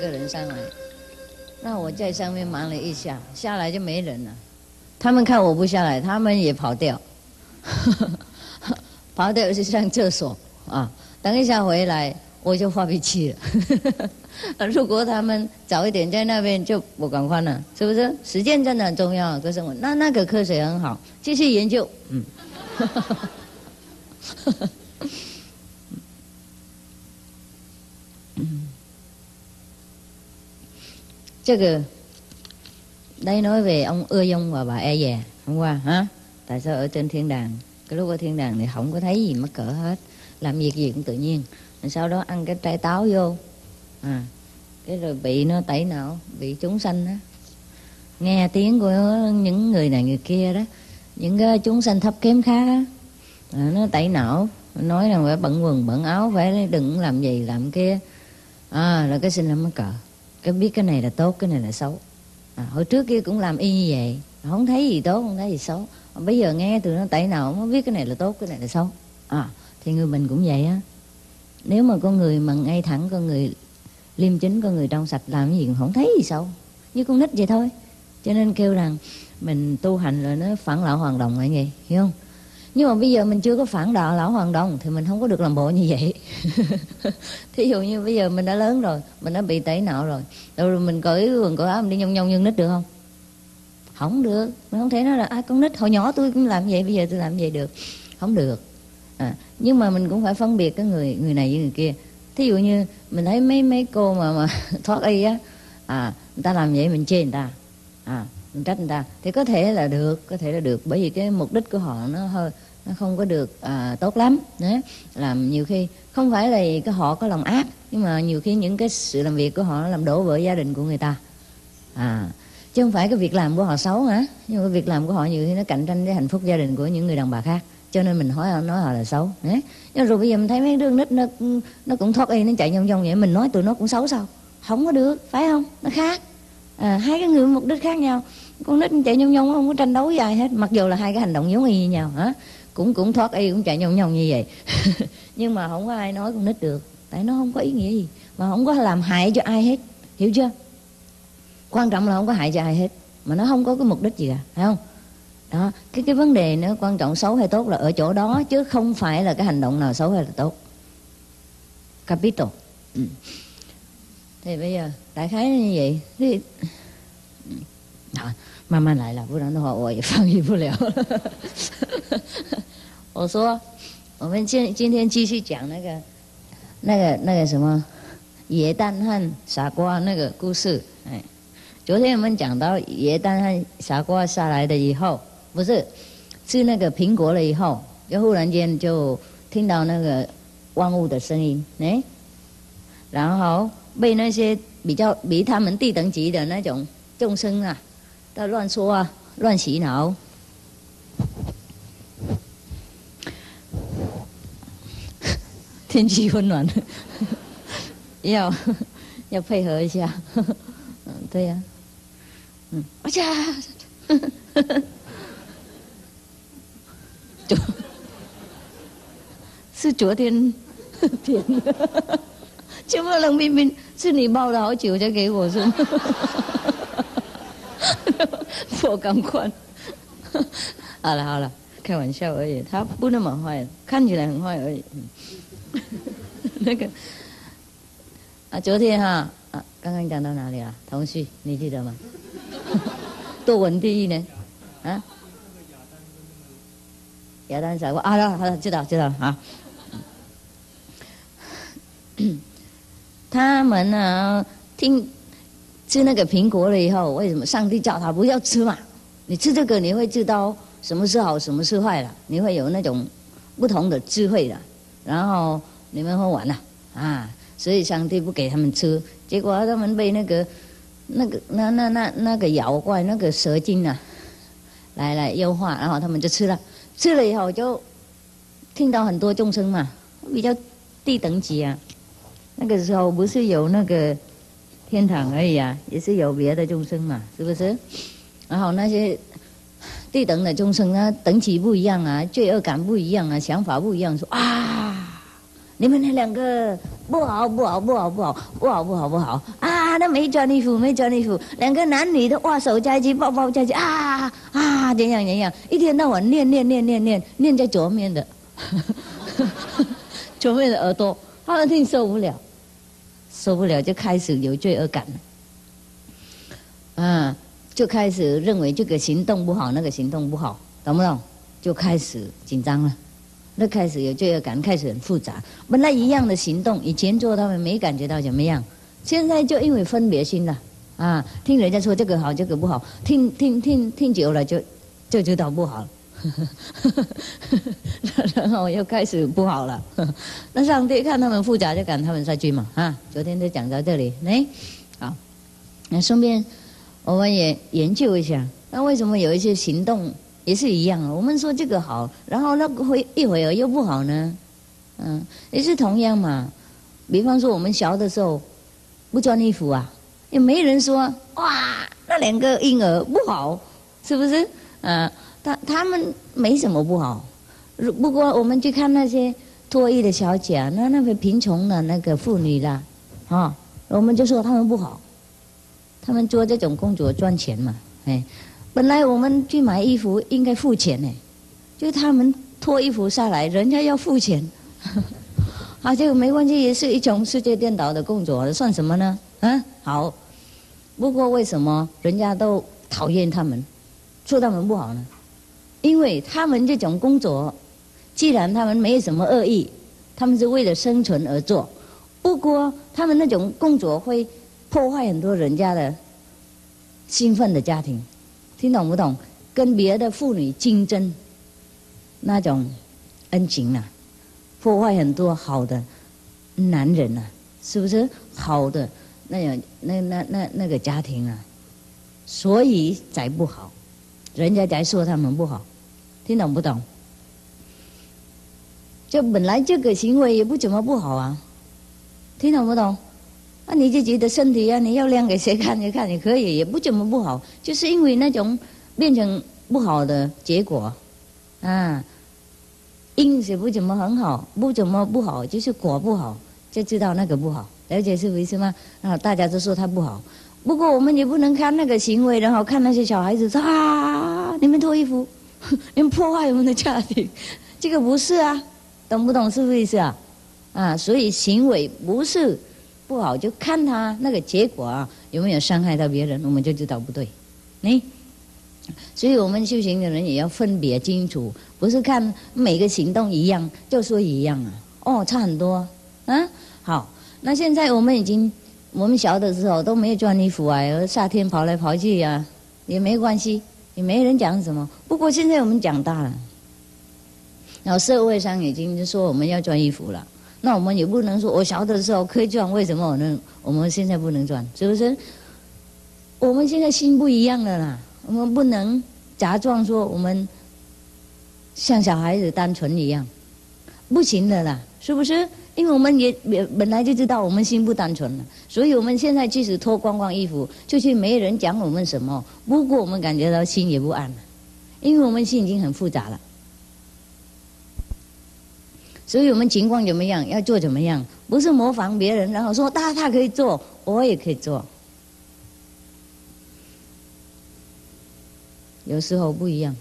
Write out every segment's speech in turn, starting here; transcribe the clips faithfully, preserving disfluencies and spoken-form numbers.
个人上来，那我在上面忙了一下，下来就没人了。他们看我不下来，他们也跑掉，跑掉去上厕所啊。等一下回来，我就发脾气了。如果他们早一点在那边，就不赶快了，是不是？时间真的很重要。可是我那那个科学很好，继续研究。嗯。这个đây nói về ông Ưa Dông và bà E Dè hôm qua hả? Tại sao ở trên thiên đàng, cái lúc ở thiên đàng thì không có thấy gì mắc cỡ hết, làm việc gì cũng tự nhiên. Sau đó ăn cái trái táo vô, à, cái rồi bị nó tẩy não, bị chúng sanh đó. Nghe tiếng của những người này người kia đó, những cái chúng sanh thấp kém khác á, à, nó tẩy não, nói rằng phải bận quần bận áo, phải đừng làm gì làm kia, à, rồi cái sinh ra mắc cỡ. Cái biết cái này là tốt, cái này là xấu. À, hồi trước kia cũng làm y như vậy, không thấy gì tốt, không thấy gì xấu. Bây giờ nghe từ nó tẩy não mới biết cái này là tốt, cái này là xấu. À, thì người mình cũng vậy á. Nếu mà con người mà ngay thẳng, con người liêm chính, con người trong sạch, làm cái gì cũng không thấy gì xấu, như con nít vậy thôi. Cho nên kêu rằng mình tu hành rồi nó phản lão hoàn đồng lại vậy, hiểu không? Nhưng mà bây giờ mình chưa có phản đạo lão hoàn đồng thì mình không có được làm bộ như vậy. Thí dụ như bây giờ mình đã lớn rồi, mình đã bị tẩy não rồi, rồi mình cởi quần cởi áo mình đi nhông nhông như nít được không? Không được. Mình không thể nói là à, con nít hồi nhỏ tôi cũng làm vậy, bây giờ tôi làm vậy được. Không được. À, nhưng mà mình cũng phải phân biệt cái người người này với người kia. Thí dụ như mình thấy mấy mấy cô mà mà thoát y á, à, người ta làm vậy mình chê người ta, à, mình trách người ta, thì có thể là được, có thể là được, bởi vì cái mục đích của họ nó hơi nó không có được à, tốt lắm. Đấy. Làm nhiều khi không phải là cái họ có lòng ác, nhưng mà nhiều khi những cái sự làm việc của họ làm đổ vỡ gia đình của người ta, à, chứ không phải cái việc làm của họ xấu hả, nhưng mà cái việc làm của họ nhiều khi nó cạnh tranh với hạnh phúc gia đình của những người đàn bà khác, cho nên mình hỏi nói họ là xấu. Đấy. Nhưng rồi bây giờ mình thấy mấy đứa nít nó nó cũng thoát y, nó chạy nhông nhông vậy, mình nói tụi nó cũng xấu sao? Không có được, phải không? Nó khác. À, hai cái người mục đích khác nhau. Con nít chạy nhông nhông không có tranh đấu với ai hết, mặc dù là hai cái hành động giống y như nhau, hả? Cũng cũng thoát y, cũng chạy nhông nhông như vậy. Nhưng mà không có ai nói con nít được, tại nó không có ý nghĩa gì, mà không có làm hại cho ai hết, hiểu chưa? Quan trọng là không có hại cho ai hết, mà nó không có cái mục đích gì cả, phải không? Đó, cái cái vấn đề nó quan trọng xấu hay tốt là ở chỗ đó, chứ không phải là cái hành động nào xấu hay là tốt. Capital. Ừ. Thì bây giờ đại khái như vậy thì đó, 慢慢来了，不然的话我也翻译不了。我说，我们今今天继续讲那个那个那个什么野蛋和傻瓜那个故事。哎，昨天我们讲到野蛋和傻瓜下来的以后，不是吃那个苹果了以后，就忽然间就听到那个万物的声音，哎，然后被那些比较比他们低等级的那种众生啊，在乱说啊，乱洗脑。天气温暖，要要配合一下。嗯，对呀、啊，嗯，而且昨是昨天点的，就不能明明是你抱了好久才给我是吗？我赶快。好了好了，开玩笑而已，他不那么坏，看起来很坏而已。那个啊，昨天哈啊，刚刚讲到哪里啊？同序，你记得吗？多闻第一呢？啊？亚当傻瓜啊，好了好了，知道知道啊。他们呢，听吃那个苹果了以后，为什么上帝叫他不要吃嘛？你吃这个，你会知道什么是好，什么是坏了，你会有那种不同的智慧的。然后你们会玩了啊，所以上帝不给他们吃，结果他们被那个那个那那那那个妖怪那个蛇精啊，来来诱惑，然后他们就吃了，吃了以后就听到很多众生嘛，比较低等级啊，那个时候不是有那个天堂而已啊，也是有别的众生嘛，是不是？然后那些低等的众生啊，等级不一样啊，罪恶感不一样啊，想法不一样，说啊，你们那两个不好不好不好不好不好不好不好啊， 啊，那没穿衣服，没穿衣服，两个男女的握手在一起，抱抱在一起，啊啊，怎样怎样，一天到晚念念念念念念在左面的，左面的耳朵，他们听受不了，受不了就开始有罪恶感了，啊，就开始认为这个行动不好，那个行动不好，懂不懂？就开始紧张了。那开始有罪恶感，开始很复杂。本来一样的行动，以前做他们没感觉到怎么样，现在就因为分别心了啊，听人家说这个好，这个不好，听听听听久了就就知道不好了，然后又开始不好了。那上帝看他们复杂，就赶他们下去嘛啊！昨天就讲到这里，哎，好，那顺便我们也研究一下，那为什么有一些行动？也是一样啊，我们说这个好，然后那个会一会儿又不好呢，嗯，也是同样嘛。比方说我们小的时候不穿衣服啊，也没人说哇那两个婴儿不好，是不是？啊，他他们没什么不好。不过我们去看那些脱衣的小姐啊，那那个贫穷的那个妇女啦，啊，我们就说他们不好，他们做这种工作赚钱嘛，哎。本来我们去买衣服应该付钱呢，就他们脱衣服下来，人家要付钱，啊，这个没关系，也是一种世界颠倒的工作，算什么呢？啊，好，不过为什么人家都讨厌他们，说他们不好呢？因为他们这种工作，既然他们没有什么恶意，他们是为了生存而做，不过他们那种工作会破坏很多人家的兴奋的家庭。听懂不懂？跟别的妇女竞争，那种恩情啊，破坏很多好的男人啊，是不是？好的那种那那那那个家庭啊，所以才不好，人家才说他们不好，听懂不懂？就本来这个行为也不怎么不好啊，听懂不懂？啊，你自己的身体啊，你要亮给谁看就看，你可以，也不怎么不好，就是因为那种变成不好的结果，啊，因是不怎么很好，不怎么不好，就是果不好，就知道那个不好，了解是为什么？然后大家都说他不好，不过我们也不能看那个行为，然后看那些小孩子说啊，你们脱衣服，你们破坏我们的家庭，这个不是啊，懂不懂是不是意思啊？啊，所以行为不是不好，就看他那个结果啊有没有伤害到别人，我们就知道不对。你，所以我们修行的人也要分别清楚，不是看每个行动一样就说一样啊。哦，差很多啊。好，那现在我们已经，我们小的时候都没有穿衣服啊，夏天跑来跑去啊，也没关系，也没人讲什么。不过现在我们长大了，然后社会上已经说我们要穿衣服了。那我们也不能说我小的时候可以赚，为什么我能我们现在不能赚？是不是？我们现在心不一样了啦，我们不能假装说我们像小孩子单纯一样，不行的啦，是不是？因为我们也也本来就知道我们心不单纯了，所以我们现在即使脱光光衣服出去，没人讲我们什么，不过我们感觉到心也不安了，因为我们心已经很复杂了。所以我们情况怎么样，要做怎么样，不是模仿别人，然后说他他可以做，我也可以做。有时候不一样。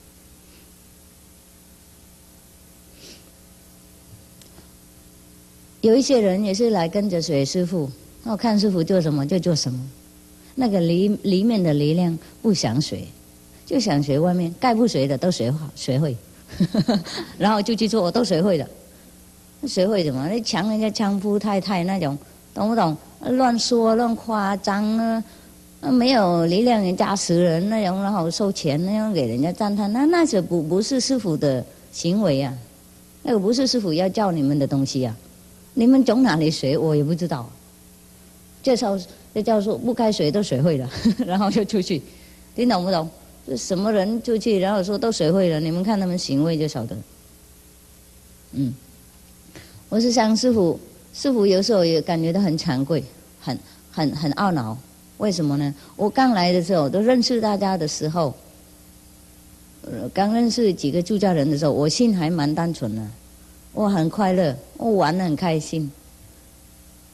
有一些人也是来跟着水师父，然后看师父做什么就做什么，那个里里面的力量不想学，就想学外面，该不学的都学好学会。然后就去做，都学会了。学会什么？你抢人家娼夫太太那种，懂不懂？乱说乱夸张啊，没有力量人家死人那种，然后收钱那样给人家赞叹，那那是不不是师父的行为啊？那个不是师父要教你们的东西啊！你们从哪里学我也不知道。介绍这教授不该学都学会了，然后就出去，听懂不懂？什么人出去，然后说都学会了，你们看他们行为就晓得。嗯，我是想师父，师父有时候也感觉到很惭愧，很很很懊恼。为什么呢？我刚来的时候，都认识大家的时候，呃，刚认识几个出家人的时候，我心还蛮单纯的，我很快乐，我玩得很开心。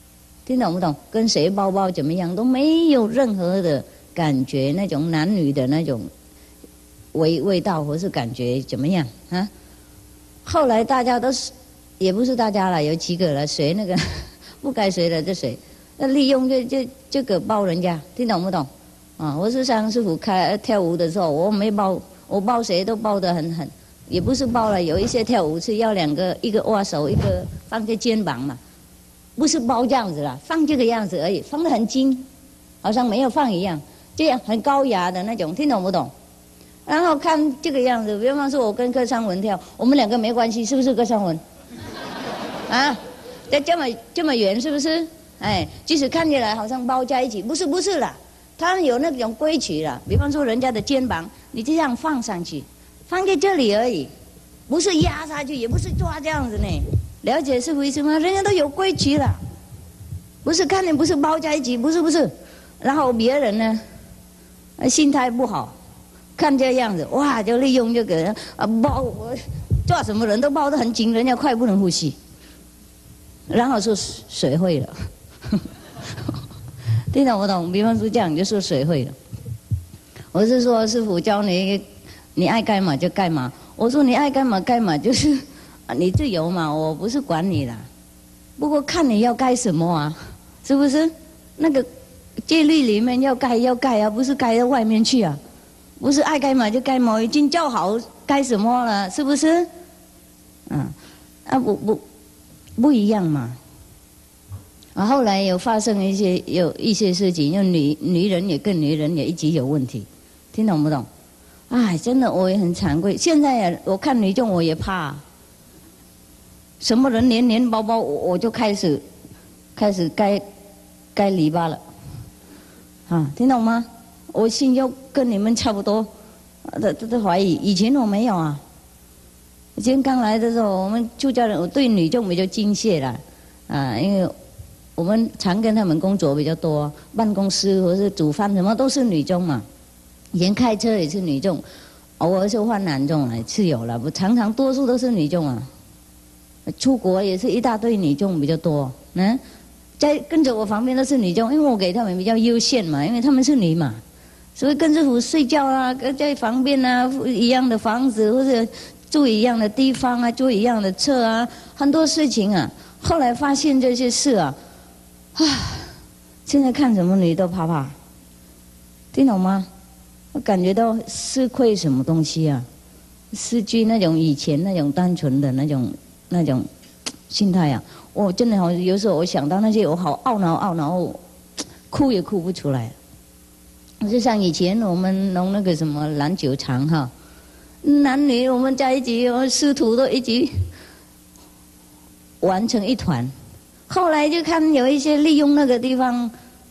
听懂不懂？跟谁抱抱怎么样都没有任何的感觉，那种男女的那种味味道或是感觉怎么样啊？后来大家都是，也不是大家了，有几个了，谁那个不该谁的就谁，那利用就就这个抱人家，听懂不懂？啊，我是上师傅开跳舞的时候，我没抱，我抱谁都抱得很狠，也不是抱了，有一些跳舞是要两个，一个握手，一个放在肩膀嘛。不是包这样子啦，放这个样子而已，放得很精，好像没有放一样，这样很高雅的那种，听懂不懂？然后看这个样子，比方说我跟柯昌文跳，我们两个没关系，是不是柯昌文？啊，这这么这么远，是不是？哎，即使看起来好像包在一起，不是不是啦，他们有那种规矩啦。比方说人家的肩膀，你这样放上去，放在这里而已，不是压下去，也不是抓这样子呢。了解师父意思吗？人家都有规矩了，不是看你不是包在一起，不是不是。然后别人呢，心态不好，看这样子，哇，就利用这个啊包我，抓什么人都包得很紧，人家快不能呼吸。然后说水会了，听懂不懂？比方说这样就说水会了。我是说师父教你，你爱干嘛就干嘛。我说你爱干嘛干嘛就是。你自由嘛，我不是管你啦，不过看你要盖什么啊，是不是？那个戒律里面要盖要盖啊，不是盖到外面去啊，不是爱盖嘛就盖嘛，已经教好盖什么了，是不是？嗯，啊不不不一样嘛。啊，后来有发生一些有一些事情，就女女人也跟女人也一起有问题，听懂不懂？哎，真的我也很惭愧，现在啊，我看女众我也怕。什么人连连包包，我我就开始开始该该篱笆了，啊，听懂吗？我心就跟你们差不多，都都都怀疑。以前我没有啊，以前刚来的时候，我们出家人我对女众比较敬谢啦，啊，因为我们常跟他们工作比较多，办公室或是煮饭什么都是女众嘛，以前开车也是女众，偶尔是换男众来是有了，不常常多数都是女众啊。出国也是一大堆女众比较多，嗯，在跟着我旁边都是女众，因为我给他们比较优先嘛，因为他们是女嘛，所以跟师父睡觉啊，在旁边啊，一样的房子或者住一样的地方啊，住一样的车啊，很多事情啊。后来发现这些事啊，啊，现在看什么女都怕怕，听懂吗？我感觉到吃亏什么东西啊，失去那种以前那种单纯的那种。那种心态啊，我真的好，有时候我想到那些，我好懊恼懊恼，哭也哭不出来。就像以前我们弄那个什么篮球场哈，男女我们在一起，我们师徒都一起玩成一团。后来就看有一些利用那个地方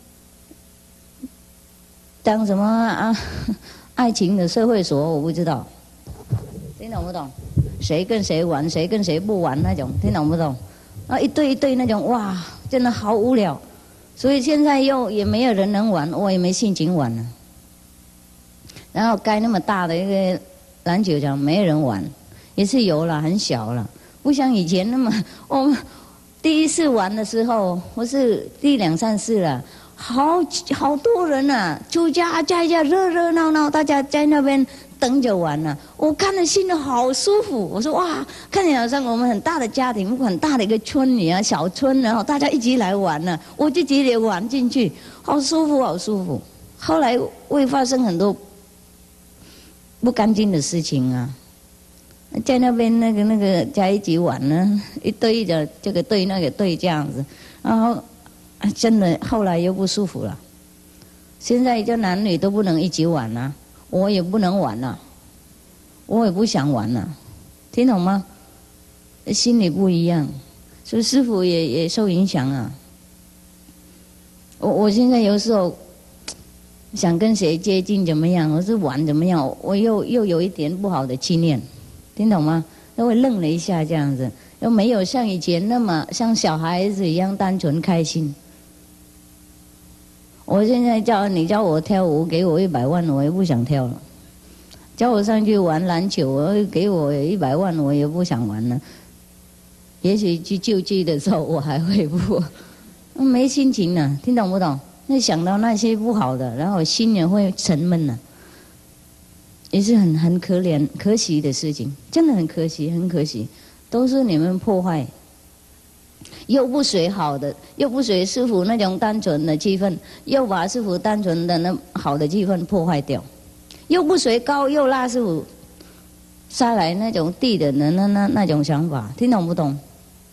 当什么啊爱情的社会所，我不知道，听懂不懂？谁跟谁玩，谁跟谁不玩那种，听懂不懂？啊，一对一对那种，哇，真的好无聊。所以现在又也没有人能玩，我也没心情玩了。然后盖那么大的一个篮球场，没人玩，也是有了，很小了，不像以前那么。我们第一次玩的时候，我是第两三次了，好好多人啊，出家在家热热闹闹，大家在那边。等着玩呢、啊，我看了心里好舒服。我说哇，看起来好像我们很大的家庭，很大的一个村里啊，小村，然后大家一起来玩呢、啊，我自己也玩进去，好舒服，好舒服。后来会发生很多不干净的事情啊，在那边那个那个在一起玩呢，一堆的这个队那个队这样子，然后真的后来又不舒服了。现在就男女都不能一起玩了、啊。我也不能玩了、啊，我也不想玩了、啊，听懂吗？心里不一样，所以师父也也受影响啊。我我现在有时候想跟谁接近怎么样，我是玩怎么样，我又又有一点不好的经念，听懂吗？都会愣了一下这样子，又没有像以前那么像小孩子一样单纯开心。我现在叫你叫我跳舞，给我一百万，我也不想跳了；叫我上去玩篮球，我给我一百万，我也不想玩了。也许去救济的时候，我还会不没心情了，听懂不懂？那想到那些不好的，然后心也会沉闷了，也是很很可怜、可惜的事情，真的很可惜，很可惜，都是你们破坏。又不随好的，又不随师父那种单纯的气氛，又把师父单纯的那好的气氛破坏掉，又不随高，又拉师父下来那种低的那那那那种想法，听懂不懂？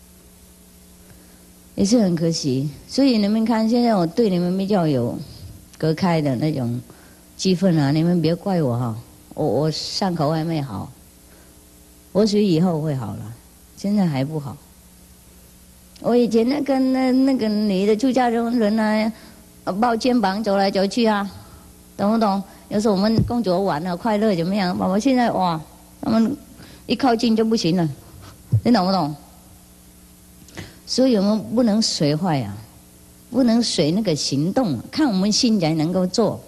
也是很可惜。所以你们看，现在我对你们比较有隔开的那种气氛啊，你们别怪我哈，我我伤口还没好，我许以后会好了，现在还不好。我以前那跟那那个女的出家人啊，抱肩膀走来走去啊，懂不懂？有时候我们工作完了快乐怎么样？我现在哇，他们一靠近就不行了，你懂不懂？所以我们不能随坏啊，不能随那个行动，看我们心才能够做。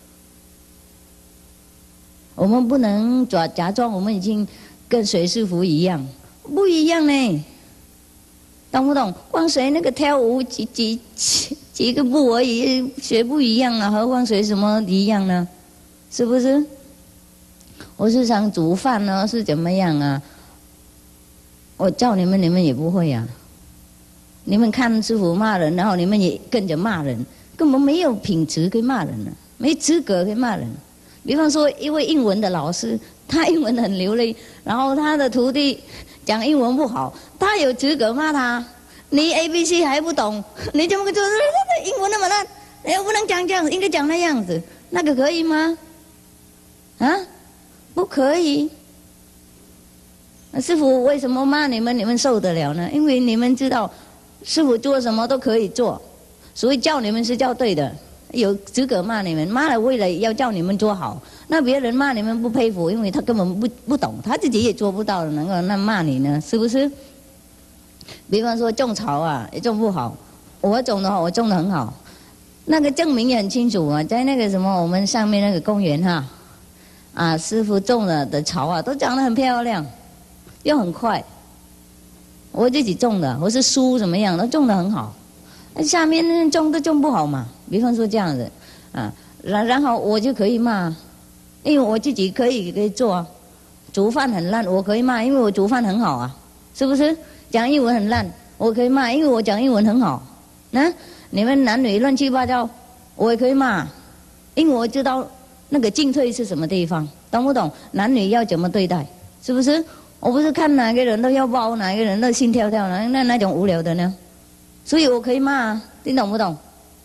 我们不能假假装我们已经跟随师父一样，不一样呢。懂不懂？光学那个跳舞几几几几个步而已，学不一样啊，何况学什么一样呢？是不是？我是想煮饭呢，是怎么样啊？我叫你们，你们也不会啊。你们看师父骂人，然后你们也跟着骂人，根本没有品质可以骂人了，没资格可以骂人。比方说，一位英文的老师，他英文很流利，然后他的徒弟讲英文不好，他有资格骂他？你 A B C 还不懂，你怎么就英文那么烂？哎，不能讲这样，应该讲那样子，那个可以吗？啊，不可以。师父为什么骂你们？你们受得了呢？因为你们知道，师父做什么都可以做，所以叫你们是叫对的，有资格骂你们。骂了为了要叫你们做好，那别人骂你们不佩服，因为他根本不不懂，他自己也做不到，能够那骂你呢？是不是？比方说种草啊，也种不好，我种的话，我种的很好，那个证明也很清楚啊，在那个什么我们上面那个公园哈，啊，师父种了的草啊，都长得很漂亮，又很快。我自己种的，我是书怎么样，都种得很好。下面那种都种不好嘛，比方说这样子，啊，然然后我就可以骂，因为我自己可以可以做啊。煮饭很烂，我可以骂，因为我煮饭很好啊，是不是？讲英文很烂，我可以骂，因为我讲英文很好。啊，你们男女乱七八糟，我也可以骂，因为我知道那个进退是什么地方，懂不懂？男女要怎么对待，是不是？我不是看哪个人都要抱，哪个人都心跳跳，那那种无聊的呢？所以我可以骂，你懂不懂？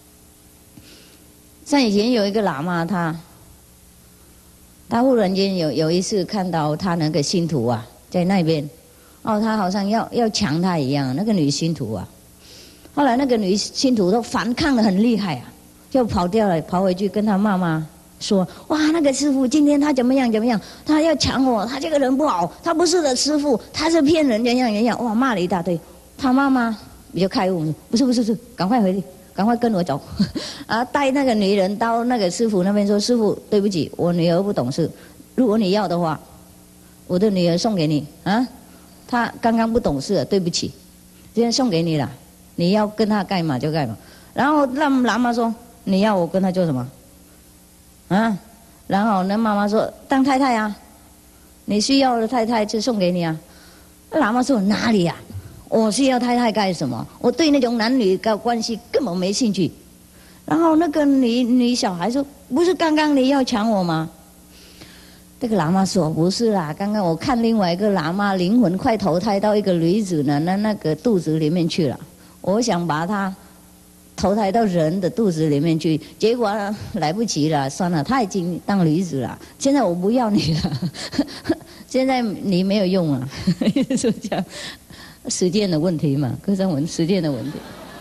像以前有一个喇嘛，他他忽然间有有一次看到他那个信徒啊，在那边，哦，他好像要要抢他一样，那个女信徒啊。后来那个女信徒都反抗得很厉害啊，就跑掉了，跑回去跟他妈妈说：“哇，那个师父今天他怎么样怎么样，他要抢我，他这个人不好，他不是的师父，他是骗人，怎样怎样。”哇，骂了一大堆。他妈妈比较开悟，不是不是不是，赶快回去，赶快跟我走，啊，带那个女人到那个师父那边说：“师父，对不起，我女儿不懂事，如果你要的话，我的女儿送给你啊，她刚刚不懂事，对不起，今天送给你了，你要跟她干嘛就干嘛。”然后那喇嘛说：“你要我跟她做什么？啊？”然后那妈妈说：“当太太啊，你需要的太太就送给你啊。”喇嘛说：“哪里呀、啊？我需要太太干什么？我对那种男女的关系根本没兴趣。”然后那个女女小孩说：“不是刚刚你要抢我吗？”这个喇嘛说：“不是啦，刚刚我看另外一个喇嘛灵魂快投胎到一个女子呢，那那个肚子里面去了，我想把她投胎到人的肚子里面去，结果呢来不及了，算了，她已经当女子了，现在我不要你了，现在你没有用了，是这样。”实践的问题嘛，歌声文实践的问题，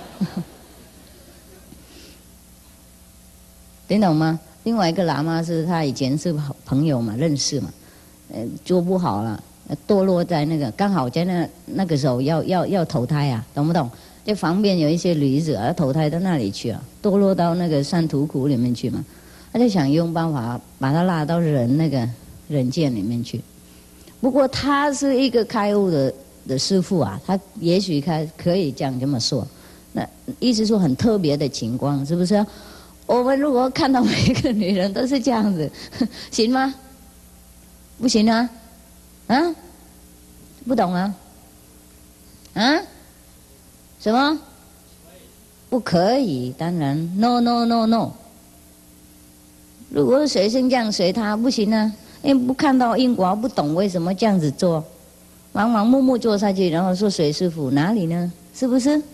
听懂吗？另外一个喇嘛是他以前是朋友嘛，认识嘛，呃，做不好了，堕落在那个刚好在那那个时候要要要投胎啊，懂不懂？就旁边有一些女子啊，投胎到那里去啊，堕落到那个山途苦里面去嘛，他就想用办法把他拉到人那个人间里面去。不过他是一个开悟的。的师父啊，他也许他可以这样这么说， 那意思说很特别的情况，是不是？我们如果看到每个女人都是这样子，行吗？不行啊，啊，不懂啊，啊，什么？不可以，当然 ，no no no no。如果随升降随他不行啊，因为不看到因果，不懂为什么这样子做，盲盲目目做下去，然后说随师父哪里呢？是不是？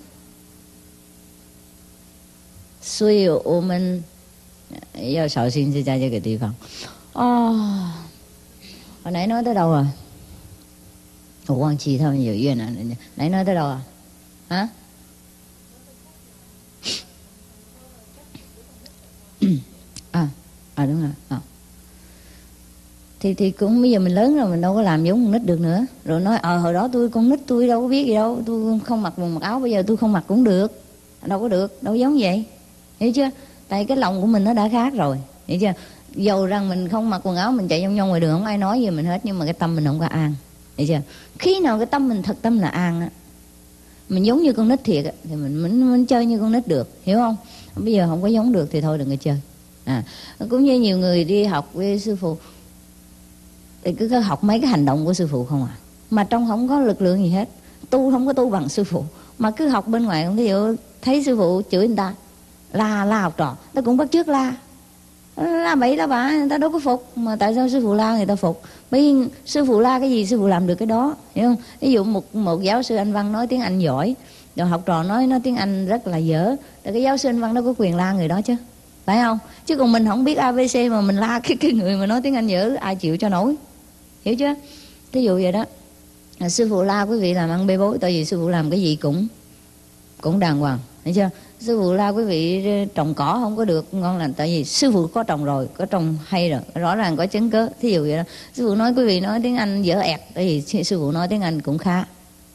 所以我们要小心是在这个地方。哦，hồi nãy nói tới đâu rồi? 我忘记他们有越南人。nãy nói tới đâu à? Hả? À, à đúng rồi. À. Thì thì cũng bây giờ mình lớn rồi, mình đâu có làm giống con nít được nữa. Rồi nói ờ hồi đó tôi con nít tôi đâu có biết gì đâu, tôi không mặc quần mặc áo, bây giờ tôi không mặc cũng được. Đâu có được, đâu giống vậy. Hiểu chưa? Tại cái lòng của mình nó đã khác rồi. Hiểu chưa? Dầu rằng mình không mặc quần áo, mình chạy vòng vòng ngoài đường không ai nói gì mình hết, nhưng mà cái tâm mình không có an. Hiểu chưa? Khi nào cái tâm mình thật tâm là an á, mình giống như con nít thiệt á, thì mình, mình mình chơi như con nít được, hiểu không? Bây giờ không có giống được thì thôi đừng có chơi. À, cũng như nhiều người đi học với sư phụ thì cứ học mấy cái hành động của sư phụ không à, mà trong không có lực lượng gì hết, tu không có tu bằng sư phụ, mà cứ học bên ngoài. Ví dụ thấy sư phụ chửi người ta, la la học trò, nó cũng bắt chước la la bậy la bạ, người ta đâu có phục. Mà tại sao sư phụ la người ta phục? Bởi vì sư phụ la cái gì sư phụ làm được cái đó, hiểu không? Ví dụ một một giáo sư Anh văn nói tiếng Anh giỏi, rồi học trò nói nói tiếng Anh rất là dở, thì cái giáo sư Anh văn nó có quyền la người đó chứ, phải không? Chứ còn mình không biết a bê xê mà mình la cái cái người mà nói tiếng Anh dở, ai chịu cho nổi, hiểu chưa? Thí dụ vậy đó. À, sư phụ la quý vị làm ăn bê bối, tại vì sư phụ làm cái gì cũng cũng đàng hoàng, hiểu chưa? Sư phụ la quý vị trồng cỏ không có được ngon lành, tại vì sư phụ có trồng rồi, có trồng hay rồi, rõ ràng có chứng cớ. Thí dụ vậy đó. Sư phụ nói quý vị nói tiếng Anh dở ẹt, tại vì sư phụ nói tiếng Anh cũng khá,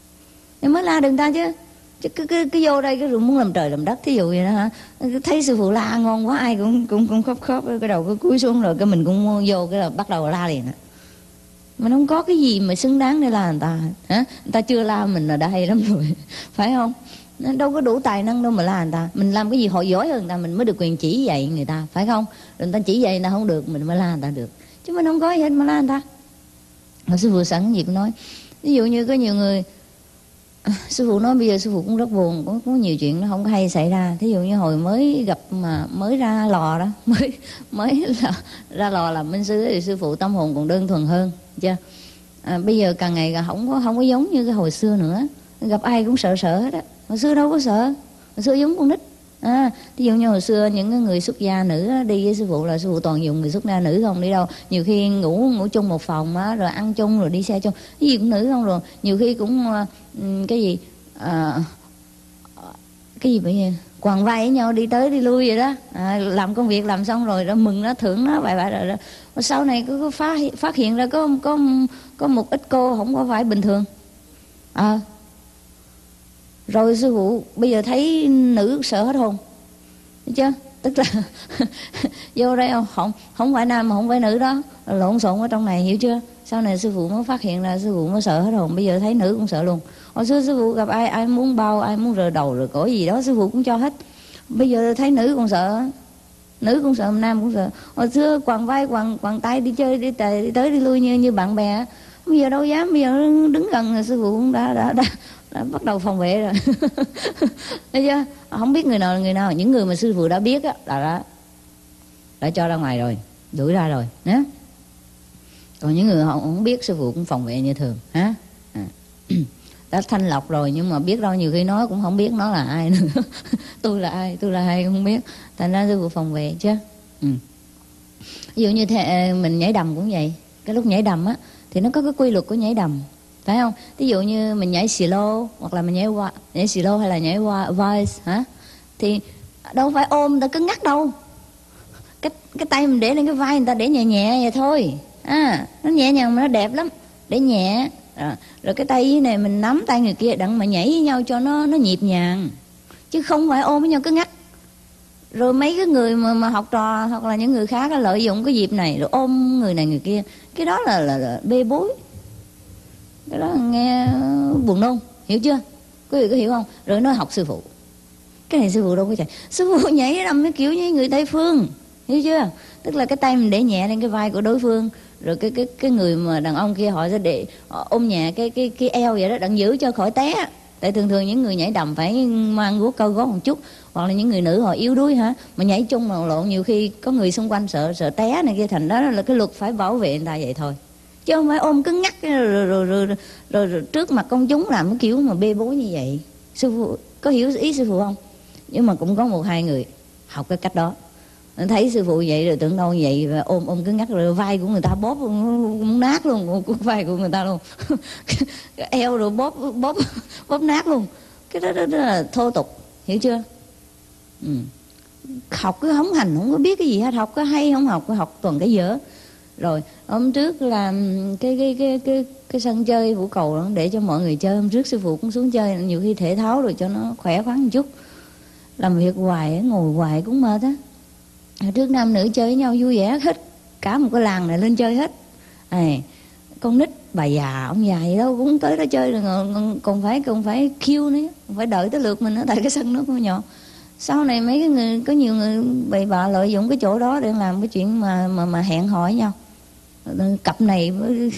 em mới la đừng ta chứ. Chứ cứ, cứ, cứ vô đây cái rồi muốn làm trời làm đất, thí dụ vậy đó hả? Thấy sư phụ la ngon quá, ai cũng cũng cũng khóc khóc, cái đầu cứ cúi xuống rồi cái mình cũng vô cái là bắt đầu la liền. Mình không có cái gì mà xứng đáng để la người ta hả? Người ta chưa la mình là đã hay lắm rồi, phải không? Nó đâu có đủ tài năng đâu mà la người ta. Mình làm cái gì họ giỏi hơn người ta mình mới được quyền chỉ dạy người ta, phải không? Rồi người ta chỉ dạy người ta không được, mình mới la người ta được. Chứ mình không có gì hết mà la người ta. Mà sư phụ sẵn gì cũng nói. Ví dụ như có nhiều người, à, sư phụ nói bây giờ sư phụ cũng rất buồn, có, có nhiều chuyện nó không có hay xảy ra. Thí dụ như hồi mới gặp mà mới ra lò đó, mới mới là, ra lò làm minh sư thì sư phụ tâm hồn còn đơn thuần hơn, chưa? À, bây giờ càng ngày càng không có không có giống như cái hồi xưa nữa, gặp ai cũng sợ sợ hết á. Hồi xưa đâu có sợ, hồi xưa giống con nít. À, ví dụ như hồi xưa những cái người xuất gia nữ á, đi với sư phụ là sư phụ toàn dùng người xuất gia nữ không, đi đâu nhiều khi ngủ ngủ chung một phòng á, rồi ăn chung rồi đi xe chung, cái gì cũng nữ không. Rồi nhiều khi cũng uh, cái gì uh, cái gì vậy, quàng vai với nhau đi tới đi lui vậy đó. À, làm công việc làm xong rồi đó mừng nó thưởng nó vậy vậy rồi đó. Sau này có, có phát phát hiện ra có có có một ít cô không có phải bình thường. À, rồi sư phụ bây giờ thấy nữ sợ hết hồn, thấy chưa? Tức là vô đây không không phải nam mà không phải nữ đó, lộn xộn ở trong này, hiểu chưa? Sau này sư phụ mới phát hiện ra, sư phụ mới sợ hết hồn. Bây giờ thấy nữ cũng sợ luôn. Hồi xưa sư phụ gặp ai ai muốn bao, ai muốn rờ đầu rồi cổ gì đó sư phụ cũng cho hết. Bây giờ thấy nữ cũng sợ, nữ cũng sợ, nam cũng sợ. Hồi xưa quàng vai quàng quàng tay đi chơi đi, tề, đi tới đi lui như như bạn bè, bây giờ đâu dám. Bây giờ đứng gần rồi sư phụ cũng đã đã đã, đã bắt đầu phòng vệ rồi. Thấy chưa? Không biết người nào là người nào. Những người mà sư phụ đã biết á là đã, đã cho ra ngoài rồi, đuổi ra rồi nhé. Còn những người họ không biết sư phụ cũng phòng vệ như thường hả? À. Đã thanh lọc rồi nhưng mà biết đâu, nhiều khi nói cũng không biết nó là ai nữa. Tôi là ai, tôi là ai không biết. Thành ra sư phụ phòng vệ chứ. Ừ. Ví dụ như thế, mình nhảy đầm cũng vậy. Cái lúc nhảy đầm á thì nó có cái quy luật của nhảy đầm, phải không? Ví dụ như mình nhảy slow hoặc là mình nhảy nhảy slow hay là nhảy voice hả? Thì đâu phải ôm người ta cứng ngắc đâu. Cái cái tay mình để lên cái vai người ta, để nhẹ nhẹ vậy thôi. À, nó nhẹ nhàng mà nó đẹp lắm, để nhẹ. À, rồi cái tay dưới này mình nắm tay người kia đặng mà nhảy với nhau cho nó nó nhịp nhàng, chứ không phải ôm với nhau cứ ngắt. Rồi mấy cái người mà, mà học trò hoặc là những người khác lợi dụng cái dịp này rồi ôm người này người kia, cái đó là, là, là bê bối, cái đó nghe buồn nôn, hiểu chưa? Quý vị có hiểu không? Rồi nói học sư phụ, Cái này sư phụ đâu có chạy. Sư phụ nhảy đầm cái kiểu như người Tây phương, hiểu chưa? Tức là cái tay mình để nhẹ lên cái vai của đối phương, rồi cái cái cái người mà đàn ông kia họ sẽ để họ ôm nhẹ cái cái cái eo vậy đó, đặng giữ cho khỏi té. Tại thường thường những người nhảy đầm phải mang guốc cao gót một chút, hoặc là những người nữ họ yếu đuối hả, mà nhảy chung mà lộn nhiều khi có người xung quanh sợ sợ té này kia, thành đó là cái luật phải bảo vệ người ta vậy thôi, chứ không phải ôm cứng ngắc rồi rồi, rồi, rồi, rồi, rồi, rồi trước mặt công chúng làm cái kiểu mà bê bối như vậy. Sư phụ có hiểu ý sư phụ không? Nhưng mà cũng có một hai người học cái cách đó, thấy sư phụ vậy rồi tưởng đâu vậy, và ôm ôm cứng ngắc rồi vai của người ta bóp muốn nát luôn, vai của người ta luôn cái eo rồi bóp bóp bóp nát luôn. Cái đó, đó, đó là thô tục, hiểu chưa? Ừ. Học cái không hành không có biết cái gì hết, học có hay không học, có học toàn cái dở. Rồi hôm trước là cái cái cái cái cái sân chơi vũ cầu đó, để cho mọi người chơi. Hôm trước sư phụ cũng xuống chơi, nhiều khi thể thao rồi cho nó khỏe khoắn một chút. Làm việc hoài ngồi hoài cũng mệt á. Trước nam nữ chơi với nhau vui vẻ hết, cả một cái làng này lên chơi hết. À, con nít bà già ông già gì đâu cũng tới đó chơi, rồi còn phải còn phải kêu nữa, còn phải đợi tới lượt mình nữa, tại cái sân nó cũng nhỏ. Sau này mấy cái người có nhiều người bậy bạ lợi dụng cái chỗ đó để làm cái chuyện mà mà mà hẹn hò với nhau. Cặp này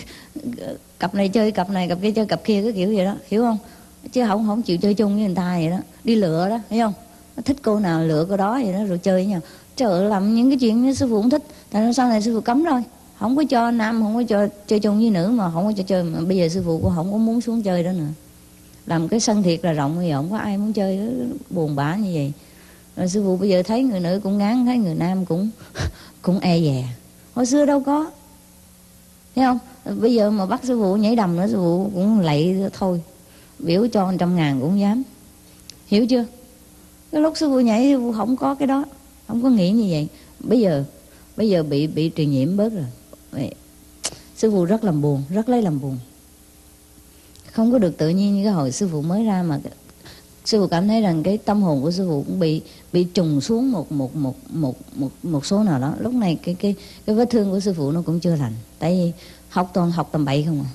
cặp này chơi cặp này, cặp kia chơi cặp kia, cái kiểu vậy đó, hiểu không? Chứ không không chịu chơi chung với người ta vậy đó, đi lựa đó, hiểu không? Thích cô nào lựa cô đó vậy đó, rồi chơi với nhau. Trời ơi, làm những cái chuyện như sư phụ không thích. Tại sau này sư phụ cấm rồi, không có cho nam, không có cho chơi chung với nữ, mà không có cho chơi. Mà bây giờ sư phụ cũng không có muốn xuống chơi đó nữa. Làm cái sân thiệt là rộng, bây giờ không có ai muốn chơi đó, buồn bã như vậy. Rồi sư phụ bây giờ thấy người nữ cũng ngán, thấy người nam cũng cũng e dè. Hồi xưa đâu có, thấy không? Bây giờ mà bắt sư phụ nhảy đầm nữa, sư phụ cũng lạy thôi, biểu cho một trăm ngàn cũng dám, hiểu chưa? Cái lúc sư phụ nhảy sư phụ không có cái đó, không có nghĩ như vậy. Bây giờ bây giờ bị bị truyền nhiễm bớt rồi. Sư phụ rất làm buồn, rất lấy làm buồn, không có được tự nhiên như cái hồi sư phụ mới ra. Mà sư phụ cảm thấy rằng cái tâm hồn của sư phụ cũng bị bị trùng xuống một một một một một một số nào đó. Lúc này cái cái cái vết thương của sư phụ nó cũng chưa lành, tại vì học toàn học tầm bậy không à,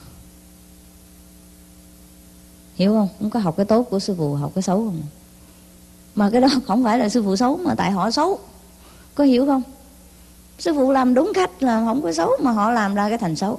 hiểu không? Không có học cái tốt của sư phụ, học cái xấu không. Mà cái đó không phải là sư phụ xấu, mà tại họ xấu, có hiểu không? Sư phụ làm đúng cách là không có xấu, mà họ làm ra cái thành xấu.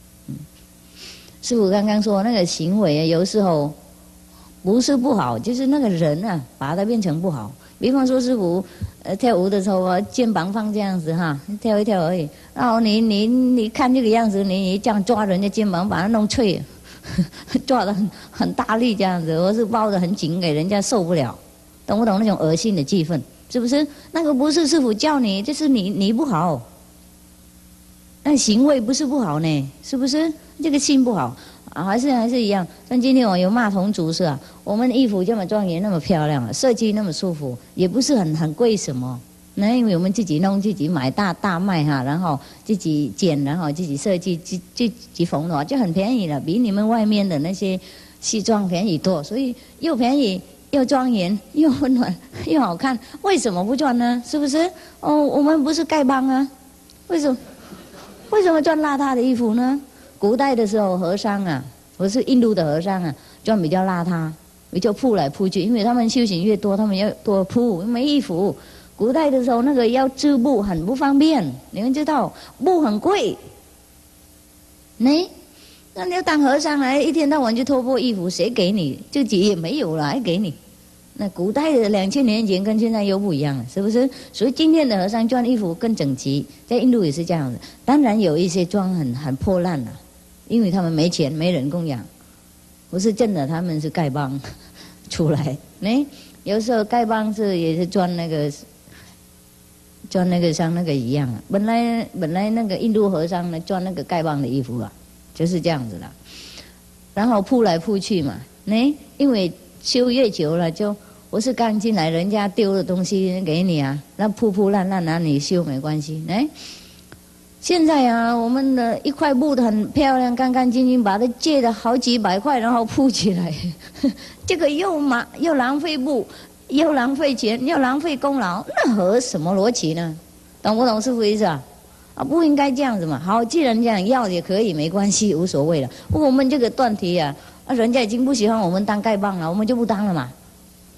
Sư phụ刚刚说那个行为有时候不是不好，就是那个人啊把它变成不好。比方说师傅呃跳舞的时候啊，肩膀放这样子哈，跳一跳而已，然后你你你看这个样子，你你这样抓人家肩膀，把它弄脆，抓得很很大力这样子，或是抱得很紧，给人家受不了，懂不懂那种恶心的气氛？是不是？那个不是师傅叫你，这是你你不好，那行为不是不好呢，是不是？这个心不好。啊，还是还是一样。像今天我有骂童族是啊，我们衣服这么庄严，那么漂亮，设计那么舒服，也不是很很贵什么。那因为我们自己弄、自己买大大卖哈，然后自己剪，然后自己设计、自自己缝的话，就很便宜了，比你们外面的那些西装便宜多。所以又便宜又庄严又温暖又好看，为什么不赚呢？是不是？哦，我们不是丐帮啊，为什么为什么穿邋遢的衣服呢？古代的时候，和尚啊，或是印度的和尚啊，穿比较邋遢，比较铺来铺去，因为他们修行越多，他们要多铺，没衣服。古代的时候，那个要织布很不方便，你们知道，布很贵。你，那你要当和尚来，一天到晚就脱破衣服，谁给你？自己也没有了，还给你？那古代的两千年前跟现在又不一样了，是不是？所以今天的和尚穿衣服更整齐，在印度也是这样子。当然有一些装很很破烂了。因为他们没钱没人供养，不是真的，他们是丐帮出来。呢，有时候丐帮是也是赚那个赚那个像那个一样啊。本来本来那个印度和尚呢赚那个丐帮的衣服啊，就是这样子的。然后铺来铺去嘛，呢，因为修越久了，就我是刚进来，人家丢的东西给你啊，那铺铺烂烂拿你修没关系，呢。现在啊，我们的一块布的很漂亮，干干净净，把它借了好几百块，然后铺起来，这个又麻又浪费布，又浪费钱，又浪费功劳，那合什么逻辑呢？懂不懂师父意思啊？啊，不应该这样子嘛。好，既然这样要也可以，没关系，无所谓了。我们这个断题啊，人家已经不喜欢我们当丐帮了，我们就不当了嘛。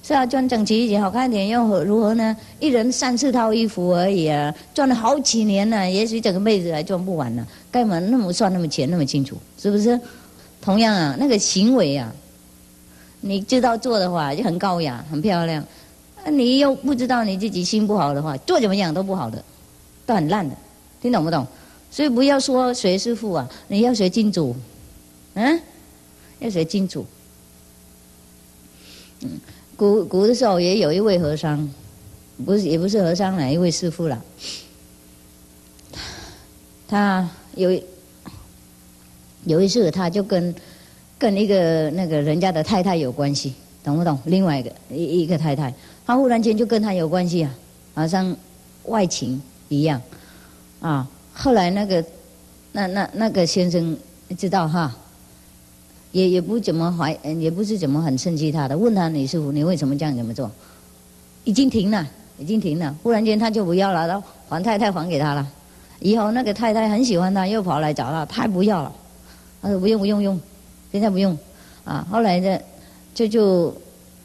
是啊，赚整齐一点，好看一点，又如何呢？一人三四套衣服而已啊，赚了好几年了，也许整个辈子还赚不完呢。干嘛那么算那么钱那么清楚？是不是？同样啊，那个行为啊，你知道做的话就很高雅、很漂亮，你又不知道你自己心不好的话，做怎么样都不好的，都很烂的，听懂不懂？所以不要说学师父啊，你要学金主，嗯，要学金主。嗯，古古的时候也有一位和尚，不是也不是和尚啦，一位师父啦。他有有一次，他就跟跟一个那个人家的太太有关系，懂不懂？另外一个一一个太太，他忽然间就跟他有关系啊，好像外情一样啊。后来那个那那那个先生知道哈。也也不怎么怀，也不是怎么很生气他的。问他你师父，你为什么这样怎么做？已经停了，已经停了。忽然间他就不要了，然后还太太还给他了。以后那个太太很喜欢他，又跑来找他，他不要了。他说不用不用用，现在不用。啊，后来呢，就就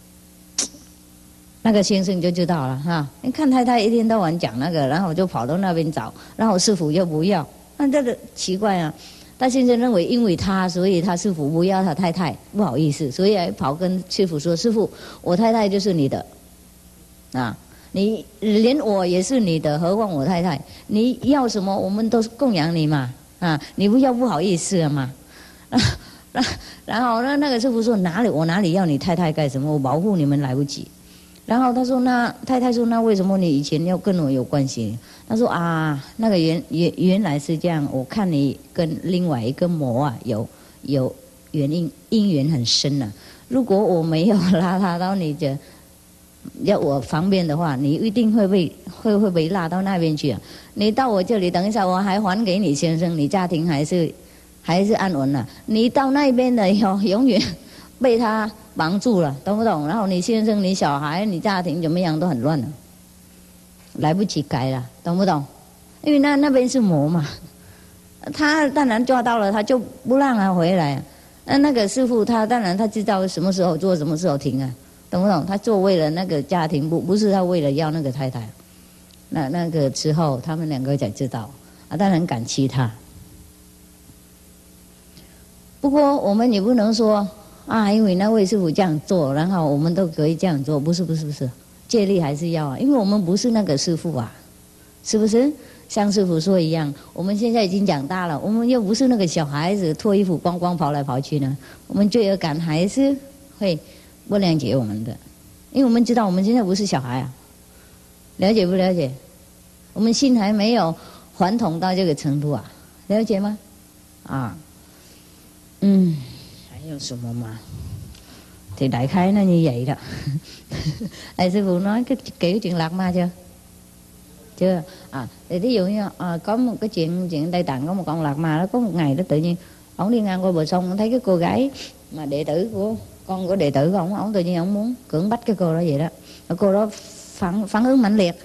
那个先生就知道了哈。你看太太一天到晚讲那个，然后就跑到那边找，然后师父又不要，那这个奇怪啊。他先生认为，因为他，所以他师父不要他太太，不好意思，所以还跑跟师父说：“师父，我太太就是你的，啊，你连我也是你的，何况我太太？你要什么，我们都供养你嘛，啊，你不要不好意思了嘛。”然然后那那个师父说：“哪里我哪里要你太太干什么？我保护你们来不及。”然后他说：“那太太说，那为什么你以前要跟我有关系？”他说：“啊，那个原原原来是这样，我看你跟另外一个魔啊有有原因因缘很深啊。如果我没有拉他到你这，要我方便的话，你一定会被会会被拉到那边去啊。你到我这里，等一下我还还给你先生，你家庭还是还是安稳了、啊。你到那边的以后，永远被他绑住了，懂不懂？然后你先生、你小孩、你家庭怎么样都很乱了。”来不及改了，懂不懂？因为那那边是魔嘛，他当然抓到了，他就不让他回来。那那个师父他当然他知道什么时候做，什么时候停啊，懂不懂？他做为了那个家庭，不不是他为了要那个太太。那那个之后，他们两个才知道啊，当然感激他。不过我们也不能说啊，因为那位师父这样做，然后我们都可以这样做，不是不是不是。戒律还是要啊，因为我们不是那个师父啊，是不是？像师父说一样，我们现在已经长大了，我们又不是那个小孩子脱衣服光光跑来跑去呢，我们罪恶感还是会不谅解我们的，因为我们知道我们现在不是小孩啊，了解不了解？我们心还没有还童到这个程度啊，了解吗？啊，嗯，还有什么吗？Thì đại khái nó như vậy đó. Thầy sư phụ nói cái kiểu chuyện lạc ma chưa? Chưa. À, thì ví dụ như à, có một cái chuyện chuyện Tây Tạng có một con lạc ma đó, có một ngày đó tự nhiên ông đi ngang qua bờ sông, thấy cái cô gái mà đệ tử của con của đệ tử của ông, ông tự nhiên ông muốn cưỡng bách cái cô đó vậy đó. Và cô đó phản phản ứng mãnh liệt,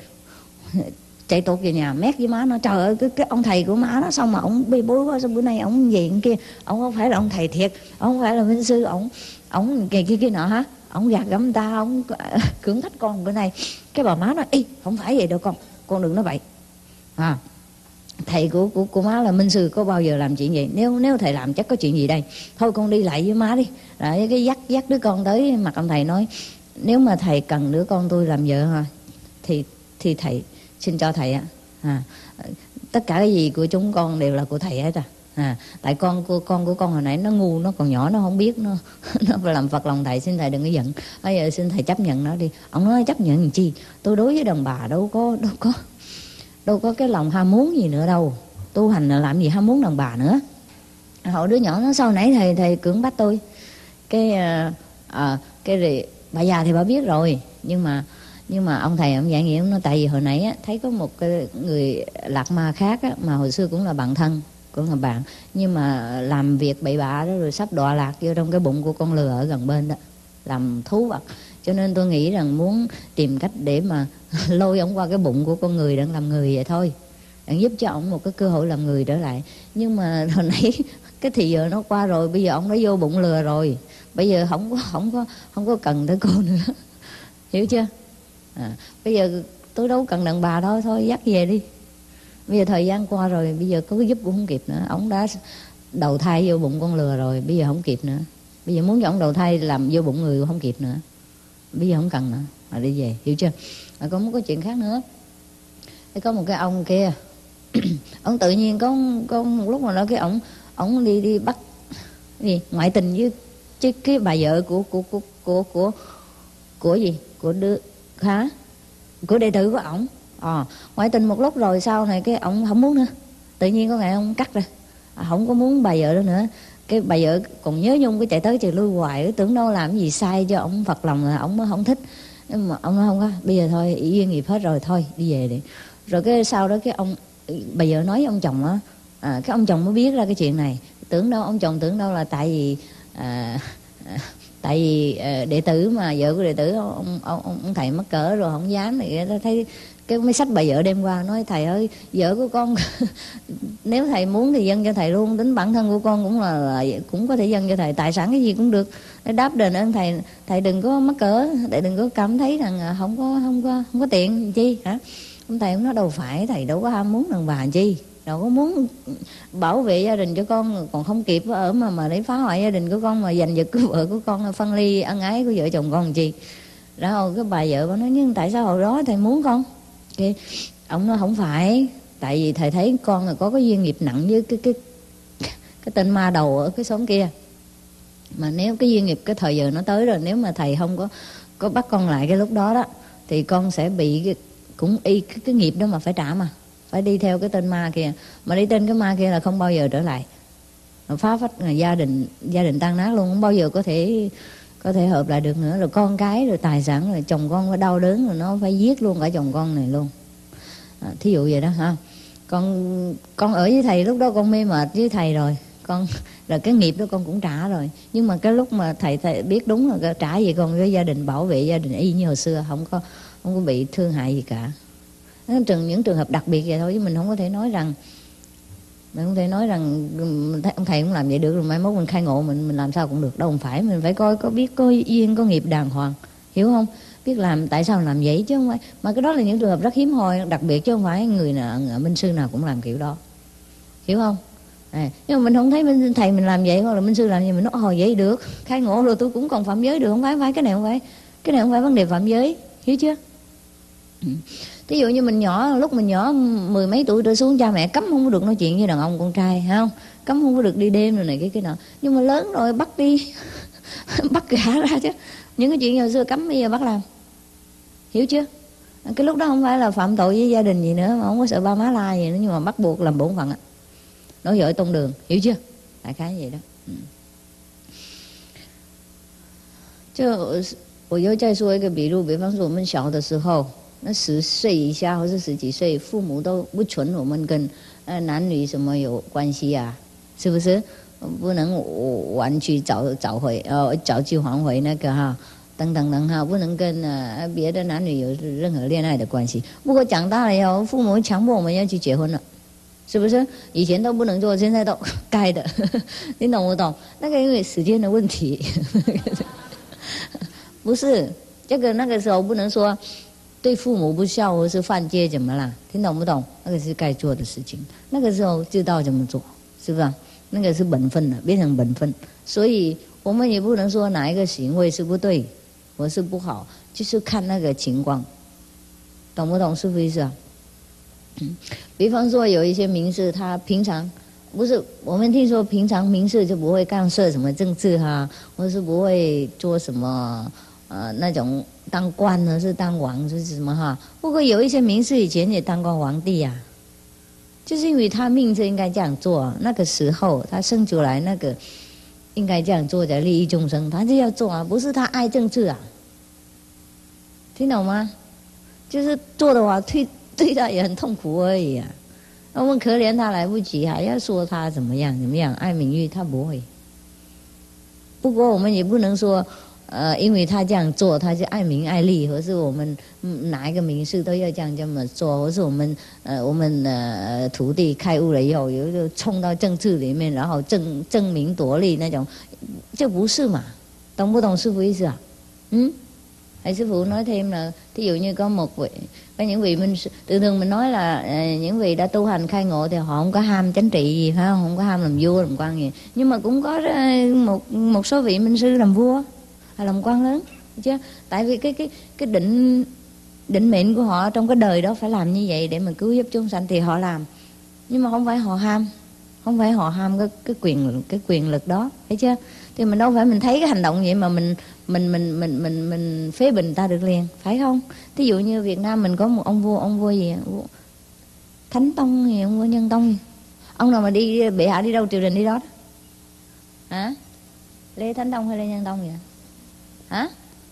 chạy tụt về nhà mét với má nó: trời ơi, cái, cái ông thầy của má nó xong mà ông bê bối quá, sao bữa nay ông gì kia, ông không phải là ông thầy thiệt, ông không phải là minh sư, ông ông kia kia kia nọ hả, ông gạt gẫm ta, ông cưỡng thách con bữa nay. Cái bà má nói: y không phải vậy đâu con, con đừng nói vậy. À, thầy của của của má là minh sư, có bao giờ làm chuyện vậy? Nếu nếu thầy làm chắc có chuyện gì đây. Thôi con đi lại với má đi. Rồi cái dắt dắt đứa con tới mặt ông thầy nói: nếu mà thầy cần đứa con tôi làm vợ ha, thì thì thầy xin cho thầy á. À, tất cả cái gì của chúng con đều là của thầy hết à. À, tại con của con của con hồi nãy nó ngu, nó còn nhỏ, nó không biết, nó nó phải làm phật lòng thầy, xin thầy đừng có giận, bây giờ xin thầy chấp nhận nó đi. Ông nói chấp nhận làm chi, tôi đối với đàn bà đâu có đâu có đâu có cái lòng ham muốn gì nữa đâu, tu hành là làm gì ham muốn đàn bà nữa. Hồi đứa nhỏ nó: sau nãy thầy thầy cưỡng bắt tôi, cái à, à, cái rồi bà già thì bà biết rồi, nhưng mà nhưng mà ông thầy ông giải nghĩa, ông nói tại vì hồi nãy á, thấy có một cái người lạc ma khác á, mà hồi xưa cũng là bạn thân, cũng là bạn, nhưng mà làm việc bậy bạ đó, rồi sắp đọa lạc vô trong cái bụng của con lừa ở gần bên đó, làm thú vật. Cho nên tôi nghĩ rằng muốn tìm cách để mà lôi ông qua cái bụng của con người đang làm người vậy thôi, để giúp cho ông một cái cơ hội làm người trở lại. Nhưng mà hồi nãy cái thì giờ nó qua rồi, bây giờ ông đã vô bụng lừa rồi, bây giờ không có không có không có cần tới cô nữa. hiểu chưa? À, bây giờ tôi đâu cần đàn bà thôi, thôi dắt về đi. Bây giờ thời gian qua rồi, bây giờ có cái giúp cũng không kịp nữa. Ông đã đầu thai vô bụng con lừa rồi, bây giờ không kịp nữa. Bây giờ muốn cho ông đầu thai làm vô bụng người không kịp nữa. Bây giờ không cần nữa, mà đi về, hiểu chưa? À, còn một cái chuyện khác nữa. Có một cái ông kia ông tự nhiên có, có một lúc nào đó cái ông ông đi đi bắt gì ngoại tình với chứ cái bà vợ của của của của của của gì của đứa hả của đệ tử của ổng. À, ngoại tình một lúc rồi sau này cái ổng không muốn nữa, tự nhiên có ngày ông cắt ra, à, không có muốn bà vợ đó nữa. Cái bà vợ còn nhớ nhung cái chạy tới chạy lui hoài, tưởng đâu làm gì sai cho ổng phật lòng là ổng mới không thích. Nhưng mà ông nói không có, bây giờ thôi ý duyên nghiệp hết rồi, thôi đi về đi. Rồi cái sau đó cái ông bà vợ nói với ông chồng á, à, cái ông chồng mới biết ra cái chuyện này. Tưởng đâu ông chồng tưởng đâu là tại vì à, à, tại vì à, đệ tử mà vợ của đệ tử ông ông, ông, ông thầy mắc cỡ rồi không dám thì thấy cái mấy sách bà vợ đem qua nói thầy ơi vợ của con nếu thầy muốn thì dâng cho thầy luôn, tính bản thân của con cũng là, là cũng có thể dâng cho thầy, tài sản cái gì cũng được để đáp đền ơn thầy. Thầy đừng có mắc cỡ, thầy đừng có cảm thấy rằng không có không có không có tiền chi hả. Ông thầy cũng nói đâu phải, thầy đâu có ham muốn đàn bà chi, đâu có muốn bảo vệ gia đình cho con còn không kịp ở mà mà để phá hoại gia đình của con, mà giành giật của vợ của con, phân ly ân ái của vợ chồng con chi. Rồi cái bà vợ bà nói nhưng tại sao hồi đó thầy muốn con? Cái ông nói không phải, tại vì thầy thấy con là có cái duyên nghiệp nặng với cái cái cái tên ma đầu ở cái xóm kia, mà nếu cái duyên nghiệp cái thời giờ nó tới rồi, nếu mà thầy không có có bắt con lại cái lúc đó đó thì con sẽ bị cái, cũng y cái, cái nghiệp đó mà phải trả, mà phải đi theo cái tên ma kia, mà đi tên cái ma kia là không bao giờ trở lại, phá phách gia đình, gia đình tan nát luôn, không bao giờ có thể có thể hợp lại được nữa. Rồi con cái rồi tài sản rồi chồng con phải đau đớn, rồi nó phải giết luôn cả chồng con này luôn, à, thí dụ vậy đó ha. Con con ở với thầy lúc đó con mê mệt với thầy rồi, con rồi cái nghiệp đó con cũng trả rồi, nhưng mà cái lúc mà thầy, thầy biết đúng là trả về con với gia đình, bảo vệ gia đình y như hồi xưa, không có không có bị thương hại gì cả. Trường những trường hợp đặc biệt vậy thôi, chứ mình không có thể nói rằng mình không thể nói rằng ông thầy cũng làm vậy được rồi mai mốt mình khai ngộ mình mình làm sao cũng được đâu. Không phải, mình phải coi có biết có duyên có nghiệp đàng hoàng, hiểu không? Biết làm tại sao làm vậy chứ không phải, mà cái đó là những trường hợp rất hiếm hoi đặc biệt, chứ không phải người nào minh sư nào cũng làm kiểu đó, hiểu không? À, nhưng mà mình không thấy minh thầy mình làm vậy hoặc là minh sư làm vậy mình nói hồi vậy được, khai ngộ rồi tôi cũng còn phạm giới được, không phải, không phải cái này không phải cái này không phải vấn đề phạm giới, hiểu chưa? Ví dụ như mình nhỏ, lúc mình nhỏ mười mấy tuổi trở xuống, cha mẹ cấm không có được nói chuyện với đàn ông con trai, phải không? Cấm không có được đi đêm rồi này cái cái nọ. Nhưng mà lớn rồi bắt đi bắt gả ra chứ. Những cái chuyện hồi xưa cấm bây giờ bắt làm, hiểu chưa? Cái lúc đó không phải là phạm tội với gia đình gì nữa, mà không có sợ ba má la gì nữa, nhưng mà bắt buộc làm bổn phận á, nói dội tông đường, hiểu chưa? Đại khái vậy đó. Ừ. Chứ我又再说一个比如，比方说我们小的时候，那十岁以下或是十几岁，父母都不准我们跟呃男女什么有关系啊，是不是？不能玩去找找回呃找去还回那个哈，等等等哈，不能跟呃别的男女有任何恋爱的关系。不过长大了以后，父母强迫我们要去结婚了，是不是？以前都不能做，现在都该的，你懂不懂？那个因为时间的问题。不是，这个那个时候不能说对父母不孝或是犯戒怎么啦？听懂不懂？那个是该做的事情，那个时候知道怎么做，是不是？那个是本分的，变成本分。所以我们也不能说哪一个行为是不对或是不好，就是看那个情况，懂不懂？是不是意思啊？嗯，比方说有一些名士，他平常。不是，我们听说平常名士就不会干涉什么政治哈，或是不会做什么呃那种当官呢，是当王是什么哈？不过有一些名士以前也当过皇帝呀、啊，就是因为他命就应该这样做，那个时候他生出来那个应该这样做的利益众生，他就要做啊，不是他爱政治啊，听懂吗？就是做的话对对他也很痛苦而已啊。我们可怜他来不及，还要说他怎么样怎么样爱名誉，他不会。不过我们也不能说，呃，因为他这样做，他就爱名爱利，或是我们、嗯、哪一个名士都要这样这么做，或是我们呃我们呃徒弟开悟了以后，有就冲到政治里面，然后争争名夺利那种，这不是嘛？懂不懂师父意思啊？嗯， Thầy sư phụ nói thêm là thí dụ như có một vị, có những vị minh sư, thường thường mình nói là à, những vị đã tu hành khai ngộ thì họ không có ham chánh trị gì, phải không? Không có ham làm vua làm quan gì. Nhưng mà cũng có một một số vị minh sư làm vua hay làm quan lớn, chứ? Tại vì cái cái cái định định mệnh của họ trong cái đời đó phải làm như vậy để mà cứu giúp chúng sanh thì họ làm. Nhưng mà không phải họ ham, không phải họ ham cái cái quyền cái quyền lực đó, thấy chưa? Thì mình đâu phải mình thấy cái hành động vậy mà mình mình mình mình mình mình phê bình ta được liền, phải không? Thí dụ như Việt Nam mình có một ông vua, ông vua gì, Thánh Tông gì, ông vua Nhân Tông gì. Ông nào mà đi bệ hạ đi đâu triều đình đi đó, hả? Lê Thánh Tông hay Lê Nhân Tông vậy hả?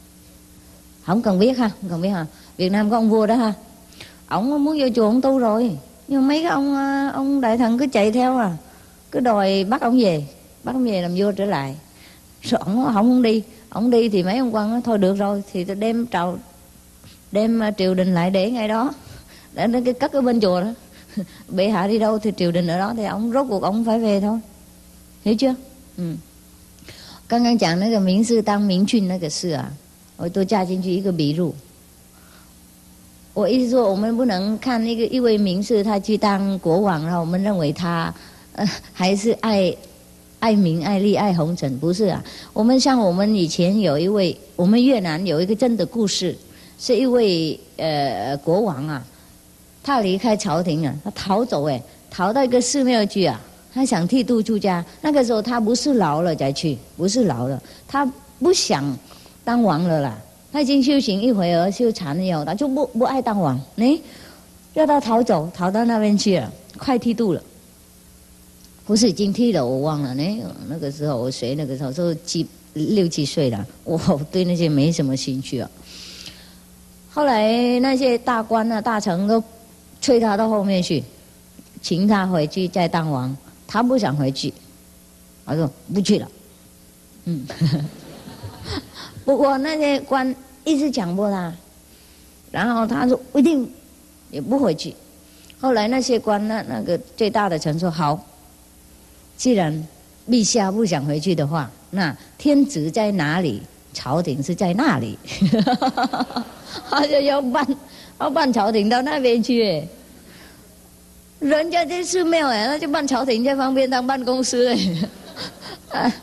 Không cần biết ha, không cần biết ha. Việt Nam có ông vua đó ha, ông muốn vô chùa ông tu rồi, nhưng mấy cái ông ông đại thần cứ chạy theo à, cứ đòi bắt ông về, bắt ông về làm vua trở lại. Rồi ông không không đi, ông đi thì mấy ông quan nói thôi được rồi, thì tôi đem trầu đem triều đình lại để ngay đó, để nó cái cất ở bên chùa đó. Bệ hạ đi đâu thì triều đình ở đó, thì ông rốt cuộc ông phải về thôi, hiểu chưa? Ừ. 刚刚讲那个名士当明君那个事啊，我都加进去一个笔录。我意思说，我们不能看那个一位名士他去当国王，然后我们认为他呃还是爱爱民爱利爱红尘，不是啊。我们像我们以前有一位，我们越南有一个真的故事，是一位呃国王啊，他离开朝廷啊，他逃走哎，逃到一个寺庙去啊。他想剃度出家，那个时候他不是老了再去，不是老了，他不想当王了啦。他已经修行一会儿，修禅了以后，他就不不爱当王，哎，要他逃走，逃到那边去了，快剃度了，不是已经剃了，我忘了呢。那个时候我谁那个时候就七六七岁了，我对那些没什么兴趣啊。后来那些大官啊、大臣都催他到后面去，请他回去再当王。他不想回去，他说不去了。嗯，不过那些官一直强迫他，然后他说一定也不回去。后来那些官那那个最大的臣说好，既然陛下不想回去的话，那天子在哪里，朝廷是在那里。他就要搬要搬朝廷到那边去。人家在寺庙哎，那就办朝廷在旁边当办公室哎，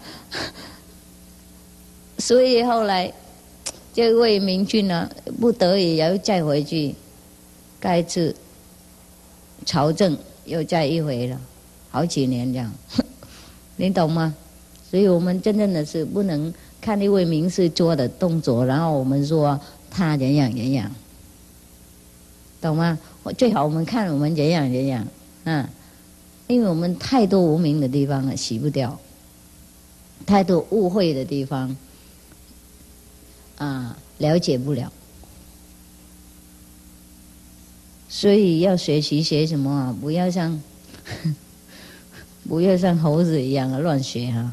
所以后来这位明君呢，不得已要再回去盖次朝政，又再一回了，好几年这样，你懂吗？所以我们真正的是不能看一位名士做的动作，然后我们说他怎样怎样，懂吗？最好我们看我们怎样怎样啊，因为我们太多无明的地方了，洗不掉，太多误会的地方啊，了解不了，所以要学习学什么啊？不要像不要像猴子一样啊，乱学哈、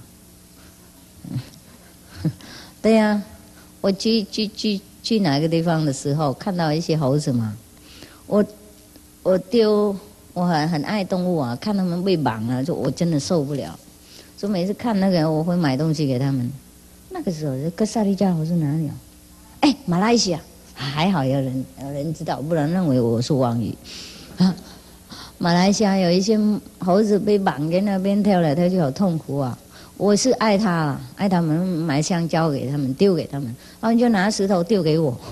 啊。对呀、啊，我去去去去哪个地方的时候，看到一些猴子嘛。我我丢，我很很爱动物啊，看他们被绑了，就我真的受不了。所以每次看那个，我会买东西给他们。那个时候，哥斯达黎加我是哪里啊？哎，马来西亚，还好有人有人知道，不然认为我是王宇啊。马来西亚有一些猴子被绑在那边跳来跳去，好痛苦啊！我是爱他了，爱他们，买香蕉给他们，丢给他们，然后就拿石头丢给我。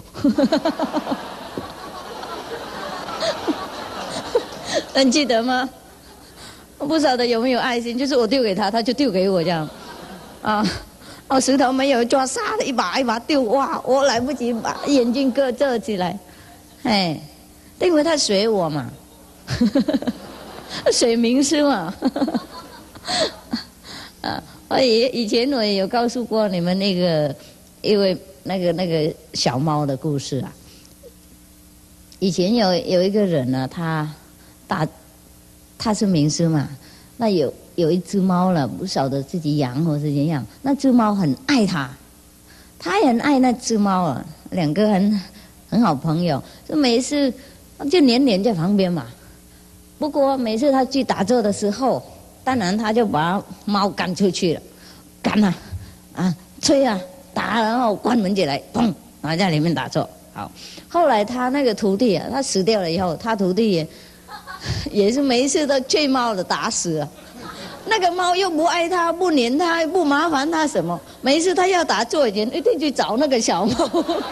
能记得吗？我不晓得有没有爱心，就是我丢给他，他就丢给我这样，啊，哦，石头没有抓，杀了一把一把丢，哇，我来不及把眼睛搁遮起来，哎，因为他学我嘛，学名师嘛，啊，我以以前我也有告诉过你们那个，因为那个那个小猫的故事啊，以前有有一个人呢，他。大，他是名师嘛，那有有一只猫了，不晓得自己养或是怎样，那只猫很爱他，他也很爱那只猫啊，两个很很好朋友，就每次就黏黏在旁边嘛。不过每次他去打坐的时候，当然他就把猫赶出去了，赶啊啊，催啊打，然后关门起来，砰然后在里面打坐。好，后来他那个徒弟啊，他死掉了以后，他徒弟也也是每一次都追猫的打死了。那个猫又不爱他，不黏他，不麻烦他什么。每一次他要打坐前，一定去找那个小猫，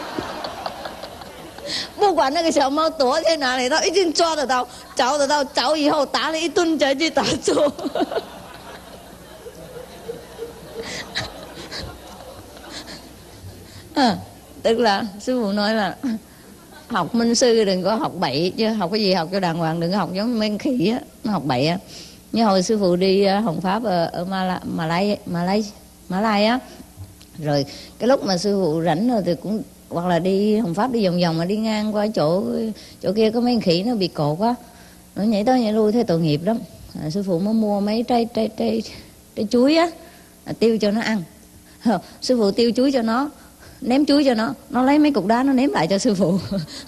不管那个小猫躲在哪里，他一定抓得到，找得到，找以后打了一顿才去打坐。À, tức là sư phụ nói là học minh sư đừng có học bậy, chứ học cái gì học cho đàng hoàng, đừng có học giống mấy khỉ á, nó học bậy á. Như hồi sư phụ đi Hồng Pháp ở, ở Malai, Malai, Malai, Malai á, rồi cái lúc mà sư phụ rảnh rồi thì cũng hoặc là đi Hồng Pháp đi vòng vòng mà đi ngang qua chỗ chỗ kia có mấy con khỉ nó bị cột á, nó nhảy tới nhảy lui thấy tội nghiệp lắm. À, sư phụ mới mua mấy trái trái trái trái chuối á, à, tiêu cho nó ăn. À, sư phụ tiêu chuối cho nó, ném chuối cho nó, nó lấy mấy cục đá nó ném lại cho sư phụ.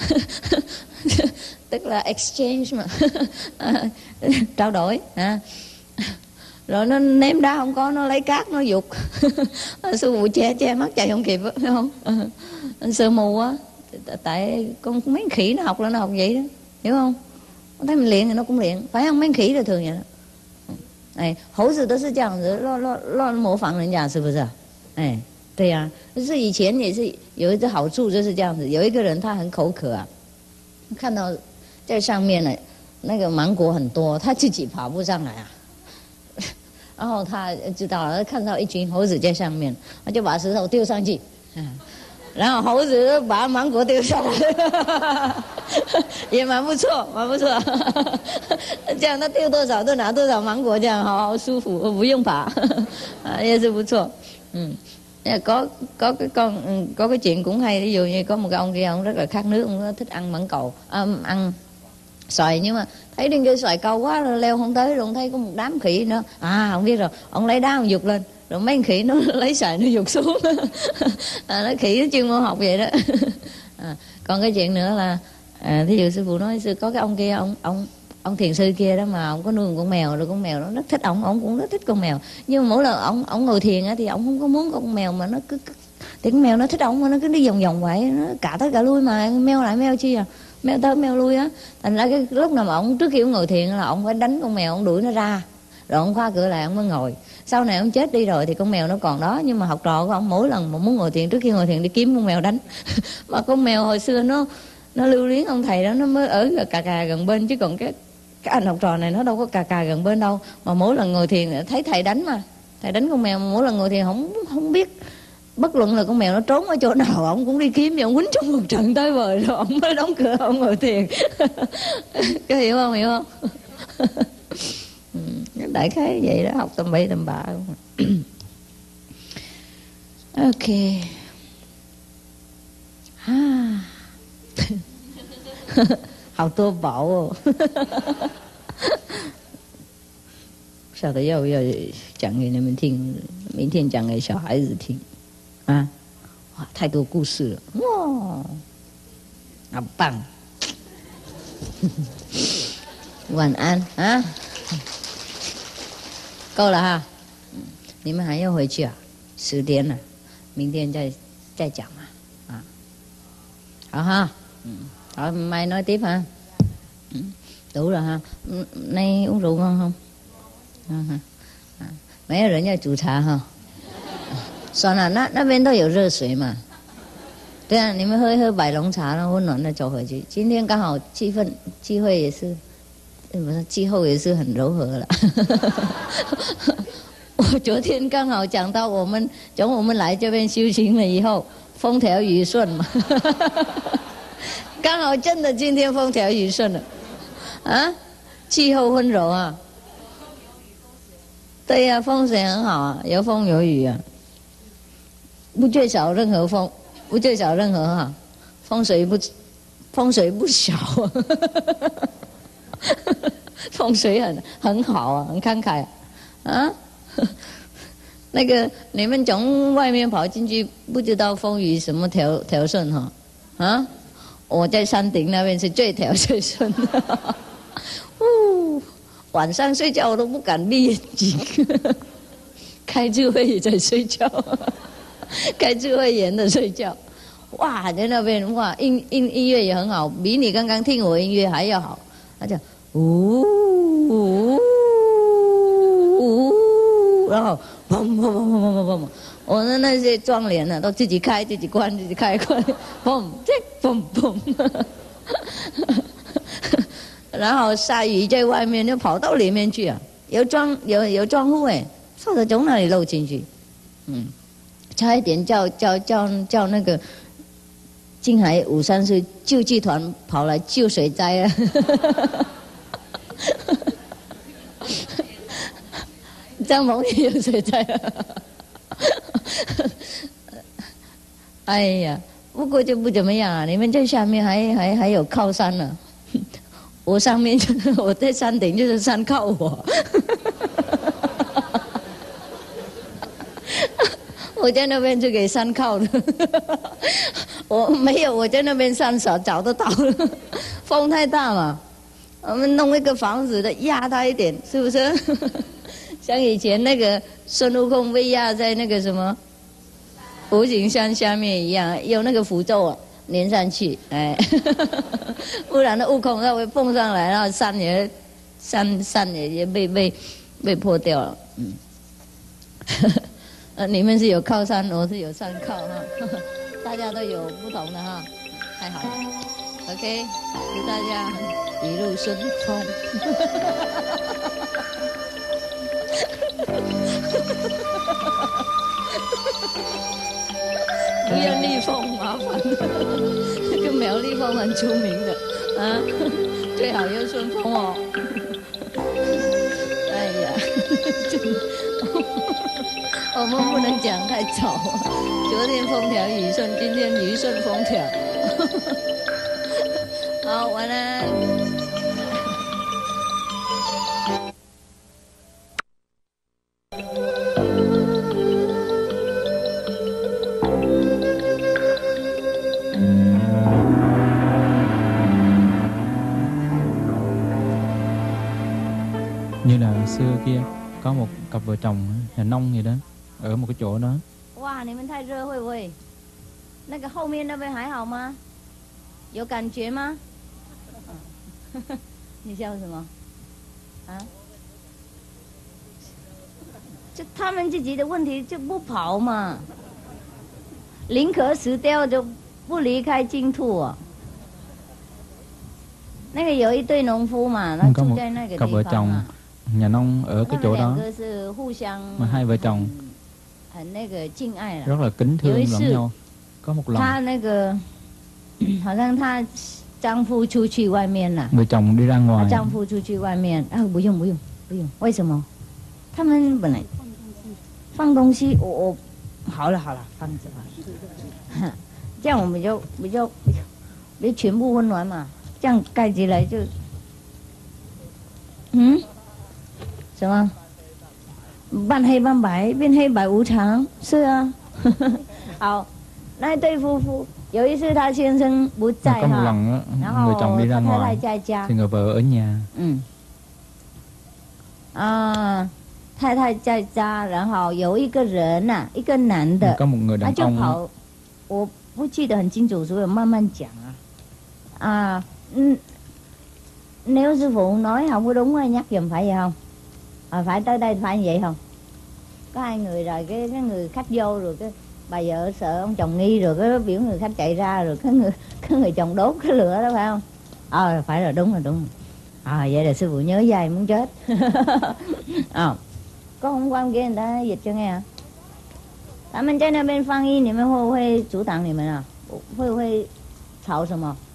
Tức là exchange mà. À, trao đổi. À. Rồi nó ném đá không có, nó lấy cát nó giục. Sư phụ che che mắt chạy không kịp, phải không? À, sơ mù á, tại con mấy khỉ nó học là nó học vậy đó, hiểu không? Thấy mình luyện thì nó cũng luyện, phải không? Mấy khỉ là thường vậy đó. Này, 猴子都是这样子乱乱乱模仿人家，是不是？哎。对呀、啊，就是以前也是有一个好处，就是这样子。有一个人他很口渴啊，看到在上面呢，那个芒果很多，他自己爬不上来啊。然后他知道了，看到一群猴子在上面，他就把石头丢上去，嗯，然后猴子把芒果丢下来，也蛮不错，蛮不错。这样他丢多少都拿多少芒果，这样好好舒服，不用爬，啊，也是不错，嗯。có có cái con có cái chuyện cũng hay, ví dụ như có một cái ông kia ông rất là khát nước, ông thích ăn mãng cầu, à, ăn xoài, nhưng mà thấy trên cây xoài cao quá rồi leo không tới, rồi ông thấy có một đám khỉ nữa, à không biết rồi, ông lấy đá ông giục lên, rồi mấy con khỉ nó lấy xoài nó giục xuống. À, nó khỉ nó chuyên môn học vậy đó. À, còn cái chuyện nữa là à, thí dụ sư phụ nói sư có cái ông kia, ông ông ông thiền sư kia đó mà ông có nuôi một con mèo, rồi con mèo nó rất thích ông, ông cũng rất thích con mèo, nhưng mà mỗi lần ông ông ngồi thiền á thì ông không có muốn con mèo mà nó cứ, cứ thì con mèo nó thích ông mà nó cứ đi vòng vòng vậy, nó cả tới cả lui mà meo lại meo chi à, meo tới meo lui á, thành ra cái lúc nào mà ông trước khi ông ngồi thiền là ông phải đánh con mèo, ông đuổi nó ra, rồi ông khóa cửa lại ông mới ngồi. Sau này ông chết đi rồi thì con mèo nó còn đó, nhưng mà học trò của ông mỗi lần mà muốn ngồi thiền, trước khi ngồi thiền đi kiếm con mèo đánh. Mà con mèo hồi xưa nó nó lưu luyến ông thầy đó, nó mới ở cà cà gần bên, chứ còn cái cái anh học trò này nó đâu có cà cà gần bên đâu, mà mỗi lần ngồi thiền thấy thầy đánh, mà thầy đánh con mèo, mỗi lần ngồi thiền không không biết, bất luận là con mèo nó trốn ở chỗ nào ông cũng đi kiếm, và ông quýnh trong một trận tới vời rồi ông mới đóng cửa ông ngồi thiền. Có hiểu không, hiểu không? Đại khái vậy đó, học tầm bậy tầm bạ. Ok. À. Học tô bảo. 晓得要不要讲给你们听？明天讲给小孩子听啊！哇，太多故事了，哇，好棒！晚安啊！够了哈，你们还要回去啊？十点了，明天再再讲嘛啊！好哈，嗯，好，mai nói tiếp ha. Ừ, đủ rồi ha. Nay uống rượu ngon không? À, à,没有人要煮茶哈。算了，那那边都有热水嘛。对啊，你们喝一喝百龙茶，然后温暖的走回去。今天刚好气氛机会也是，不是气候也是很柔和了。我昨天刚好讲到我们从我们来这边修行了以后，风调雨顺嘛。刚好真的今天风调雨顺了，啊，气候温柔啊。对呀、啊，风水很好啊，有风有雨啊，不缺少任何风，不缺少任何哈，风水不风水不小，风水很很好啊，很慷慨啊。那个你们从外面跑进去，不知道风雨什么调调顺哈啊。我在山顶那边是最调最顺的。哦，晚上睡觉我都不敢闭眼睛，开智慧也在睡觉，开智慧眼的睡觉。 哇，在那边哇，音音音乐也很好，比你刚刚听我音乐还要好。他就呜呜呜，然后砰砰砰砰砰砰砰，我的那些窗帘呢，都自己开自己关自己开关，砰这砰砰。然后下雨在外面就跑到里面去啊，有窗有有窗户哎，或者从那里漏进去，嗯，差一点叫叫叫叫那个金海五三岁救济团跑来救水灾啊！帐篷也有水灾啊！哎呀，不过就不怎么样啊，你们在下面还还还有靠山呢、啊。我上面就是我在山顶，就是山靠我。我在那边就给山靠了。我没有，我在那边山少找得到了。风太大嘛，我们弄一个房子的压它一点，是不是？像以前那个孙悟空被压在那个什么五行山下面一样，有那个符咒啊。连上去，哎，不然的悟空他会蹦上来，然后山也山山也也被被被破掉了，嗯。呃，你们是有靠山，我是有山靠哈，大家都有不同的哈，太好了 ，OK， 祝大家一路顺风。不要逆风，麻烦的。这个苗栗风很出名的啊，最好要顺风哦。哎呀，真的，我们不能讲太早。昨天风调雨顺，今天雨顺风调。好，晚安。 Như là xưa kia có một cặp vợ chồng nhà nông gì đó ở một cái chỗ đó. Wow, 你们太热会不会？那个后面那边还好吗？有感觉吗？你笑什么？啊？就他们自己的问题就不跑嘛，宁可死掉就不离开净土啊。那个有一对农夫嘛，他住在那个地方嘛。 Nhà nông ở cái chỗ đó mà hai vợ chồng rất là kính thương lẫn nhau. Có một lần người chồng đi ra ngoài. 丈夫出去外面啊，不用不用不用，为什么？他们本来放东西，我我好了好了，放着吧。这样我们就比较比较全部温暖嘛，这样盖起来就嗯。什么？半黑半白，变黑白无常，是啊。好，那对夫妇有一次他先生不在哈，然后他太太在家， thì người vợ ở nhà。 嗯，啊，太太在家，然后有一个人呐、啊，一个男的， có một người đàn 他就 ông 跑，我不記得很清楚，所以我慢慢講啊。啊，嗯，nếu sư phụ nói không có đúng hay nhắc giùm phải vậy không? À, phải tới đây phải vậy không? Có hai người rồi cái cái người khách vô rồi cái bà vợ sợ ông chồng nghi rồi cái biểu người khách chạy ra rồi cái người cái người chồng đốt cái lửa đó phải không? Ờ à, phải rồi, đúng rồi đúng rồi. À vậy là sư phụ nhớ dai muốn chết. À, có hôm qua kia người ta dịch cho nghe à? 他们在那边翻译，你们会不会阻挡你们啊？会不会吵什么？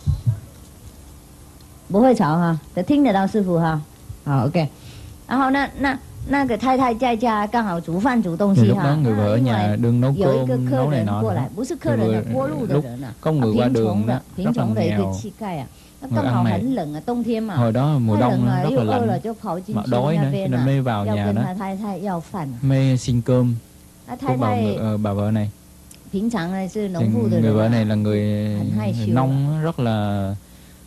不会吵哈，都听得到师傅哈。好 ，OK。然后那那那个太太在家刚好煮饭煮东西哈。 người vợ ở nhà đương nấu cơm nấu này nọ. 过来，不是客人的，过路的人啊。 có người qua đường đó, 贫穷的一个乞丐啊。刚好很冷啊，冬天嘛。 hồi đó mùa đông rất là lạnh, 就跑进去 đói nữa, cho nên mới vào nhà đó, 太太要饭， mới xin cơm. 那太太 bà, bà vợ này, 平常呢是农户的人， người vợ này là người, người nông rất là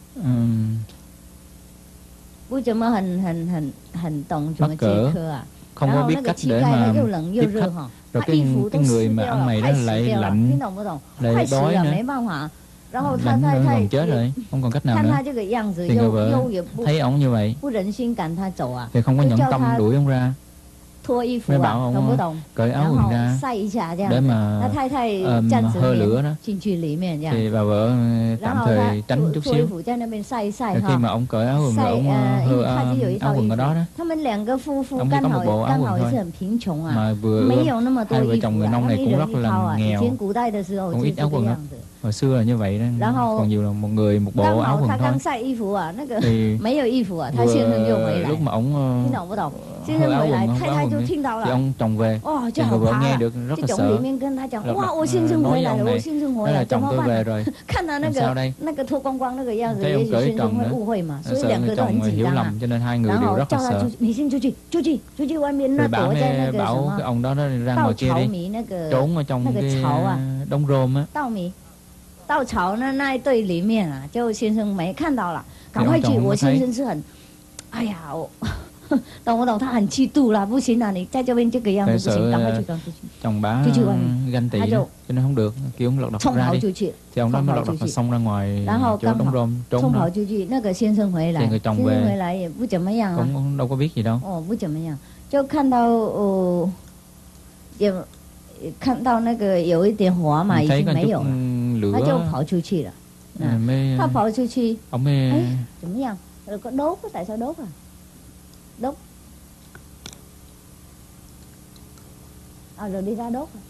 um, 不怎么很很很很懂怎么接客啊。 không có biết cách để mà tiếp khách. Rồi cái cái người mà ăn mày đó lại lạnh, lại đói nữa, lạnh nữa gần chết rồi, không còn cách nào nữa. Thì người vợ thấy ổng như vậy thì không có nhẫn tâm đuổi ông ra, mới bảo ông cởi áo quần ra để mà um, hơi lửa đó. Thì bà vợ tạm thời tránh chút xíu. Rồi khi mà ông cởi áo quần rồi ông hơ áo quần ở đó đó, ông chỉ có một bộ áo quần thôi, mà vừa hai vợ chồng người nông này cũng rất là nghèo, cũng ít áo quần lắm. Hồi xưa là như vậy đó, còn nhiều là một người một bộ áo quần thôi. Thì vừa lúc mà ổng hơi áo quần, không có áo quần thì ông chồng về, thì người vợ nghe được rất là sợ. Nói với ông này, nói là chồng tôi về rồi, làm sao đây? Thấy ông cởi trần nữa, sợ người chồng hiểu lầm, cho nên hai người đều rất là sợ. Rồi bà mới bảo cái ông đó nó ra ngoài kia đi, trốn ở trong cái đống rơm á. 稻草呢那一堆里面啊，就先生没看到了，赶快去。我先生是很，哎呀，我懂不懂？他很气度啦，不行啊，你在这边这个样子不行，赶快去，赶快去。 chồng bà ganh tị đó, cho nên không được, kêu ông lật đật ra đi. Thì ông đó mới lật đật xông ra ngoài chỗ đống rơm trốn đó. Thì người chồng về cũng đâu có biết gì đâu. 不怎么样，就看到呃，也看到那个有一点火嘛，已经没有了。 他就跑出去了，他跑出去，哎，怎么样？có đốt, tại sao đốt à? Đốt, à rồi đi ra đốt à?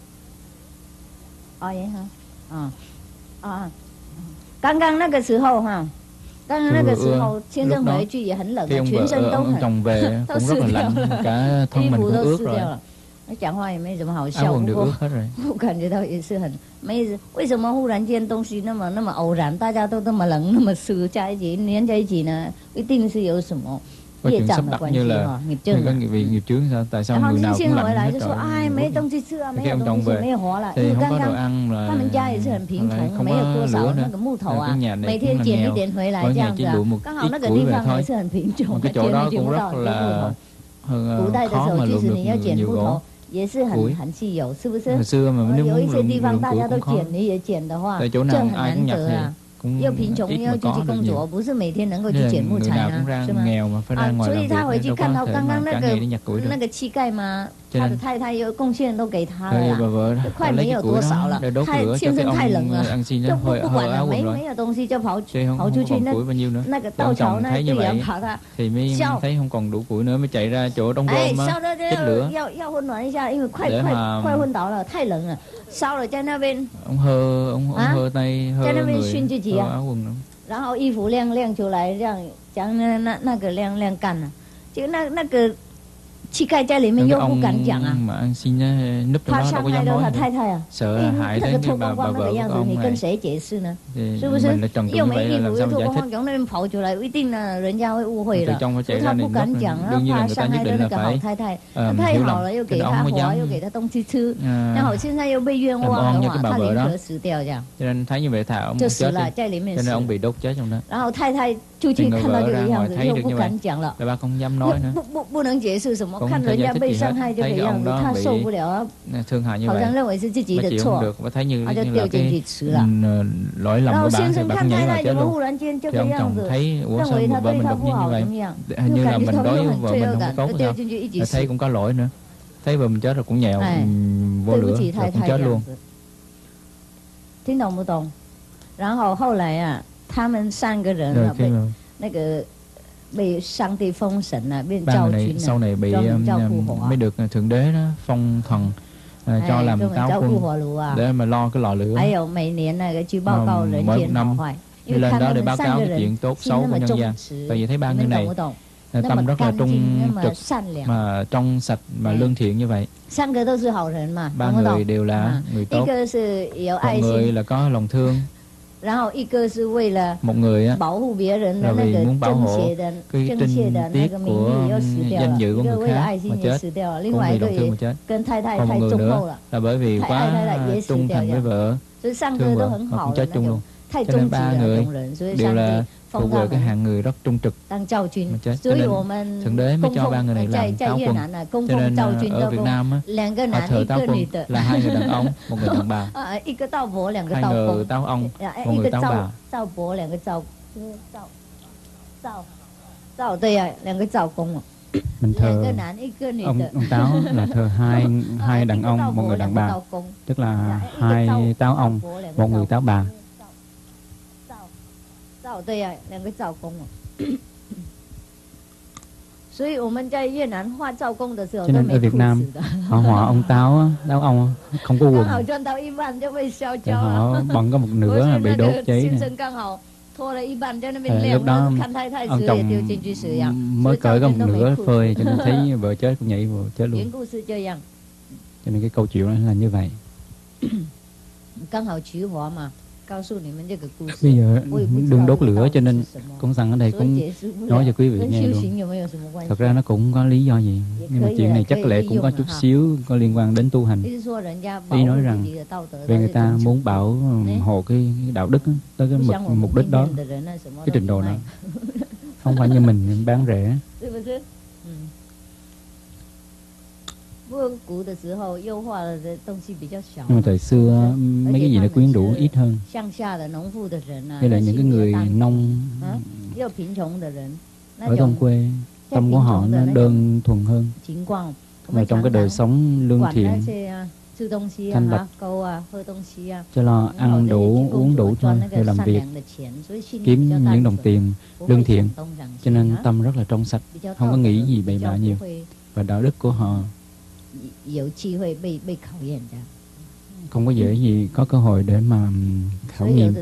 À vậy hả? À, à, 刚刚那个时候哈，刚刚那个时候，先生回去也很冷，全身都很， chồng về cũng rất là lạnh, cả thân mình cũng ướt rồi. 他讲话也没什么好笑，不过我感觉到也是很没。为什么忽然间东西那么那么偶然，大家都那么冷那么湿在一起连在一起呢？一定是有什么业障的关系哈，nghiệp chướng。 vì nghiệp chướng sao? Tại sao người nào cũng lạnh hết rồi? 哎，没东西吃啊，没有东西，没有活了。因为刚刚他们家也是很贫穷，没有多少那个木头啊，每天捡一点回来这样子啊。刚好那个地方也是很贫穷，捡也捡不到木头。古代的时候，即使你要捡木头。 也是很很稀有，是不是？有一些地方大家都捡，你也捡的话，这很难得啊。又贫穷又去工作，不是每天能够去捡木材啊，是吗？啊，所以他回去看到刚刚那个那个乞丐嘛，他的太太有贡献都给他了啦，快没有多少了。太先生太冷了，就不不管了，没没有东西就跑跑出去那那个稻草那队员跑他， thì mới thấy không còn đủ củi nữa mới chạy ra chỗ đống rơm á, chết lửa. 要要温暖一下，因为快快快昏倒了，太冷了，烧了在那边。 ông hơ ông hơ tay hơ người áo quần nữa. 然后衣服晾晾出来，晾将那那那个晾晾干了，就那那个乞丐在里面又不敢讲啊。他伤害到他太太啊，那个脱光光那个样子，你跟谁解释呢？是不是？又没衣服又脱光光从那边跑出来，一定呢人家会误会了，所以他不敢讲啊，怕伤害到那个好太太。太好了，又给他活，又给他东西吃，然后现在又被冤枉的话，他宁可死掉这样。 cho nên thấy như vậy thà ông chết đi, cho nên ông bị đốt chết trong đó. 然后太太出去看到这个样子，又不敢讲了， bà không dám nói nữa. 不不不能解释什么，看人家被伤害这个样子，他受不了啊，好像认为是自己的错，他就掉进去吃了。然后先生看太太怎么忽然间这个样子，认为他对他不好怎么样，就感觉他又很罪恶感，就掉进去一起死。 thấy cũng có lỗi nữa, thấy vợ mình chết rồi cũng nhèo vô lửa rồi cũng chết luôn. 听懂不懂？然后后来啊，他们三个人啊被那个被上帝封神了，变教君了， sau này bị mới được thượng đế đó phong thần cho làm táo quân để mà lo cái lò lửa. 还有每年那个去报告人间好坏，因为他们三个人心那么忠实， tại vì thấy ba người này tâm rất là trung trực mà trong sạch mà lương thiện như vậy. Ba người đều là người tốt, một người là có lòng thương, một người là vì muốn bảo hộ cái trinh tiết của danh dự của người khác mà chết, cũng vì lòng thương mà chết. Còn một người nữa là bởi vì quá trung thành với vợ, thương vợ mà cũng chết chung luôn. cho nên ba người đều là thuộc về cái hạng người rất trung trực mà chết. Cho nên Thượng Đế mới cho ba người này làm táo quân. Cho nên ở Việt Nam á, họ thờ táo quân là hai người đàn ông, một người đàn bà. Hai người táo ông, một người táo bà. Mình thờ ông, ông táo là thờ hai hai đàn ông, một người đàn bà, tức là hai táo ông, một người táo bà. Cho nên ở Việt Nam họ họa ông táo, táo ông không có quần, thì họ bằng có một nửa là bị đốt cháy này. À, lúc đó ông chồng mới cởi có một nửa phơi, cho nên thấy vợ chết cũng nhảy vào chết luôn. Cho nên cái câu chuyện đó là như vậy. Bây giờ đừng đốt lửa, cho nên cũng rằng ở đây cũng nói cho quý vị nghe luôn. Thật ra nó cũng có lý do gì, nhưng mà chuyện này chắc có lẽ cũng có chút xíu có liên quan đến tu hành. Ý nói rằng vì người ta muốn bảo hộ cái đạo đức tới cái mục, mục đích đó, cái trình độ nào, không phải như mình bán rẻ. Nhưng mà thời xưa mấy cái gì nó quyến rũ ít hơn. Hay là những cái người nông ở thôn quê, tâm của họ nó đơn thuần hơn. Và trong cái đời sống lương thiện, thanh bạch, cho lo ăn đủ, uống đủ thôi, rồi làm việc, kiếm những đồng tiền lương thiện. Cho nên tâm rất là trong sạch, không có nghĩ gì bậy bạ nhiều. Và đạo đức của họ không có dễ gì có cơ hội để mà khảo nghiệm.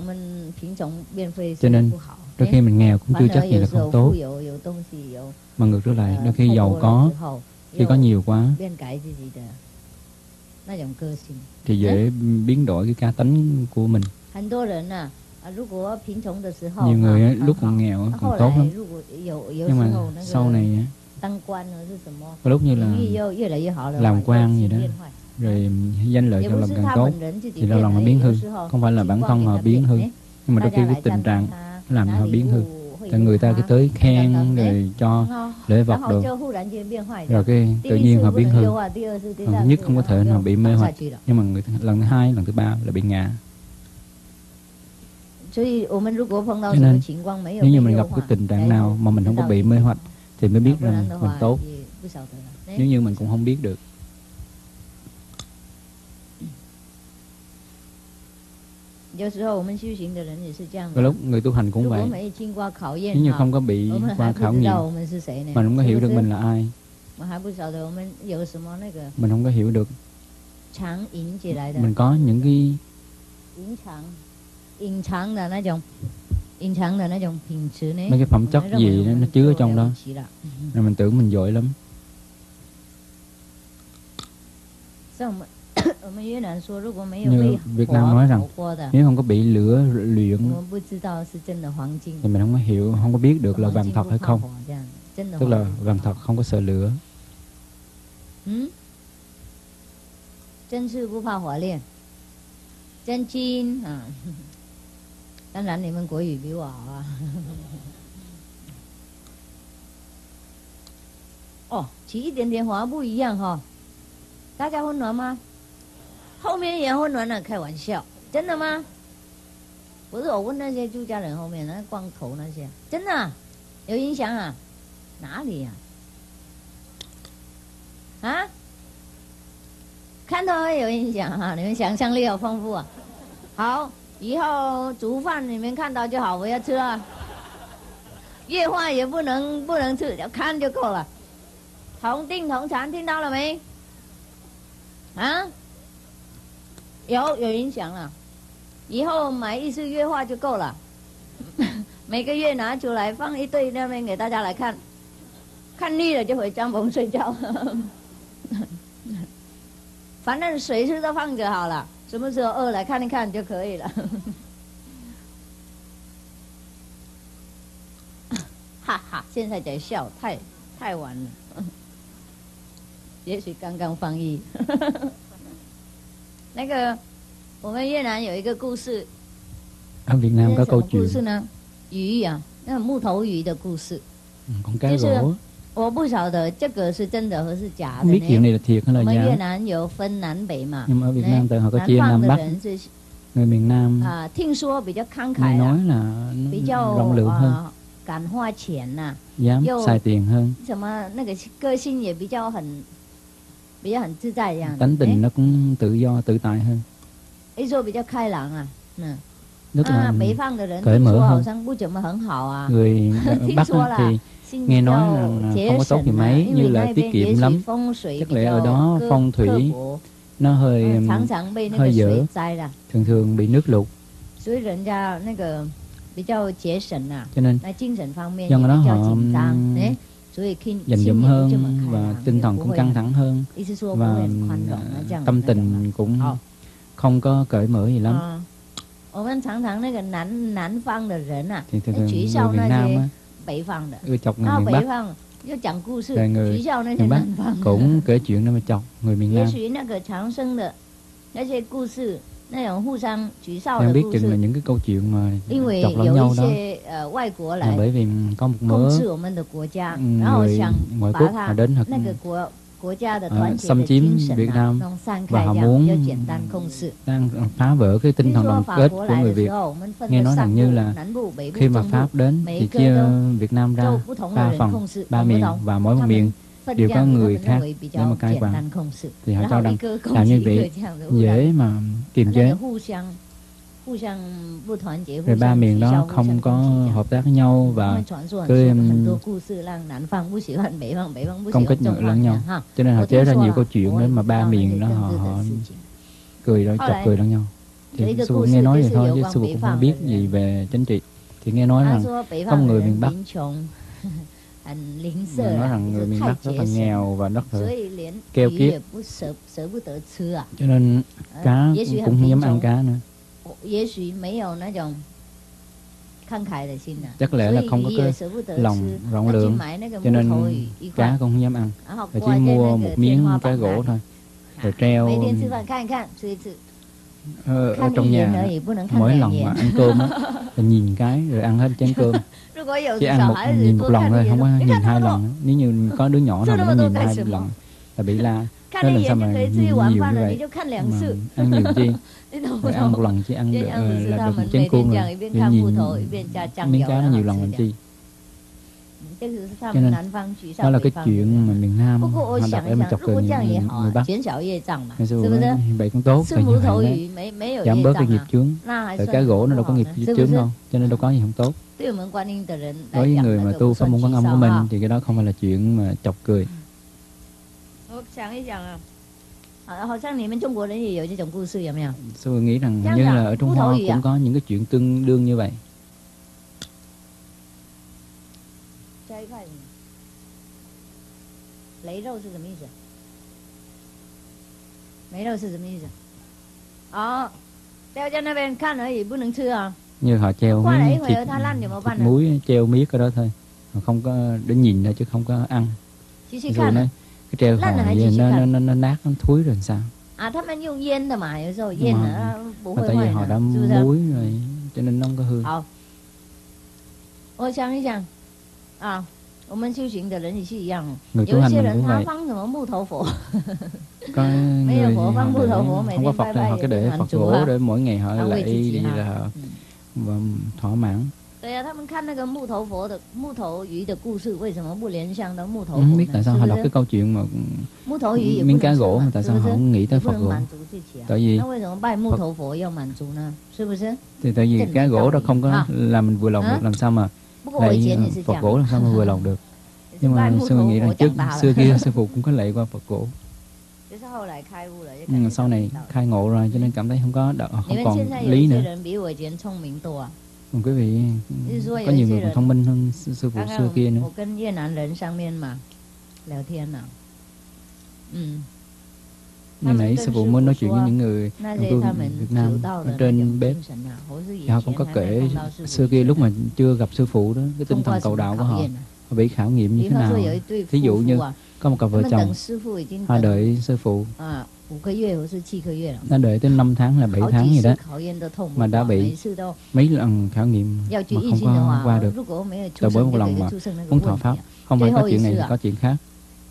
Cho nên đôi khi mình nghèo cũng chưa chắc gì là không tốt, mà ngược trở lại đôi khi giàu có, khi có nhiều quá thì dễ biến đổi cái cá tánh của mình. Nhiều người lúc còn nghèo còn tốt lắm, nhưng mà sau này có lúc như là làm quan gì đó, rồi danh lợi càng làm càng tốt, thì lâu lòng nó biến hư. Không phải là bản thân họ biến hư, nhưng mà đôi khi cái tình trạng làm cho họ biến hư. Tại người ta cứ tới khen rồi cho lễ vật đồ, rồi cái tự nhiên họ biến hư. Nhất không có thể nào bị mê hoặc, nhưng mà người lần thứ hai, lần thứ ba là bị ngã. Cho nên nếu như mình gặp cái tình trạng nào mà mình không có bị mê hoặc thì mới biết rằng mình tốt. Nếu như mình cũng không biết được. Có lúc người tu hành cũng vậy. Nếu như không có bị qua khảo nghiệm, mình không có hiểu được mình là ai, mình không có hiểu được mình có những cái mấy cái phẩm chất gì đó, nó chứa ở trong đó, rồi mình tưởng mình giỏi lắm. Như Việt Nam nói rằng nếu không có bị lửa luyện thì mình không có hiểu, không có biết được là vàng thật hay không. Tức là vàng thật không có sợ lửa. Chân sư不怕火炼，真金啊！当然你们国语比我好啊。哦，起一点点火不一样哈。大家混暖吗？后面也混暖了，开玩笑，真的吗？不是我问那些住家人后面那光头那些，真的、啊、有影响啊？哪里呀、啊？啊？看到会有影响哈、啊，你们想象力好丰富啊！好，以后煮饭你们看到就好，不要吃了。夜话也不能不能吃，要看就够了。同定同禅，听到了没？啊？有有影响了，以后买一次月画就够了，每个月拿出来放一对那边给大家来看，看腻了就回帐篷睡觉。反正随时都放着好了，什么时候饿来看一看就可以了。哈哈，现在在笑，太太晚了，也许刚刚翻译。那个我们越南有一个故事， Ở Việt Nam có câu chuyện 鱼啊，那木头鱼的故事。 con cá gỗ. 我不晓得这个是真的还是假的。 Không biết chuyện này là thiệt hay là giả. 越南有分南北嘛。 Nhưng mà ở Việt Nam tự họ có chia Nam Bắc. Người miền Nam à, 聽說比較慷慨 nghe nói là rộng lượng hơn, 敢花錢呐， dám xài tiền hơn. 什麼那個個性也比較很比較很自在一樣。 Tánh tình nó cũng tự do tự tại hơn. 一說比較開朗啊，嗯。 Rất là à,北方的人 cởi mở hơn. Người Bắc thì nghe nói là, là không có tốt gì mấy, như là tiết kiệm lắm. Chắc lẽ ở đó phong thủy nó hơi hơi dở, thường thường bị nước lụt. Cho nên dân ở đó họ dành dụm hơn và tinh thần cũng căng thẳng hơn và tâm tình cũng không có cởi mở gì lắm. 我们常常那个南南方的人啊， thì thường thường 取 người 笑 miền 那 Nam 些 á, 北方的， ưa chọc người 然后 miền 北 Bắc, 方又讲故事， rồi người 取笑那些 miền Bắc 南方的。 cũng kể chuyện để mà chọc người miền 也 Nam. 许那个长生的那些故事，那种互相取笑 Em 的 biết 故 chừng là 事， những cái câu chuyện mà 因为 chọc lẫn 有 nhau 一 đó 些呃外国 là 来 bởi vì có một 控 mớ 制我们的国家，然后 người 想 ngoại 把 quốc họ 它 đến họ 那个国国家的 ờ, 团结 xâm 的 chiếm 精神 Việt 啊， Nam 弄散 và 开 họ 这样， muốn 就简单控制。 đang phá vỡ cái tinh thần đoàn kết của người Việt. Nghe nói rằng như là khi mà Pháp đến thì chia Việt Nam ra ba phần, ba miền và mỗi một miền đều có người khác để mà cai quản. Thì họ cho rằng làm như vậy dễ mà kiềm chế. Rồi ba miền đó không có hợp tác với nhau và cứ công kích lẫn nhau. Cho nên họ chế ra nhiều câu chuyện để mà ba miền đó họ, họ cười đó, chọc cười lẫn nhau. Thì sư phụ nghe nói vậy thôi chứ sư phụ cũng không biết gì về chính trị. Thì nghe nói rằng có một người miền Bắc nói rằng người miền Bắc rất là nghèo và rất là keo kiết, cho nên cá cũng không dám ăn cá nữa. Chắc lẽ là không có cái lòng rộng lượng, cho nên cá cũng không dám ăn, rồi chỉ mua một miếng cá gỗ thôi rồi treo ở, ở trong nhà. Mỗi lần mà ăn cơm á là nhìn cái rồi ăn hết chén cơm, chỉ ăn một nhìn một lần thôi, không có nhìn hai lần. Nếu như có đứa nhỏ nào mà nó nhìn hai lần là bị la. Nói lần sau mà nhìn nhiều như vậy mà ăn nhiều chi, rồi ăn một lần chỉ ăn được, uh, là được một chén cơm rồi, để nhìn miếng cá nó nhiều lần làm chi. Cho nên đó là cái chuyện mà miền Nam họ đặt để mà chọc cười người, người, người Bắc. Ngày xưa nói vậy cũng tốt, tại như vậy đấy, giảm bớt cái nghiệp chướng. Tại cá gỗ nó đâu có nghiệp chướng đâu, cho nên đâu có gì không tốt. Đối với người mà tu pháp môn Quan Âm của mình thì cái đó không phải là chuyện mà chọc cười. Sư nghĩ rằng như là ở Trung Hoa cũng có những cái chuyện tương đương như vậy. Lấy râu là gì ý? Lấy râu là gì ý? Ờ, treo cho nó bên khăn ở gì bữa nướng chưa à? Như họ treo miếng thịt, thịt muối treo miết ở đó thôi, họ không có để nhìn thôi chứ không có ăn. Rồi nói cái treo hồi vậy nó, nó nó nó nát nó thúi rồi sao? À, thắp anh dùng yên thôi mà, rồi yên nó bổ hơi. Tại vì họ đã muối rồi cho nên nó không có hương. Ờ. Ôi chàng đi chàng. À. 我们修行的人也是一样，有一些人他放什么木头佛，没有佛放木头佛，每天拜拜也满足啊。để mỗi ngày họ lạy đi là thỏa mãn. 对啊，他们看那个木头佛的木头鱼的故事，为什么不联想到木头佛？không biết tại sao họ đọc cái câu chuyện mà miếng cá gỗ mà tại sao họ không nghĩ tới Phật gỗ? Tại vì thì tại vì cá gỗ đó không có làm mình vừa lòng được, làm sao mà lại Phật gỗ làm sao mà vừa lòng được. Nhưng mà sư nghĩ rằng trước xưa kia sư phụ cũng có lạy qua Phật gỗ, nhưng mà sau này khai ngộ rồi cho nên cảm thấy không có đỡ, không còn lý nữa. Còn quý vị có nhiều người còn thông minh hơn sư phụ xưa kia nữa. Như nãy sư phụ mới nói chuyện với những người tu Việt Nam ở trên bếp, thì họ cũng có kể xưa kia lúc mà chưa gặp sư phụ đó, cái tinh thần cầu đạo của họ, họ bị khảo nghiệm như thế nào. Thí dụ như có một cặp vợ chồng, họ đợi sư phụ Đã đợi tới năm tháng là bảy tháng gì đó mà đã bị mấy lần khảo nghiệm mà không có qua được. Rồi bởi một lần mà muốn thọ pháp, không phải có chuyện này thì có chuyện khác.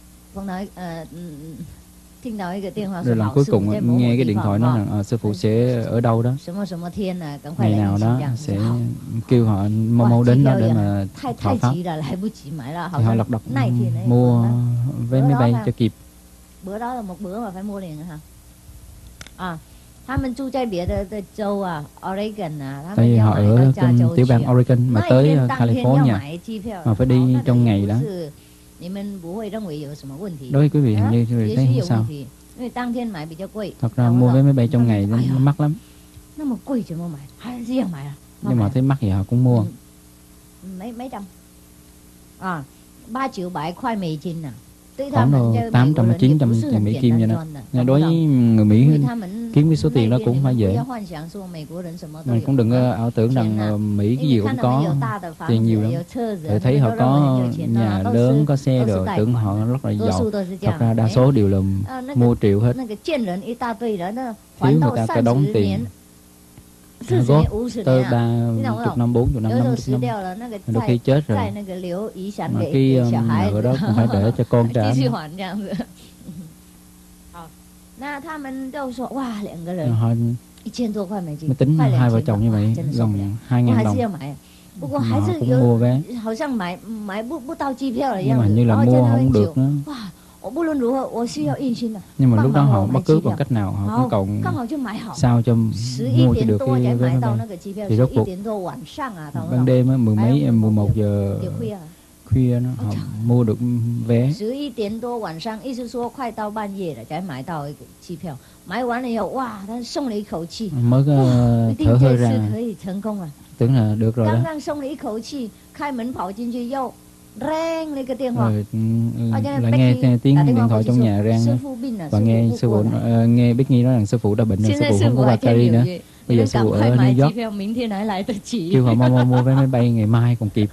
Rồi lần cuối cùng nghe cái điện thoại nói rằng à, sư phụ sẽ ở đâu đó, ngày nào đó sẽ kêu họ mau mau đến đó để mà thọ pháp. Thì họ lật đật mua vé máy bay cho kịp. Bữa đó là một bữa mà phải mua liền hả? À,他们住在别的的州啊 Oregon 啊 tại vì họ ở trong tiểu bang Oregon mà tới California mà phải đi trong ngày đó. Đối với quý vị hình như quý vị thấy không sao? Thật ra mua vé máy bay trong ngày nó mắc lắm. Nhưng mà thấy mắc thì họ cũng mua. Mấy mấy trăm. À, ba triệu bảy khoai Mỹ金à. Khoảng độ tám trăm đến chín trăm tiền Mỹ Kim vậy đó. Đối với người Mỹ kiếm cái số tiền đó cũng phải dễ. Mình cũng đừng ảo tưởng rằng Mỹ cái gì cũng có, tiền nhiều lắm. Để thấy họ có nhà lớn, có xe rồi, tưởng họ rất là giàu. Thật ra đa số đều là mua triệu hết. Thiếu người ta phải đóng tiền góp tới ba chục năm, bốn chục năm, năm chục năm, đôi khi chết rồi mà cái nhà ở đó cũng phải để cho con trả. Họ mới tính hai vợ chồng như vậy gần hai ngàn đồng họ cũng mua vé, nhưng mà như là mua không được nữa. Nhưng mà lúc đó họ bất cứ bằng cách nào họ cũng cầu sao cho mua cho được cái vé máy bay. Thì rốt cuộc ban đêm á, mười mấy mười một giờ khuya nó họ mua được vé. Mới uh, thở hơi ra tưởng là được rồi đó. Rồi lại nghe, nghe tiếng điện thoại trong nhà rang đó. Và nghe sư phụ uh, nghe Bích Nhi nói rằng sư phụ đã bệnh rồi, sư phụ không có qua Cali nữa. Bây giờ sư phụ ở New York, kêu họ mau mau mua vé máy bay ngày mai còn kịp.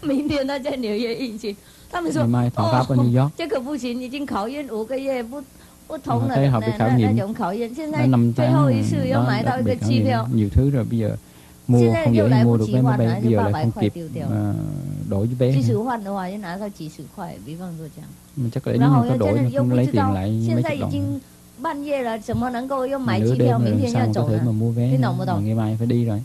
Ngày mai thọ pháp ở New York. Họ thấy họ bị khảo nghiệm đã năm tháng đó, đã bị khảo nghiệm nhiều thứ rồi, bây giờ mua không dễ mua được vé máy bay, bây giờ lại không kịp mà đổi với vé. Mình chắc là nếu mà có đổi nó cũng lấy tiền lại mấy chục đồng. Nửa đêm rồi sao có thể mà mua vé, mà ngày mai phải đi rồi.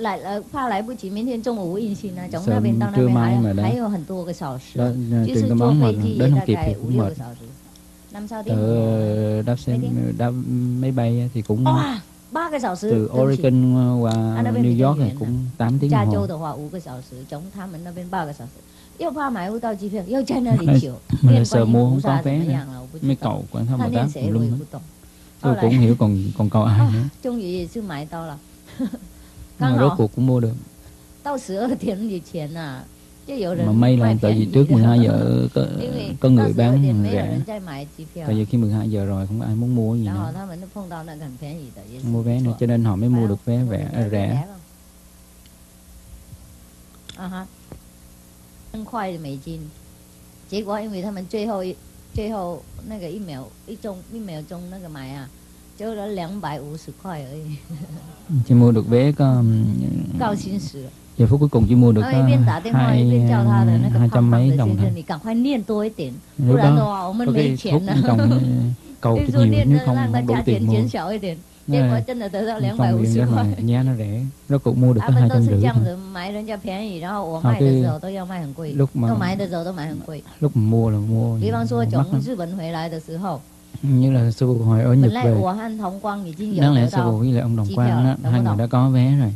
Sớm trưa mai mà đã, đó, truyền cái món mà đến không kịp thì cũng mệt. Từ đáp xe đáp máy bay thì cũng từ Oregon qua New York thì cũng tám tiếng đồng hồ. Mà là sợ mua không có vé nữa. Mấy cậu quản thăm mà đáp cũng luôn hết. Tôi cũng hiểu còn còn cầu ai nữa. Nhưng mà rốt cuộc cũng mua được. Mà may là tại vì trước mười hai giờ có, có người bán rẻ. Tại vì khi mười hai giờ rồi không có ai muốn mua gì nữa, mua vé nữa, cho nên họ mới mua được vé rẻ rẻ. Chỉ mua được vé có giờ phút cuối cùng chỉ mua được hai hai trăm mấy đồng thôi. Lúc đó có cái thuốc chồng cầu cho nhiều, nếu không không đủ tiền mua. Còn tiền đó mà giá nó rẻ, nó cũng mua được có hai trăm rưỡi thôi. Cái lúc mà lúc mà mua là mua mắc lắm. Như là sư phụ hồi ở Nhật về, đáng lẽ sư phụ với lại ông Đồng Quang đó, hai người đã có vé rồi.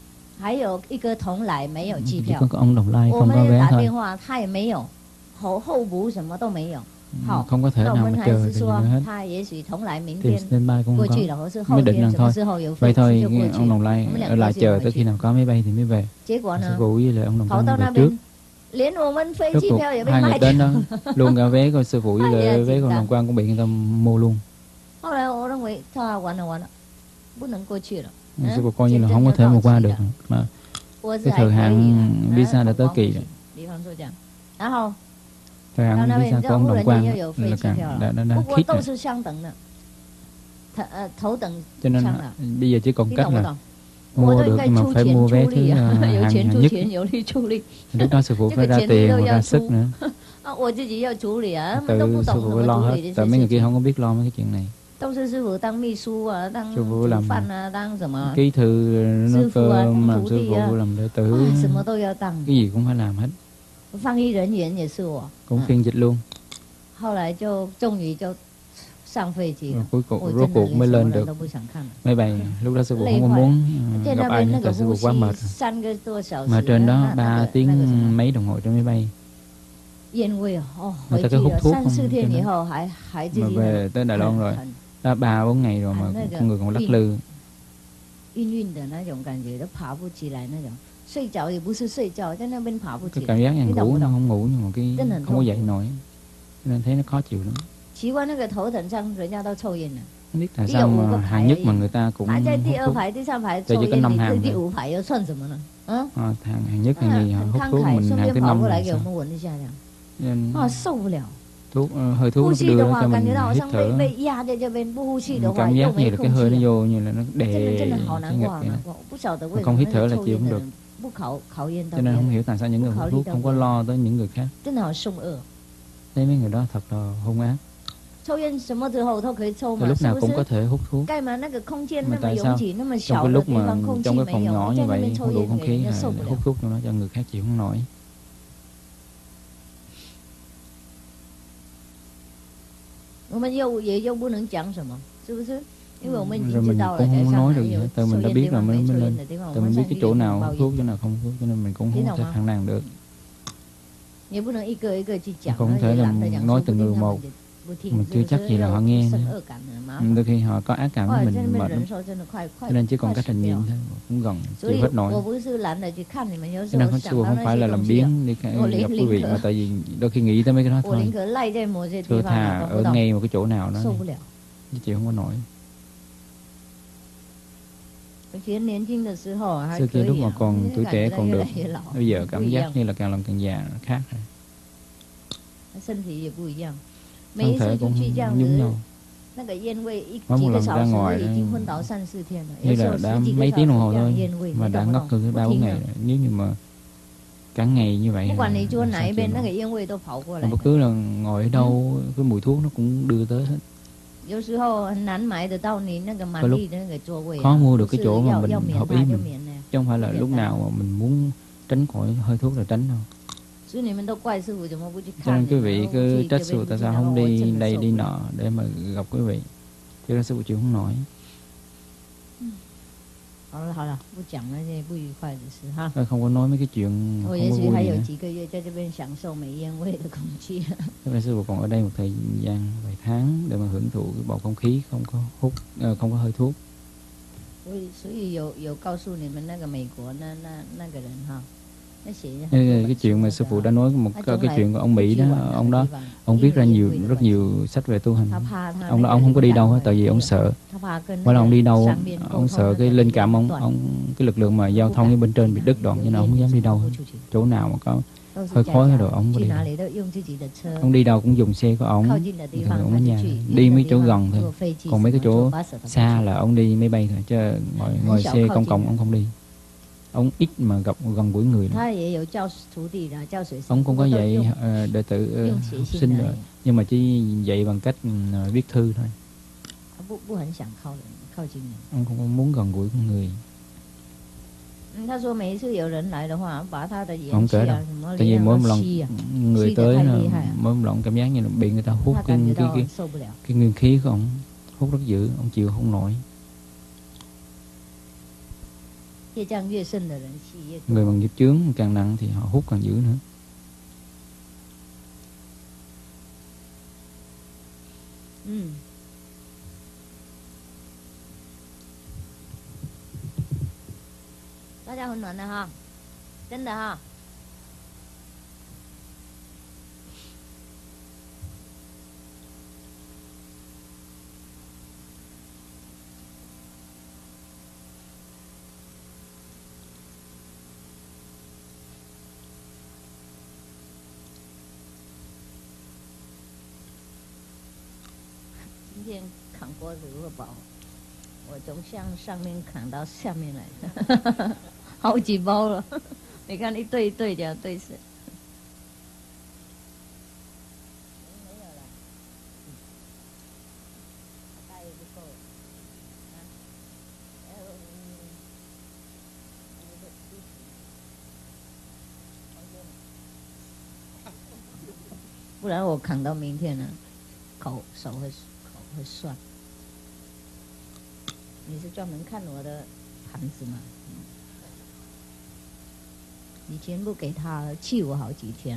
Chỉ có ông Đồng Lai không có vé thôi. Không có thể nào mà chờ được gì nữa hết. Tìm standby cũng không có. Mới định rằng thôi, vậy thôi ông Đồng Lai ở lại chờ tới khi nào có máy bay thì mới về. Sư phụ với lại ông Đồng Quang về trước. Rốt cuộc hai người đến đó luôn cả vé của sư phụ với lại vé của Đồng Quang cũng bị người ta mua luôn. Sư phụ coi như là không có thể mà qua được mà cái thời hạn visa đã tới kỳ rồi. Thời hạn visa của ông Đồng Quang là càng đã, đã, đã khít rồi. thấu tầng. Cho nên bây giờ chỉ còn cách là mua được nhưng mà phải mua vé thứ uh, hàng, hàng nhất. Lúc đó sư phụ phải ra tiền và ra sức nữa. Tự sư phụ phải lo hết. Tại mấy người kia không có biết lo mấy cái chuyện này. Sư phụ làm ký thư, nói cơm, làm sư phụ làm đệ tử, cái gì cũng phải làm hết. Cũng phiên dịch luôn. Cuối cùng rốt cuộc mới lên được máy bay. Lúc đó sư phụ không có muốn uh, gặp ai nữa, tại sư phụ quá mệt. Mà trên đó ba tiếng mấy đồng hồ trên máy bay. Người ta cứ hút thuốc không. Mà về tới Đài Loan rồi, đã ba bốn ngày rồi mà con người còn lắc lư. Cái cảm giác như ngủ nó không ngủ nhưng mà cái không có dậy nổi, nên thấy nó khó chịu lắm. Không biết tại sao mà hàng nhất mà người ta cũng hút thuốc. Tại vì có năm hàng rồi. À, hàng, hàng nhất hàng gì họ hút thuốc, mình hàng thứ năm rồi sao? Nên thuốc, uh, hơi thuốc nó đưa cho mình hít thở. Mình cảm giác như là cái hơi nó vô như là nó đè cái ngực vậy đó. Mà không hít thở là chịu không được. Cho nên không hiểu tại sao những người hút thuốc không có lo tới những người khác. Thấy mấy người đó thật là hung ác. Từ lúc nào cũng có thể hút thuốc. Mà tại sao trong cái lúc mà trong cái phòng nhỏ như vậy không đủ không khí là hút thuốc cho nó cho người khác chịu không nổi. Rồi mình cũng không nói được gì hết. Tại mình đã biết rồi mới mới lên. Tại mình biết cái chỗ nào hút thuốc chỗ nào không hút, cho nên mình cũng không thể phản nàn được. Không thể là nói từng người một. Mình chưa chắc gì là họ nghe nữa. Đôi khi họ có ác cảm với mình mệt lắm. Cho nên chỉ còn cách là nhịn thôi, cũng gần chịu hết nổi. Cho nên sư phụ không phải là làm biếng đi gặp quý vị, mà tại vì đôi khi nghĩ tới mấy cái đó thôi. Thưa thà ở ngay một cái chỗ nào đó chứ chịu không có nổi. Xưa kia lúc mà còn tuổi trẻ còn được, bây giờ cảm giác như là càng làm càng già khác rồi. Thân thể cũng nhúng nhau. Mỗi một lần ra ngoài như là đã mấy tiếng đồng hồ thôi mà đã ngất từ ba bốn ngày rồi. Nếu như mà cả ngày như vậy bất cứ là ngồi ở đâu cái mùi thuốc nó cũng đưa tới hết. Có lúc khó mua được cái chỗ mà mình hợp ý mình, chứ không phải là lúc nào mà mình muốn tránh khỏi hơi thuốc là tránh đâu. Cho nên quý vị cứ trách sư phụ tại sao không đi đây đi nọ để mà gặp quý vị, cho nên sư phụ chịu không nổi. Không có nói mấy cái chuyện không có vui nữa. Cho nên sư phụ còn ở đây một thời gian vài tháng để mà hưởng thụ cái bầu không khí không có hút, không có hơi thuốc. Cái chuyện mà sư phụ đã nói một cái, cái chuyện của ông Mỹ đó, ông đó ông viết ra nhiều rất nhiều sách về tu hành. Ông đó ông không có đi đâu hết, tại vì ông sợ. Mỗi lần ông đi đâu ông sợ cái linh cảm ông, ông cái lực lượng mà giao thông ở bên trên bị đứt đoạn, cho nên ông không dám đi đâu hết. Chỗ nào mà có hơi khói rồi ông không có đi. Ông đi đâu cũng dùng xe của ông, ông ở nhà đi mấy chỗ gần thôi, còn mấy cái chỗ xa là ông đi máy bay thôi, chứ ngồi ngồi xe công cộng ông không đi. Ông ít mà gặp gần gũi người lắm. Ông cũng có dạy uh, đệ tử uh, học sinh rồi, nhưng mà chỉ dạy bằng cách uh, viết thư thôi. Ông không có muốn gần gũi con người. Không kể đâu. Tại vì mỗi một lần người tới, mỗi một lần cảm giác như là bị người ta hút cái, cái, cái, cái nguyên khí của ông, hút rất dữ, ông chịu không nổi. Người bằng nghiệp chướng càng nặng thì họ hút càng dữ nữa. Ừ. Đại gia hỗn loạn的哈，真的哈。今天考扛锅子如何饱？我从上上面扛到下面来，好几包了。你看一对一对这样对是。不然我扛到明天呢，口手会口会酸。你是专门看我的盘子吗？嗯、你全部给他气我好几天。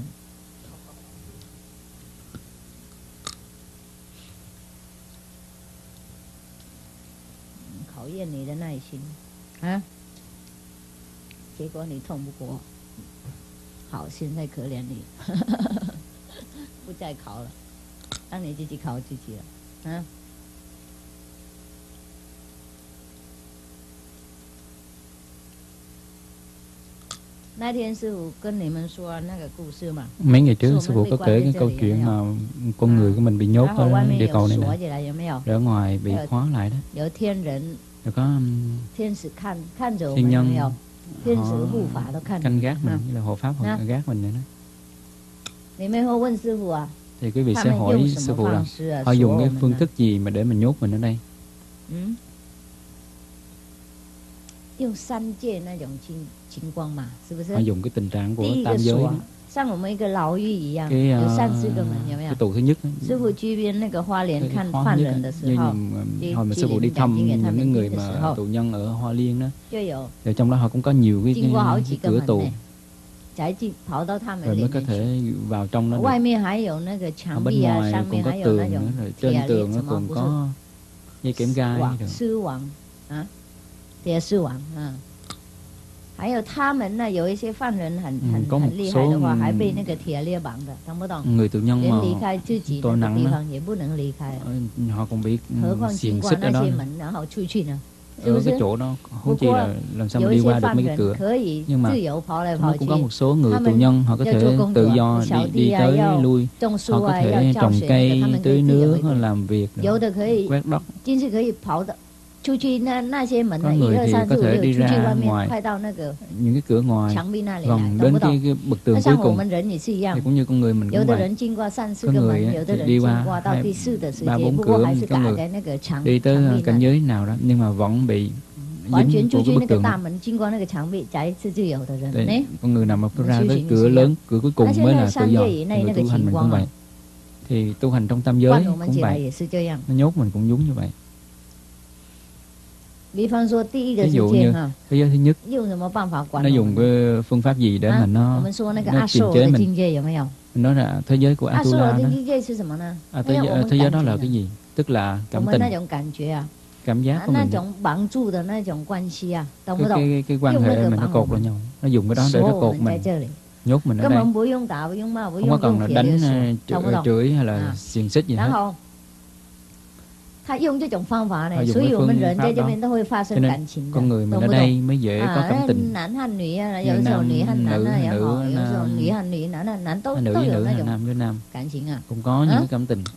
嗯、考验你的耐心啊！结果你痛不过，好，现在可怜你。不再考了，让你自己考自己了，啊！那天sư phụ跟你们说那个故事嘛。 Mấy ngày trước sư phụ có kể cái câu chuyện mà con người của mình bị nhốt ở địa cầu này nè, ở ngoài bị khóa lại đó. Rồi có thiên nhân họ canh gác mình, như là hộ pháp họ gác mình nữa đó. Thì quý vị sẽ hỏi sư phụ là họ dùng cái phương thức gì mà để mình nhốt mình ở đây? Họ dùng cái tình trạng của tam giới đó. Cái, uh, cái tù thứ nhất, cái khóa nhất, như hồi mà sư phụ đi thăm những cái người mà tù nhân ở Hoa Liên đó, rồi trong đó họ cũng có nhiều cái, cái, cái cửa tù. Rồi mới có thể vào trong đó được. Ở bên ngoài còn có tường nữa, rồi trên tường nó còn có dây kẽm gai rồi. 铁丝网啊，还有他们呢，有一些犯人很很很厉害的话，还被那个铁链绑的，懂不懂？ Người tù nhân mà 离开自己的地方也不能离开， họ còn bị 何况经过那些门然后出去呢？ Ở cái chỗ đó không chỉ là làm sao mà đi qua được mấy cái cửa, nhưng mà nó cũng có một số người tù nhân họ có thể tự do đi, đi tới lui, họ có thể trồng cây, tưới nước, làm việc, quét đất. Có người thì có thể đi ra ngoài những cái cửa ngoài vòng đến cái, cái bức tường cuối cùng. Thì cũng như con người mình cũng vậy. Có người thì đi qua hai, ba bốn cửa, có người đi tới cảnh giới nào đó nhưng mà vẫn bị dính của cái bức tường. Đấy, con người nào mà ra tới cửa lớn, cửa cuối cùng mới là tự do. Người tu hành mình cũng vậy. Thì tu hành trong tam giới cũng vậy. Nó nhốt mình cũng giống như vậy. Ví dụ như thế giới thứ nhất, nó dùng cái phương pháp gì để mà nó, nó kiềm chế mình. Mình nói là thế giới của Atula đó. À, thế, giới, thế giới đó là cái gì? Tức là cảm tình, cảm giác của mình. Cái, cái, cái quan hệ mình nó cột vào nhau. Nó dùng cái đó để nó cột mình, nhốt mình ở đây. Không có cần là đánh, chửi, chửi hay là xiềng xích gì hết. 他用这种方法呢，所以我们人在这边都会发生感情的， con người mình ở đây mới dễ có cảm tình. 男和女啊，有时候女和男啊也好，有时候女和女，男和男都都有那种感情啊， cũng có những cái cảm tình.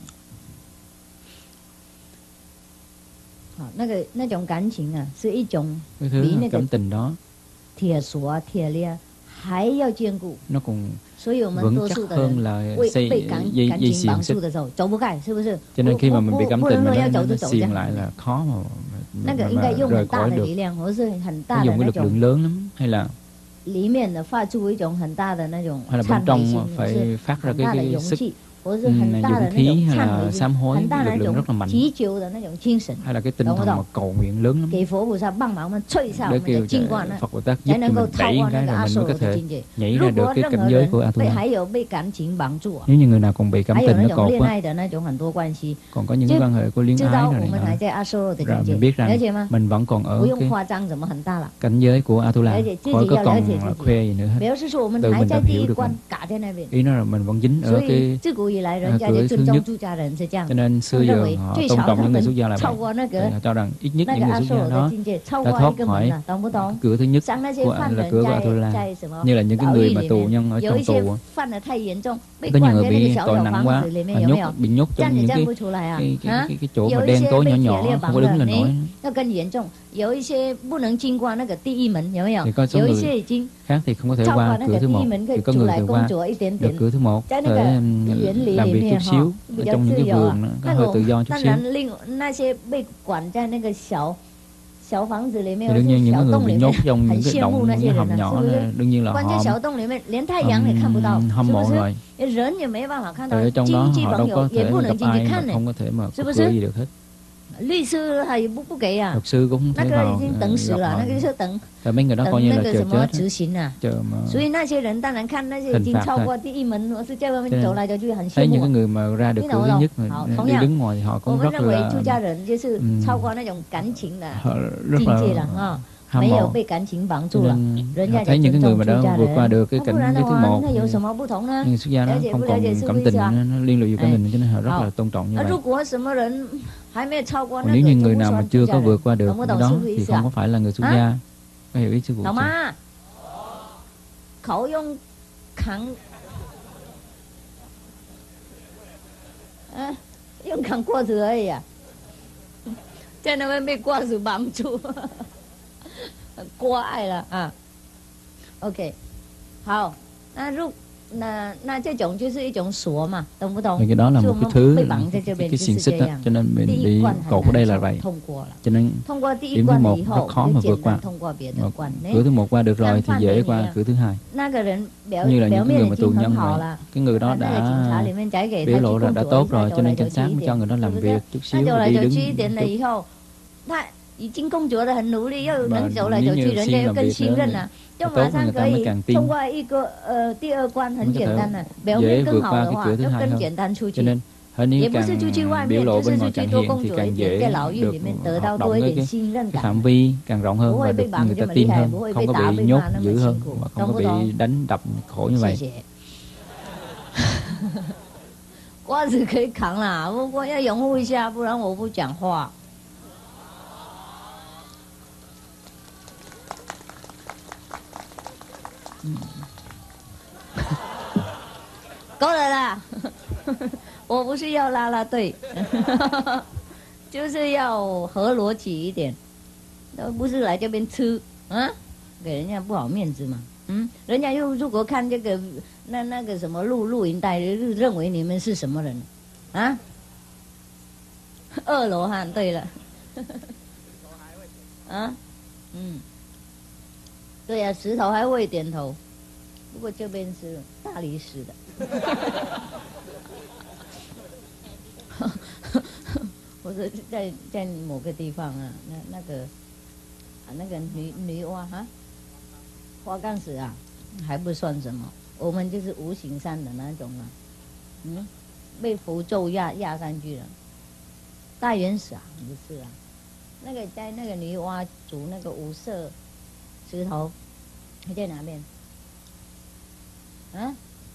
好，那个那种感情啊，是一种比那个 cảm tình đó 铁锁啊、铁链还要坚固。 nó còn 所以我们多数的人被被感感情绑住的时候走不开，是不是？ cho nên khi mà mình bị cảm tình mà nó, nó xiềng lại là khó mà, mà, mà, mà rời khỏi được. Nó dùng cái lực lượng lớn lắm, hay là 里面的发出一种很大的那种 hay là bên trong phải phát ra cái cái sức dũng khí hay là sám hối, lực lượng rất là mạnh, hay là cái tinh thần mà cầu nguyện lớn lắm, để kêu Phật Bồ Tát giúp cho mình đẩy cái rồi mình mới có thể nhảy ra được cái cảnh giới của Atula. Nếu như người nào còn bị cảm tình nó cột quá, còn có những quan hệ của luyến ái rồi này nọ, rồi mình biết rằng mình vẫn còn ở cái cảnh giới của Atula, khỏi có còn khoe gì nữa hết. Tự mình đã hiểu được mình. Ý nó là mình vẫn dính ở cái cửa thứ nhất. Cho nên xưa giờ họ tôn trọng những người xuất gia là vậy. Họ cho rằng ít nhất những người xuất gia đó đã thoát khỏi cửa thứ nhất của là cửa của Atula, như là những cái người mà tù nhân ở trong tù. Có nhiều người bị tội nặng quá, họ nhốt bị nhốt trong những cái cái, cái, cái, cái chỗ mà đen tối nhỏ nhỏ, không có đứng lên nổi. Thì có số người khác thì không có thể qua cửa thứ một, thì có người thì qua được cửa thứ một, có thể làm việc chút xíu ở trong những cái vườn, có hơi tự do chút xíu. Thì đương nhiên những người bị nhốt trong những cái động, những cái hầm nhỏ này, đương nhiên là họ um, hâm mộ rồi. Tại ở trong đó họ đâu có thể gặp ai mà không có thể mà có cửa gì được hết. Luật sư cũng không thể vào gặp họ. Tại mấy người đó coi như là chờ chết, chờ mà hình phạt thôi. Thấy những cái người mà ra được cửa thứ nhất mà đi đứng ngoài thì họ cũng rất là um, họ rất là hâm mộ. Nên họ thấy những cái người mà đã vượt qua được cái cảnh cái thứ một, nhưng xuất gia nó không còn cảm tình, nó liên lụy vào cảm tình, cho nên họ rất là tôn trọng như vậy. Còn nếu như người nào mà chưa có vượt qua được cái đó thì không có phải là người xuất gia. Có hiểu ý sư phụ chưa? Khẩu dùng khẳng à, dùng khẳng qua thử ấy à, cho nên mới bị qua thử bám trụ. Qua ai là à, ok, hào, na lúc na na cái種就是一種鎖嘛，懂不懂？ Cái đó là một cái thứ cái, cái xiềng xích đó, cho nên mình bị cột ở đây là vậy. Cho nên điểm thứ một rất khó mà vượt qua. Mà cửa thứ một qua được rồi thì dễ qua cửa thứ hai. Như là những cái người mà tù nhân vậy, cái người đó đã biểu lộ là đã tốt rồi, cho nên cảnh sát mới cho người đó làm việc chút xíu đi đứng. 已经工作得很努力，又能走来走去，人家又更信任了，就马上可以通过一个呃第二关很简单的，表面更好的话，就更简单出去。也不是出去外面，就是出去多工作一点，在牢狱里面得到多一点信任感， phạm vi càng rộng hơn và được người ta tin hơn, không có bị nhốt giữ hơn, và không có bị đánh đập khổ như vậy. 瓜子可以扛啦，不过要拥护一下，不然我不讲话。 够了啦！我不是要啦啦队，就是要合逻辑一点，都不是来这边吃啊，给人家不好面子嘛。嗯，人家又如果看这个那那个什么录录影带，认为你们是什么人啊？二罗汉，对了，啊，嗯。 对呀、啊，石头还会点头，不过这边是大理石的。我说在在某个地方啊，那那个啊那个女女娲哈，花岗石啊，还不算什么，我们就是无形山的那种啊，嗯，被符咒压压上去了。大原石啊，不是啊，那个在那个女娲族那个五色。 石头还在哪边？啊？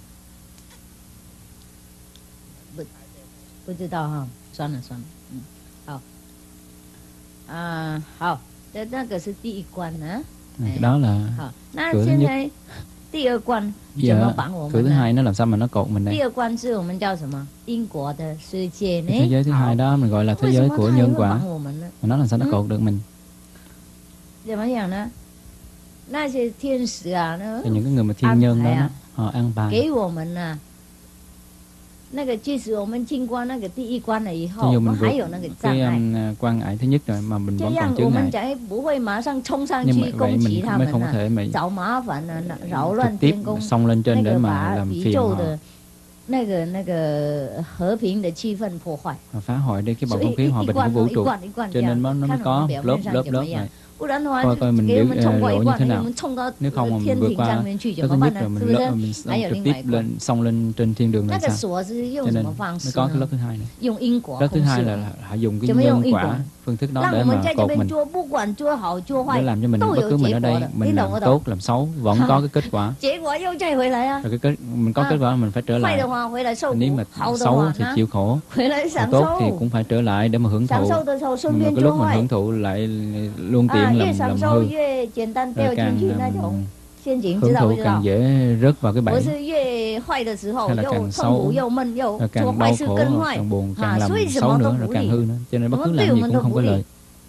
不，不知道哈，算了算了，嗯，好，啊好，这那个是第一关啊。 Đó là 好，那现在第二关怎么绑我们呢？ cửa thứ hai nó làm sao mà nó cột mình đây? 第二关是我们叫什么？因果的世界呢？ Thế giới thứ hai đó mình gọi là thế giới của nhân quả. Mà nó làm sao nó cột được mình? 怎么样呢？ 那些天使啊，那 những cái người mà thiên nhân đó, đó họ an bài 给我们啊，那个即使我们经过那个第一关了以后，我们还有那个障碍。 quan ngại thứ nhất rồi mà mình vẫn còn chướng ngại. 我们才不会马上冲上去攻击他们啊，找麻烦啊，扰乱天宫， xông lên trên để mà 把 làm 宇 phiền 宙 họ. 的那个那个和平的气氛破坏， phá hoại đi cái bầu không khí hòa bình của vũ trụ, cho nên nó mới có lớp lớp lớp này. coi coi mình biểu lộ như thế nào. Nếu không mà mình vượt qua, cái thứ nhất là mình lỡ mình trực tiếp lên xông lên trên thiên đường này sao? Cho nên mới có cái lớp thứ hai này. Lớp thứ hai là họ dùng cái nhân quả phương thức đó để mà cột mình, để làm cho mình bất cứ mình ở đây mình làm tốt làm xấu vẫn có cái kết quả. Rồi cái kết, mình có kết quả mình phải trở lại. Nếu mà xấu thì chịu khổ, tốt thì cũng phải trở lại để mà hưởng thụ. Mà cái lúc mình hưởng thụ lại luôn tiện làm làm hư, rồi càng hưởng thụ càng dễ rớt vào cái bẫy, hay là càng xấu, rồi càng đau khổ, càng buồn, càng làm xấu nữa, rồi càng hư nữa. Cho nên bất cứ làm gì cũng không có lợi.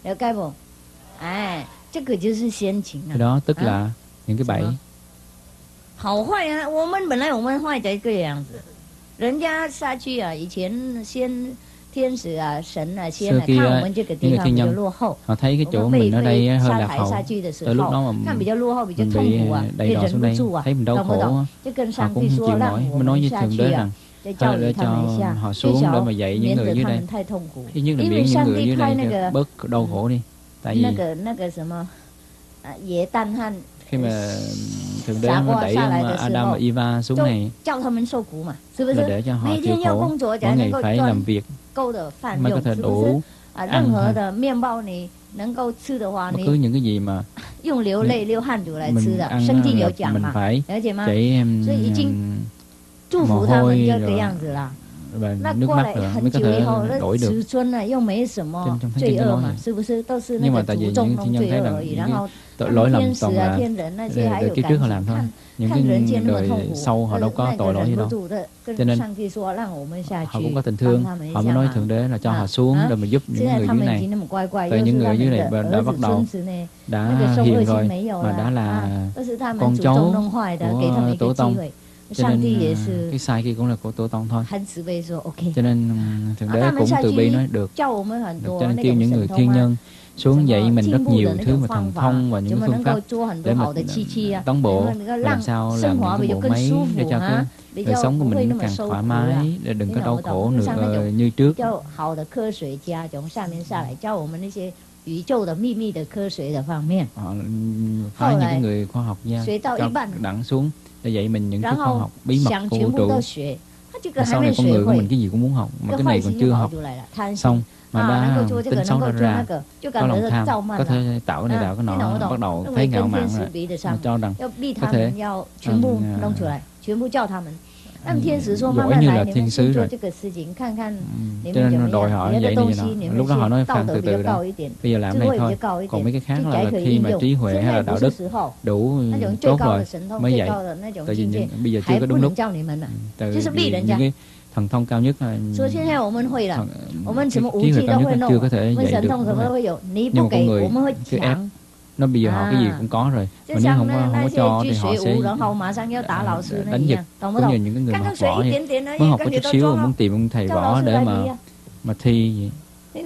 Cái đó tức là những cái bẫy. Xưa kia những người thiên nhân họ thấy cái chỗ mình ở đây hơi lạc hậu, tới lúc đó mà mình bị đầy đọa xuống đây, thấy mình đau khổ, họ cũng không chịu nổi, mới nói với Thượng Đế rằng thôi để cho họ xuống để mà dạy những người dưới đây, thứ nhất là miễn những người dưới đây bớt đau khổ đi. Tại vì khi mà Thượng Đế mới đẩy Adam và Eva xuống này là để cho họ chịu khổ, mỗi ngày phải làm việc mới có thể đủ ăn thôi. Bất cứ những cái gì mà mình ăn là mình phải chảy mồ hôi rồi và nước mắt rồi mới có thể đổi được. Trên trong thế kinh nói vậy. Nhưng mà tại vì những thiên nhân thấy rằng những cái tội lỗi lầm toàn là đời kiếp trước họ làm thôi, những cái đời sau họ đâu có tội lỗi gì đâu, cho nên họ cũng có tình thương, họ mới nói Thượng Đế là cho họ xuống để mà giúp những người dưới này. Tại những người dưới này đã bắt đầu đã hiền rồi, mà đã là con cháu của Tổ Tông, cho nên cái sai kia cũng là của Tổ Tông thôi. Cho nên Thượng Đế cũng từ bi nói được, được cho nên kêu những người thiên nhân xuống dạy mình rất nhiều thứ mà thần thông và những phương pháp để mà tống bộ, làm sao làm những cái bộ máy để cho cái đời sống của mình nó càng thoải mái, để đừng có đau khổ nữa như trước. Họ phái những cái người khoa học gia cao đẳng xuống để dạy mình những cái khoa học bí mật của vũ trụ. Và sau này con người của mình cái gì cũng muốn học, mà cái này còn chưa học xong mà đã tính xấu đã ra, có lòng tham, có thể tạo cái này tạo cái nọ, bắt đầu thấy ngạo mạn rồi, mà cho rằng có thể giỏi như là thiên sứ rồi. Cho nên đòi hỏi vậy này nọ. Lúc đó họ nói khoan từ từ đã, bây giờ làm này thôi, còn mấy cái khác là, là khi mà trí huệ hay là đạo đức đủ tốt rồi mới vậy. Tại vì những, bây giờ chưa có đúng lúc. Tại vì những cái thần thông cao nhất là thần, trí huệ cao nhất là chưa có thể dạy được. Nhưng mà con người cứ ép nó, bây giờ họ cái gì cũng có rồi, mà nếu không có, không có cho thì họ sẽ đánh giật. Cũng như những cái người mà học võ vậy, mới học có chút xíu mà muốn tìm ông thầy võ để mà mà thi vậy.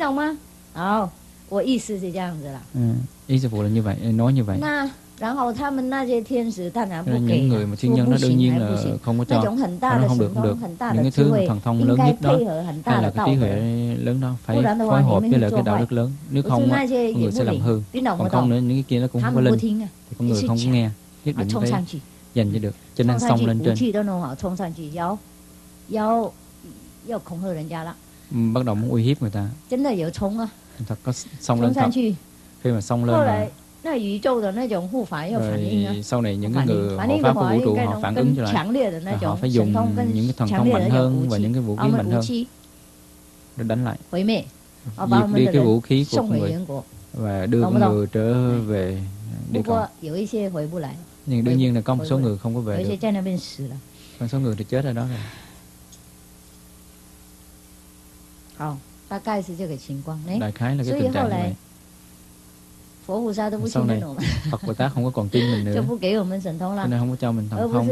Ừ, ý sư phụ là như vậy, nói như vậy. Những người mà thiên nhân nó đương nhiên là không có cho, nó không được, không được. Những cái thứ thần thông lớn nhất đó hay là cái trí huệ lớn đó phải phối hợp với lại cái đạo đức lớn, nếu không con người sẽ làm hư. Còn không nữa những cái kia nó cũng không có linh thì con người không có nghe, nhất định phải dành cho được, cho nên xông lên trên. Bắt đầu muốn uy hiếp người ta. Thật có xông lên thật. Khi mà xông lên là rồi sau này những cái người hộ pháp của vũ trụ họ phản ứng trở lại, họ phải dùng những cái thần thông mạnh hơn và những cái vũ khí mạnh hơn để đánh lại, diệt đi cái vũ khí của con người và đưa con người trở về địa cầu. Nhưng đương nhiên là có một số người không có về được, còn số người thì chết ở đó rồi. Đại khái là cái tình trạng này. Sau này Phật Bồ Tát không có còn tin mình nữa, cho nên không có cho mình thần thông.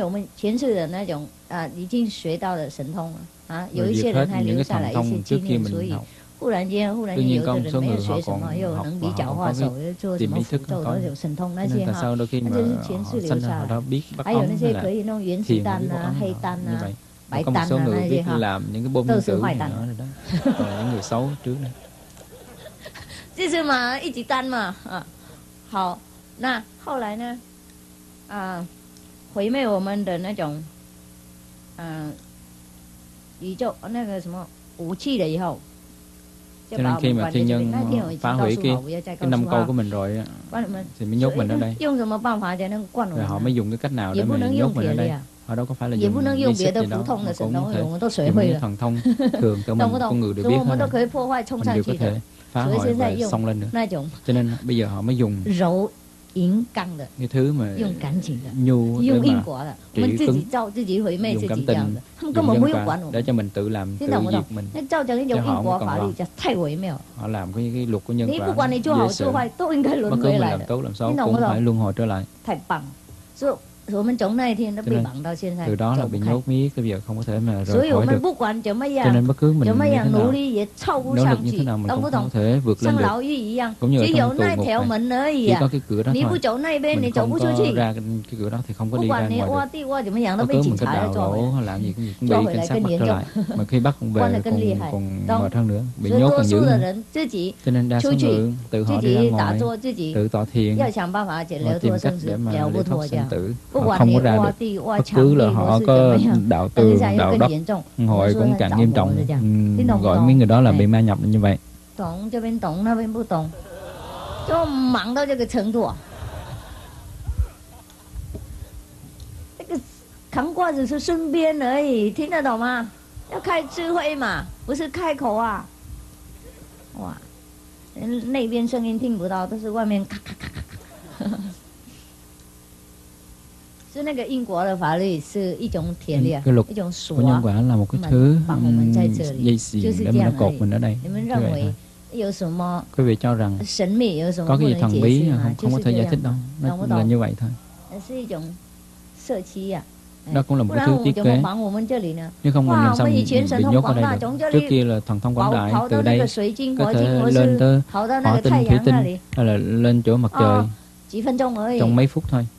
Rồi diệt hết những cái thần thông trước kia mình học. Tuy nhiên có một số người họ còn học và họ có cái tìm ý thức có, nên tại sao đôi khi mà họ sanh ra họ đã biết bắt ống hay là thiền bắt ống như vậy. Có một số người biết làm những cái bom nguyên tử này nữa rồi đó, còn những người xấu trước đây. 这是嘛一级单嘛啊。好，那后来呢？啊，毁灭我们的那种，嗯、呃，宇宙那个什么武器了以后。 Cho nên khi mà thiên nhân phá hủy cái, cái năm câu của mình rồi thì mới nhốt mình ở đây. Rồi họ mới dùng cái cách nào để mà nhốt mình ở đây. Họ đâu có phải là dùng vi xích gì đó. Họ cũng có thể dùng những thần thông thường tự mình con người đều biết hết rồi. Mình đều có thể phá hoại và xông lên nữa. Cho nên bây giờ họ mới dùng cái thứ mà nhu để mà trị cứng, dùng cảm tình, dùng nhân quả để cho mình tự làm, tự diệt mình. Cho họ mới còn lo. Họ làm cái, cái luật của nhân quả dễ sợ. Bất cứ mình làm tốt làm xấu cũng phải luân hồi trở lại. Từ đó là bị nhốt miết, cái giờ không có thể mà rời khỏi được. Cho nên bất cứ mình như thế nào, nỗ lực như thế nào mình cũng không thể vượt lên được. Cũng như ở trong tù ngục này, chỉ có cái cửa đó thôi. Mình không có ra cái cửa đó thì không có đi ra ngoài được. Bất cứ mình có đào lỗ hay làm gì cũng, cũng bị cảnh sát bắt trở lại. Mà khi bắt về còn, còn mệt hơn nữa, bị nhốt còn dữ nữa. Cho nên đa số người tự họ đi ra ngoài, tự tọa thiền, họ tìm cách để mà để thoát sanh tử. Họ không có ra được. Bất cứ là họ có đạo tường, đạo đất, hội cũng càng nghiêm trọng. Uhm, gọi mấy người đó là bị ma nhập như vậy. Cái luật của nhân quả là một cái thứ um, dây xiềng để mà nó cột mình ở đây. Quý vị cho rằng có cái gì thần bí không, không có thể giải thích đâu. Nó là như vậy thôi. Đó cũng là một cái thứ thiết kế. Nếu không mình làm sao mình bị nhốt ở đây được. Trước kia là thần thông quảng đại, từ đây có thể lên tới hỏa tinh, thủy tinh, hay là lên chỗ mặt trời trong mấy phút thôi.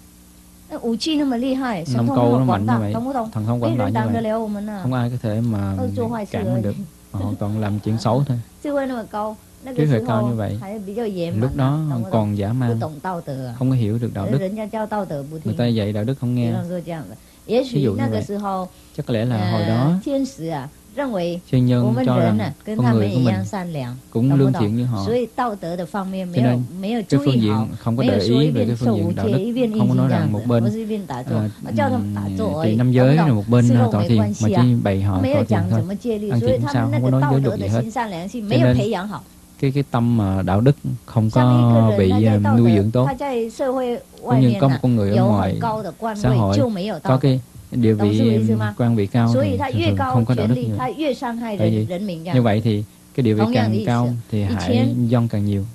Năm câu nó mạnh như vậy, thần thông quảng đại như vậy, không ai có thể mà cản mình được. Họ còn làm chuyện xấu thôi. Trí huệ cao như vậy, lúc đó còn dã man, không có hiểu được đạo đức. Người ta dạy đạo đức không nghe. Ví dụ như vậy, chắc có lẽ là hồi đó thiên nhân cho rằng con người của mình cũng lương thiện như họ, cho nên cái phương diện không có để ý về cái phương diện đạo đức, không có nói rằng một bên trì năm giới rồi một bên tọa thiền, mà chỉ bày họ tọa thiền thôi, ăn chuyện không sao, không có nói giới luật gì hết. Cho nên cái cái tâm mà đạo đức không có bị nuôi dưỡng tốt. Cũng như có một con người ở ngoài xã hội có cái địa vị quan vị cao thì thường thường không có đạo đức nhiều. Tại vì như vậy thì cái địa vị càng cao thì hại dân càng nhiều.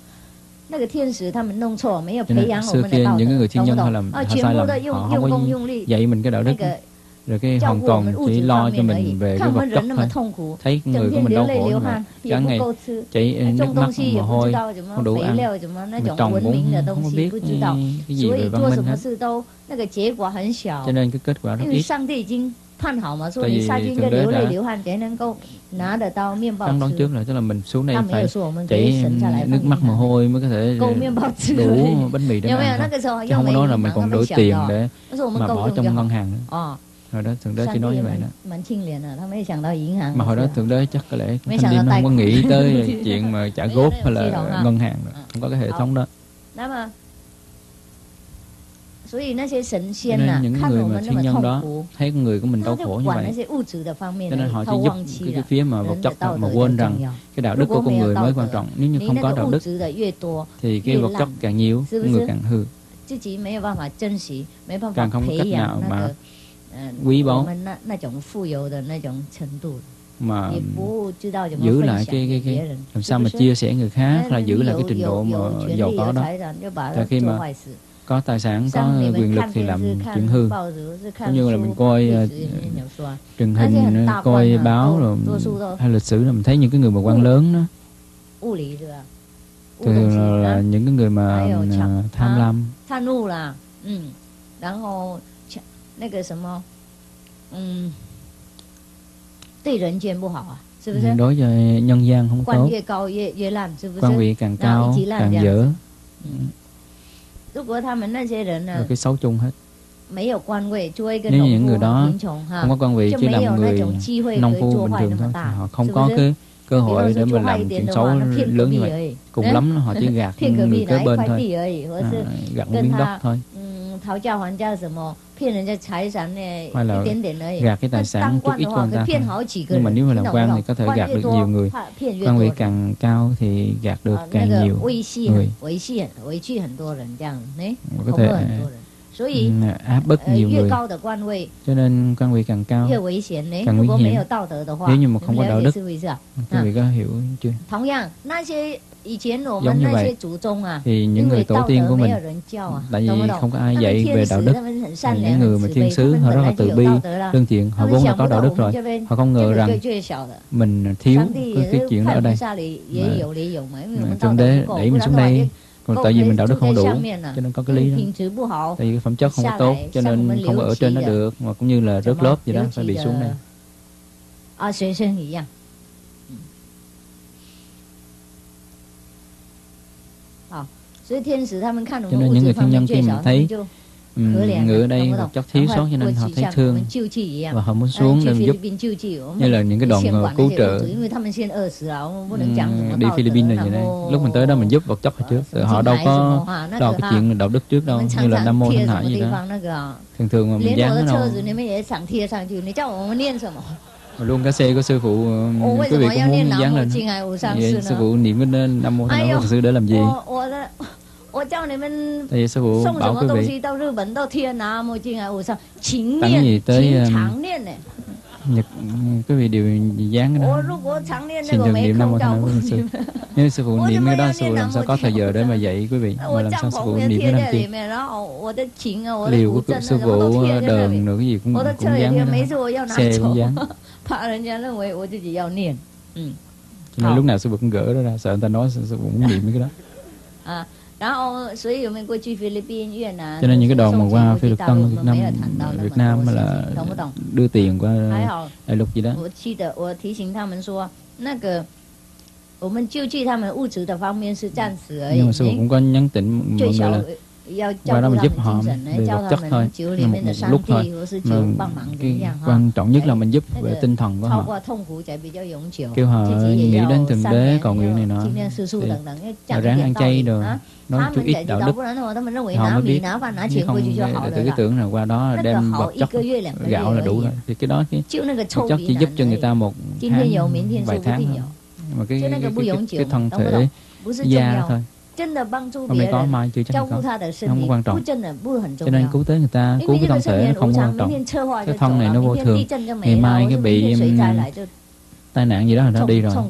Cho nên xưa kia những cái người thiên nhân họ làm họ sai lầm, họ không có dạy mình cái đạo đức, rồi cái hoàn toàn chỉ lo cho mình về cái vật chất thôi. Thấy người của mình đau khổ như vậy, cả ngày chảy nước mắt mồ hôi, không đủ ăn, mà trồng cũng không có biết cái gì về văn minh hết. Cho nên cái kết quả rất ít. Tại vì Thượng Đế đã phán đoán trước rồi, tức là mình xuống đây phải chảy nước mắt mồ hôi mới có thể đủ bánh mì để ăn thôi. Chứ không có nói là mình còn đổi tiền để mà bỏ trong ngân hàng nữa. Hồi đó Thượng Đế chỉ nói như vậy đó. Mà hồi đó Thượng Đế chắc có lẽ thanh niên không có nghĩ tới chuyện mà trả góp hay là ngân hàng nữa. Không có cái hệ thống đó. Cho nên những người mà thiên nhân đó thấy con người của mình đau khổ như vậy, cho nên họ chỉ giúp cái, cái phía mà vật chất thôi, mà quên rằng cái đạo đức của con người mới quan trọng. Nếu như không có đạo đức thì cái vật chất càng nhiều, con người càng hư, càng không có cách nào mà quý báu mà giữ lại cái, cái, cái làm sao mà chia sẻ người khác, là giữ lại cái trình độ mà giàu có đó. Tại khi mà có tài sản, có quyền lực thì làm chuyện hư. Cũng như là mình coi uh, truyền hình, coi báo rồi hay lịch sử là mình thấy những cái người mà quan lớn đó thường là, là những cái người mà uh, tham lam. đối với nhân gian không tốt. Quan vị càng cao càng dở. Rồi cái xấu chung hết. Nếu như những người đó không có quan vị, chỉ làm người nông phu bình thường thôi, thì họ không có cái cơ hội để mà làm chuyện xấu lớn như vậy. Cùng lắm họ chỉ gạt người kế bên thôi, à, gạt một miếng đất thôi, hay là gạt cái tài sản chút ít của người ta thôi. Nhưng mà nếu mà làm quan thì có thể gạt được nhiều người. Quan vị càng cao thì gạt được càng nhiều người, có thể áp bức nhiều người. Cho nên quan vị càng cao càng nguy hiểm. Nếu như mà không có đạo đức, quý vị có hiểu chưa? Giống như vậy thì những người tổ tiên của mình, tại vì không có ai dạy về đạo đức, những người mà thiên sứ họ rất là từ bi lương thiện, họ vốn đã có đạo đức rồi, họ không ngờ rằng mình thiếu cái, cái chuyện đó ở đây. Mà Thượng Đế đẩy mình xuống đây, còn tại vì mình đạo đức không đủ, cho nên có cái lý đó. Tại vì cái phẩm chất không có tốt, cho nên không có ở trên nó được, mà cũng như là rớt lớp vậy đó, phải bị xuống đây. Cho nên những người thiên nhân khi mình thấy um, người ở đây vật chất thiếu sót, cho nên họ thấy thương và họ muốn xuống để giúp. Như là những cái đoàn cứu trợ um, đi Philippines là vậy đây. Lúc mình tới đó mình giúp vật chất họ trước, họ đâu có lo cái chuyện đạo đức trước đâu. Như là Nam Mô Thanh Hải gì đó, thường thường mà mình dán nó đâu. Luôn cái xe của sư phụ quý vị cũng muốn dán lên. Vậy sư phụ niệm cái Nam Mô Thanh Hải Phật sư để làm gì? Tại vì sư phụ bảo quý vị tặng gì tới Nhật, quý vị đều dán cái đó, xin thường niệm Nam Mô Thanh Hải Phật sư. Nếu sư phụ niệm cái đó, sư phụ làm sao có thời giờ để mà dạy quý vị, mà làm sao sư phụ niệm cái đăng tiên liều của sư phụ, đờn rồi cái gì cũng cũng dán đó. Xe cũng dán. Cho nên lúc nào sư phụ cũng gỡ đó ra, sợ người ta nói sư phụ cũng niệm cái đó. Cho nên những cái đoàn mà qua Phi Luật Tân Việt Nam, Việt Nam là đưa tiền qua đại lục gì đó. Nhưng mà sư phụ cũng có nhắn tỉnh mọi người là qua đó mình giúp họ về vật chất thôi, một, một lúc thôi, mà cái quan trọng nhất là mình giúp về tinh thần của họ, kêu họ nghĩ đến Thượng Đế, cầu nguyện này nọ, thì ráng ăn chay rồi nói chút ít đạo đức, họ mới biết. Chứ không để tự cái tưởng là qua đó đem vật chất gạo là đủ rồi, thì cái đó cái vật chất chỉ giúp cho người ta một tháng, vài tháng thôi. Mà cái, cái, cái, cái, cái thân thể da thôi, hôm nay có mai chưa chắc có, không có quan trọng. Cho nên cứu tới người ta, cứu cái thân thể nó không quan trọng. Cái thân này nó vô thường, ngày mai cái bị um, tai nạn gì đó là nó đi rồi.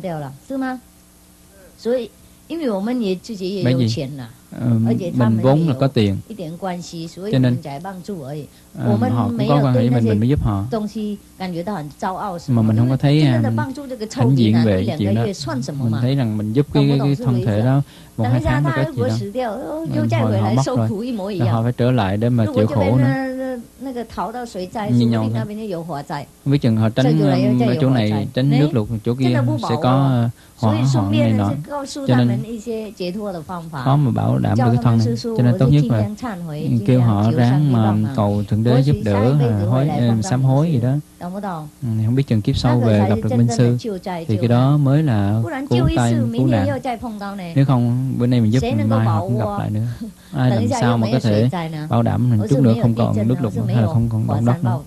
Bởi vì um, mình vốn là có tiền, cho nên um, họ cũng có quan hệ với mình, mình mới giúp họ. Mà mình không có thấy um, hãnh diện về chuyện đó. Mình thấy rằng mình giúp cái, cái, cái thân thể đó một hai tháng là có gì đó, hồi họ mất rồi, rồi họ phải trở lại để mà chịu khổ nữa. Như nhau thôi. Không biết chừng họ tránh ở chỗ này, tránh nước lụt, chỗ kia sẽ có hỏa hoạn này nọ, cho nên khó mà bảo đảm được cái thân này. Cho nên tốt nhất là kêu họ ráng mà cầu Thượng Đế giúp đỡ, hối sám hối gì đó. Ừ, không biết chừng kiếp sau về gặp được Minh Sư thì cái đó mới là cứu tai cứu nạn. Nếu không bữa nay mình giúp, mai họ cũng gặp lại nữa. Ai làm sao mà có thể bảo đảm mình chút nữa không còn nước lụt hay là không còn động đất nữa.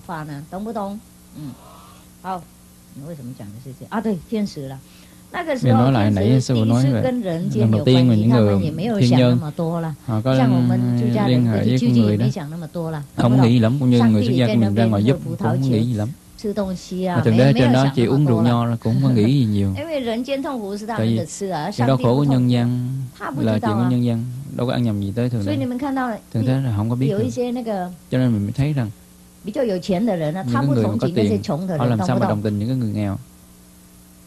Mình nói lại nãy sư phụ nói về lần đầu tiên mà những người thiên nhân họ có liên hệ với con người đó, không nghĩ gì lắm, cũng như người xuất gia của mình ra ngoài giúp cũng không nghĩ gì lắm. Mà Thượng Đế trên đó chỉ uống rượu nho là cũng không nghĩ gì nhiều. Tại vì cái đau khổ của nhân gian là chuyện của nhân gian, đâu có ăn nhầm gì tới Thượng Đế. Thượng Đế là không có biết được. Cho nên mình mới thấy rằng những người mà có tiền họ làm sao mà đồng tình những cái người nghèo.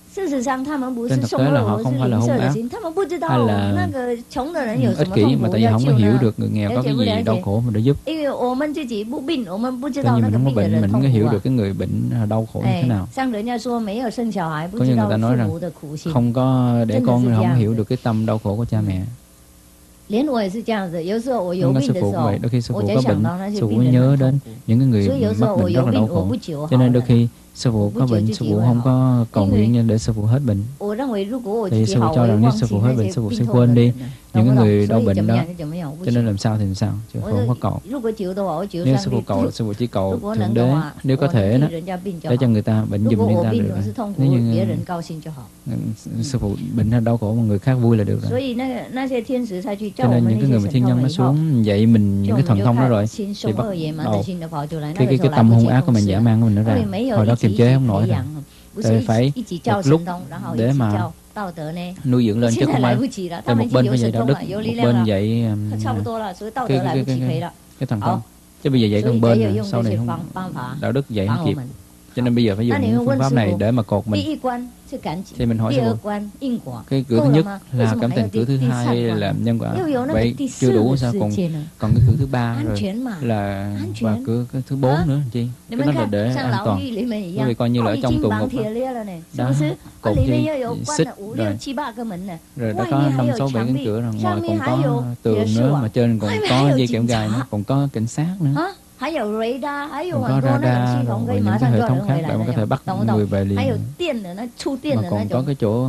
Trên thực tế là họ không phải là hung ác hay là ích kỷ, mà tại vì không có hiểu được người nghèo có cái gì đau khổ mà để giúp. Tuy nhiên mình không có bệnh, mình không có hiểu được cái người bệnh đau khổ như thế nào. Có như người ta nói rằng không có để con nên không có hiểu được cái tâm đau khổ của cha mẹ. Không có sư phụ vậy, đôi khi sư phụ có bệnh, sư phụ nhớ đến những cái người mắc bệnh rất là đau khổ, cho nên đôi khi sư phụ có bệnh, sư phụ không có cầu nguyện nhân để sư phụ hết bệnh. Thì sư phụ cho rằng nếu sư phụ hết bệnh, sư phụ sẽ quên đi những cái người đau bệnh đó, cho nên làm sao thì làm sao, chứ không có cầu. Nếu sư phụ cầu, sư phụ chỉ cầu thượng đế nếu có thể đó, để cho người ta bệnh giùm người ta được rồi. Nếu như sư phụ bệnh hay đau khổ mà người khác vui là được rồi. Cho nên những cái người mà thiên nhân nó xuống dạy mình những cái thần thông đó rồi, thì bắt đầu cái cái cái tâm hung ác của mình dã man của mình nó ra, hồi đó kiềm chế không nổi rồi, thì phải một lúc để mà nuôi dưỡng lên, chứ không phải tại một bên phải dạy đạo đức, một bên dạy um, cái, cái, cái, cái, cái, cái thần thông, chứ bây giờ dạy con bên rồi, sau này không đạo đức dạy không kịp, cho nên bây giờ phải dùng những phương pháp này để mà cột mình. Thì mình hỏi sư phụ, cái cửa thứ nhất là cảm tình, cửa thứ hai là nhân quả, vậy chưa đủ sao, còn còn cái cửa thứ ba rồi là và cửa cái thứ bốn nữa chi, cái đó là để an toàn, bởi vì coi như là ở trong tù ngục đó, cột chi xích rồi rồi đã có năm sáu bảy cánh cửa rồi, ngoài còn có tường nữa, mà trên còn có dây kẽm gai nữa, còn có cảnh sát nữa, còn có radar rồi những cái hệ thống khác để mà có thể bắt người về liền, mà còn có cái chỗ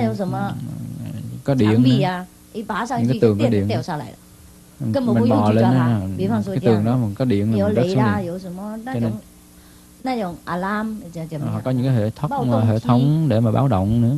có điện nữa, những cái tường có điện, mình bò lên đó, cái tường đó mà có điện là mình rớt xuống liền. Cho nên họ có những cái hệ thống hệ thống để mà báo động nữa.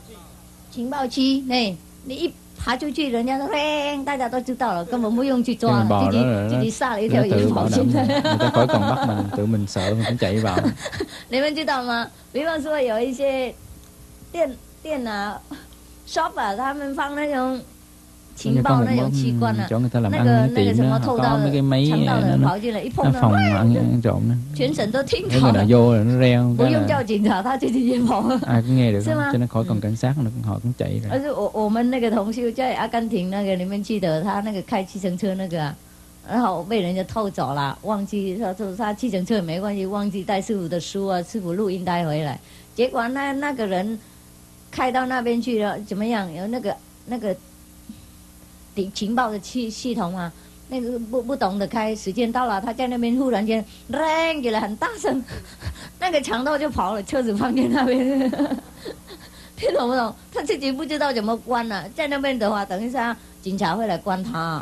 爬出去，人家说嘿，大家都知道了，根本不用去抓了，自己自己杀了一条也就跑进来。người ta khỏi còn bắt mình, tự mình sợ mình cũng chạy vào. 你们知道吗？比方说有一些店店啊 shop 啊，他们放那种情报那种器官啊，那个那个什麼透到腸道的跑進來，一碰到，全省都聽到。người vô rồi nó reo，不用叫警察，他自己也跑。ai cũng nghe được，cho nên khỏi còn cảnh sát nữa，họ cũng chạy rồi。而且我我们那个同修在阿根廷那个，你们記得他那個開計程車那個啊，然後被人家偷走了，忘記他說他計程車也沒關係，忘記帶師傅的書啊，師傅錄音帶回來，結果那那個人開到那邊去了，怎麼樣？有那個那個。情報的系系統啊，那個不不懂得開，時間到了，他在那邊忽然間扔起來很大聲，那個強盜就跑了，車子放在那邊，聽懂不懂？他自己不知道怎麼關啊，在那邊的話，等一下警察會來關他。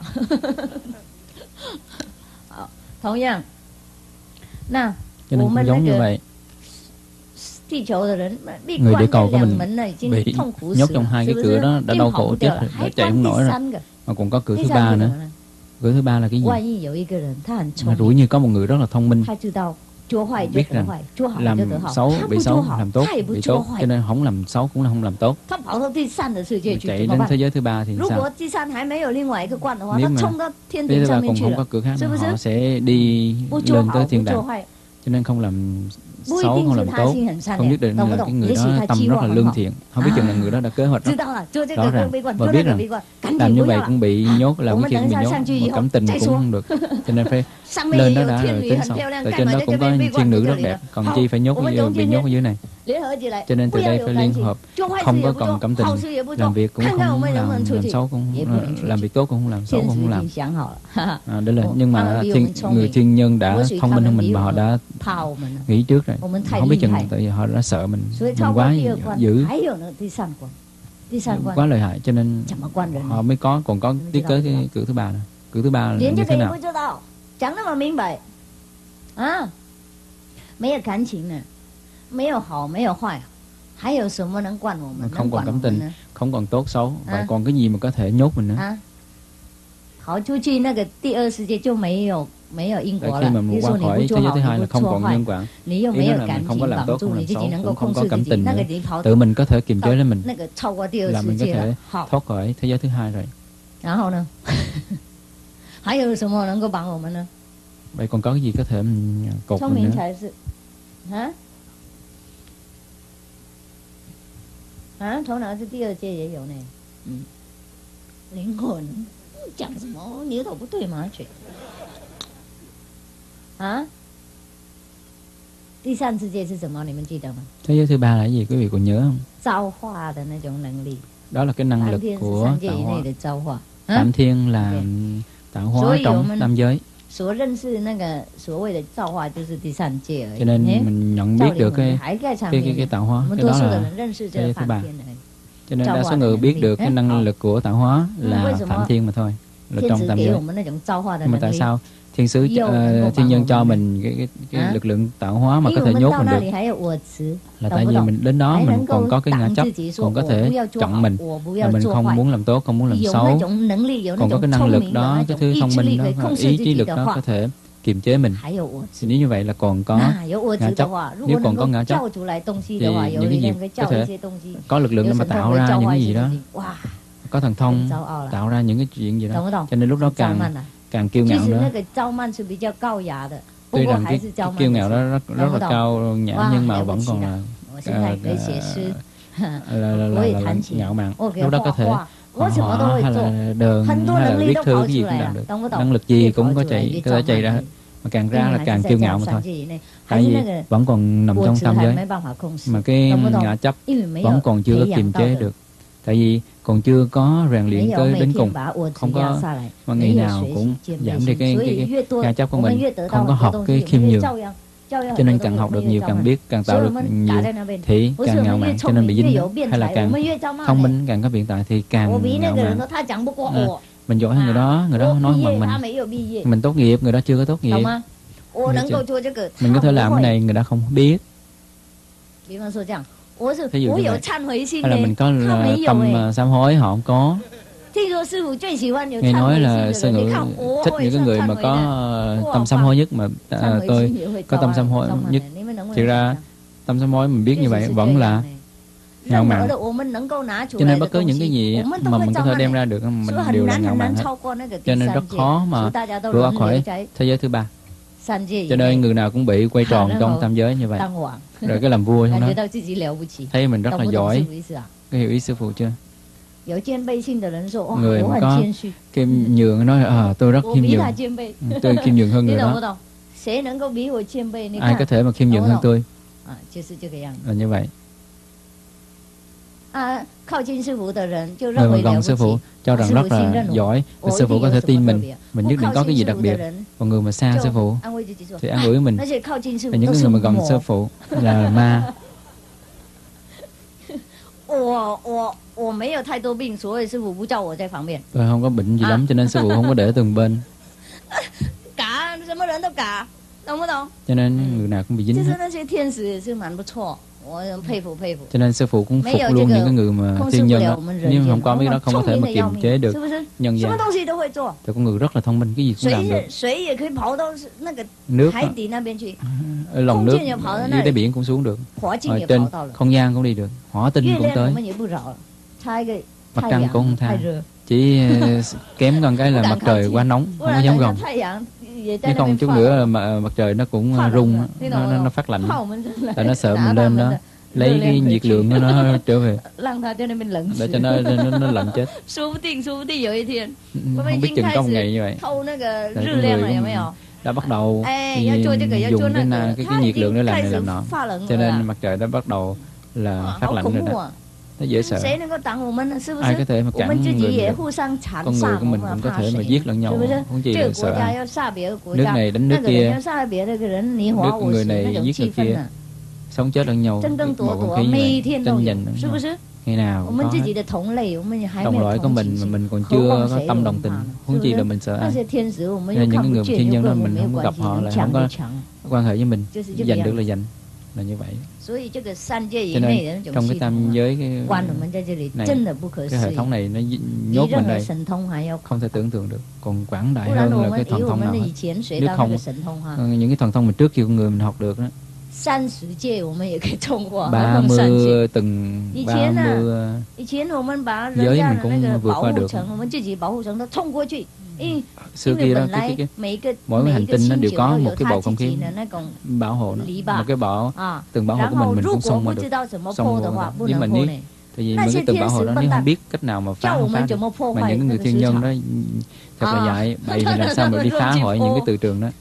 好，同樣，那我們那個地球的人被關在兩門了，已經痛苦死了，是不是？並跑不掉了，還關第三個。mà còn có cửa thứ ba nữa. Cửa thứ ba là cái gì? Mà rủi như có một người rất là thông minh, biết rằng làm xấu bị xấu, làm tốt bị tốt, cho nên không làm xấu cũng là không làm tốt. Chạy đến thế giới thứ ba thì sao? Nếu mà thế giới thứ ba còn không có cửa khác, họ sẽ đi lên tới thiên đàng. Cho nên không làm xấu, không làm tốt, không biết định là cái người đó tâm rất là lương thiện, không biết chừng là người đó đã kế hoạch rất rõ ràng và biết rằng làm như vậy cũng bị nhốt, làm cái kia cũng bị nhốt, mà cảm tình cũng không được, cho nên phải lên đó đã rồi tính sau. Tại trên đó cũng có thiên nữ rất đẹp, còn chi phải nhốt bị nhốt ở dưới này, cho nên từ đây phải liên hợp, không có còn cảm tình, làm việc cũng không làm, làm xấu cũng làm việc tốt cũng không làm, xấu cũng không làm. À, đó là nhưng mà thiên, người thiên nhân đã thông minh hơn mình, mà họ đã nghĩ trước rồi, không biết chừng tại vì họ đã sợ mình, mình quá dữ, quá lợi hại, cho nên họ mới có còn có tiến tới cái cửa thứ ba này. Cửa thứ ba là như thế nào? Chẳng nó mà minh bạch à, mấy cái cảm情呢，没有好，没有坏，还有什么能管我们？không còn cảm tình, không còn tốt xấu, vậy còn cái gì mà có thể nhốt mình nữa? 好，出去那个第二世界就没有没有因果了。比如說你不做好，你不做壞，你又沒有感情綁住，你自己能夠控制自己，那個你跑tự mình có thể kiềm chế lấy mình，那個超過第二世界了，thoát khỏi thế giới thứ hai rồi。然後呢？還有什麼能夠綁我們呢？vậy còn có cái gì có thể cột mình nữa? 聰明才是，啊？ 啊，头脑是第二界也有呢。嗯，灵魂讲什么？你的头不对吗？去啊？第三世界是什么？你们记得吗？ Thế giới thứ ba là cái gì? Quý vị còn nhớ không? 造化的那种能力。 Đó là cái năng lực của tạo hóa. Tam thiên là tạo hóa trong tam giới. Cho nên mình nhận biết được cái cái cái, cái tạo hóa, cái đó là cái thứ ba. Cho nên đa số người biết được cái năng lực của tạo hóa là phạm thiên mà thôi, là trong tam giới. Mà tại sao thiên sứ uh, thiên nhân cho mình cái, cái, cái lực lượng tạo hóa mà có thể nhốt mình được, là tại vì mình đến đó mình còn có cái ngã chấp, còn có thể chọn mình, là mình không muốn làm tốt, không muốn làm xấu, còn có cái năng lực đó, cái thứ thông minh đó, ý chí lực đó có thể kiềm chế mình. Thì nếu như vậy là còn có ngã chấp. Nếu còn có ngã chấp thì những cái gì có thể có lực lượng để mà tạo ra những cái gì đó, có thần thông tạo ra những cái chuyện gì đó, cho nên lúc đó càng càng kiêu ngạo nữa. Tuy rằng cái, cái kiêu ngạo đó rất, rất là cao nhã, nhưng mà vẫn còn là à, à, là, là, là, là, là ngạo mạn. Lúc đó có thể hội họa hay là đờn hay là viết thư, cái gì cũng làm được, năng lực gì cũng có chạy, có thể chạy ra, mà càng ra là càng kiêu ngạo mà thôi. Tại vì vẫn còn nằm trong tam giới, mà cái ngã chấp vẫn còn chưa có kiềm chế được. Tại vì còn chưa có rèn luyện tới đến cùng, không có mà ngày nào cũng giảm đi cái cái, cái ngã chấp của mình, không có học cái khiêm nhường. Cho nên càng học được nhiều, càng biết, càng tạo được nhiều thì càng ngạo mạn, cho nên bị dính. Hay là càng thông minh, càng có biện tài thì càng ngạo mạn. À, mình giỏi hơn người đó, người đó nói không bằng mình. Mình tốt nghiệp, người đó chưa có tốt nghiệp. Mình có thể làm cái này, người đó không biết. Thí dụ như vậy. Hay là mình có là tâm sám hối, họ không có. Nghe nói là sư ngự thích những cái người mà có tâm sám hối nhất, mà à, tôi có tâm sám hối nhất. Thực ra tâm sám hối mình biết như vậy vẫn là ngạo mạn. Cho nên bất cứ những cái gì mà mình có thể đem ra được mình đều là ngạo mạn hết. Cho nên rất khó mà vượt khỏi thế giới thứ ba. Cho nên người nào cũng bị quay tròn trong tam giới như vậy, rồi cái làm vua trong đó, thấy mình rất là giỏi. Có hiểu ý sư phụ chưa? Người mà có khiêm nhường nói à, tôi rất khiêm nhường, tôi khiêm nhường hơn người đó. Ai có thể mà khiêm nhường hơn tôi? Là như vậy. Người mà gần sư phụ cho rằng rất là giỏi, và sư phụ có thể tin mình, mình nhất định có cái gì đặc biệt. Còn người mà xa sư phụ thì an ủi mình. Và những người mà gần sư phụ là ma. Tôi không có bệnh gì lắm, cho nên sư phụ không có để từng bên. Cho nên người nào cũng bị dính hết. Cho nên sư phụ cũng phục luôn những cái người mà thiên nhân đó. Nếu không có mấy đó không có thể mà kiềm chế được nhân gian. Thì con người rất là thông minh, cái gì cũng làm được. Nước ở lòng nước dưới đáy biển cũng xuống được, ở trên không gian cũng đi được, hỏa tinh cũng tới, mặt trăng cũng không tha. Chỉ kém gần cái là mặt trời quá nóng, không có dám gần. Nếu không chút nữa là mặt trời nó cũng rung, nó, nó, nó phát lạnh. Tại nó sợ mình lên đó lấy cái nhiệt lượng của nó trở về, để cho nó nó, nó lạnh chết. Không biết chừng có một ngày như vậy. Tại người cũng đã bắt đầu dùng cái, cái, cái nhiệt lượng để làm này làm nọ, cho nên mặt trời đã bắt đầu là phát lạnh rồi đó. Nó dễ sợ. Ai có thể mà cản người được. Con người của mình cũng có thể mà giết lẫn nhau, không chỉ là sợ ai. Nước này đánh nước kia, nước người này giết người kia, sống chết lẫn nhau, bầu không khí như vậy, tranh giành ngày nào cũng có hết. Đồng loại của mình mà mình còn chưa có tâm đồng tình, huống chi là mình sợ ai. Nên những người thiên nhân đó mình không gặp họ là không có quan hệ với mình, giành được là giành, là như vậy. Cho nên trong cái tam giới cái này, cái hệ thống này nó nhốt mình đây, không thể tưởng tượng được. Còn quảng đại hơn là cái thần thông nào hết. Nếu không, những cái thần thông mình trước kia con người mình học được đó, ba mươi từng ba mươi giới mình cũng vượt qua được. Xưa kia đó, cái, cái, cái, mỗi cái hành tinh nó đều có một cái bầu không khí bảo hộ nó, một cái bảo từng bảo hộ của mình mình cũng xông qua được, xông qua. Nhưng mà nếu Tại vì mấy cái từ bảo hộ đó nếu không biết cách nào mà phá không phá được. Mà những người thiên nhân đó thật là dại, bậy thì làm sao mà đi phá hoại những cái từ trường đó.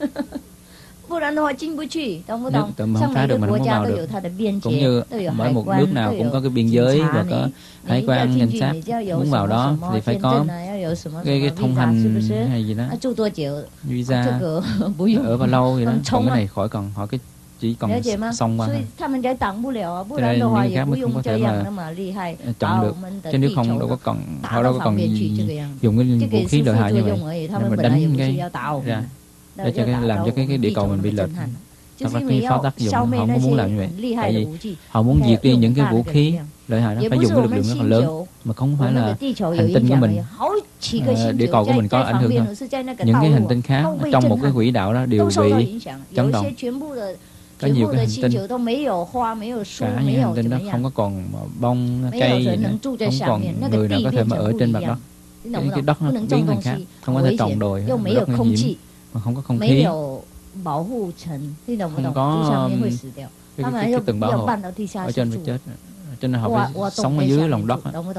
Nếu tự mà không phá được mình không có vào được. Cũng như mỗi một nước nào cũng có cái biên giới và có hải quan cảnh sát, muốn vào đó thì phải có cái, cái thông hành hay gì đó, visa ở bao lâu gì đó. Còn cái này khỏi cần, họ cái chỉ còn xong qua thôi. Cho nên những khác mới không có thể mà chọn được. Chứ nếu không đâu có cần, họ đâu có cần dùng cái vũ khí lợi hại như vậy để mà đánh cái ra để cho cái làm cho cái cái địa cầu mình bị lệch. Thật là cái pháo tác dụng họ không có muốn làm như vậy. Tại vì họ muốn diệt đi những cái vũ khí lợi hại đó, phải dùng cái lực lượng rất là lớn, mà không phải là hành tinh của mình, à, địa cầu của mình có ảnh hưởng thôi. Những cái hành tinh khác trong một cái quỹ đạo đó đều bị chấn động. Có nhiều cái hành tinh, cả những hành tinh đó không có còn bông cây gì nữa, không còn người nào có thể mà ở trên mặt đất. Cái, cái đất nó biến thành khác, không có thể trồng đồi, rất nguy hiểm, mà không có không khí, không có cái, cái, cái tầng bảo hộ ở trên phải chết, cho nên họ phải sống ở dưới lòng đất.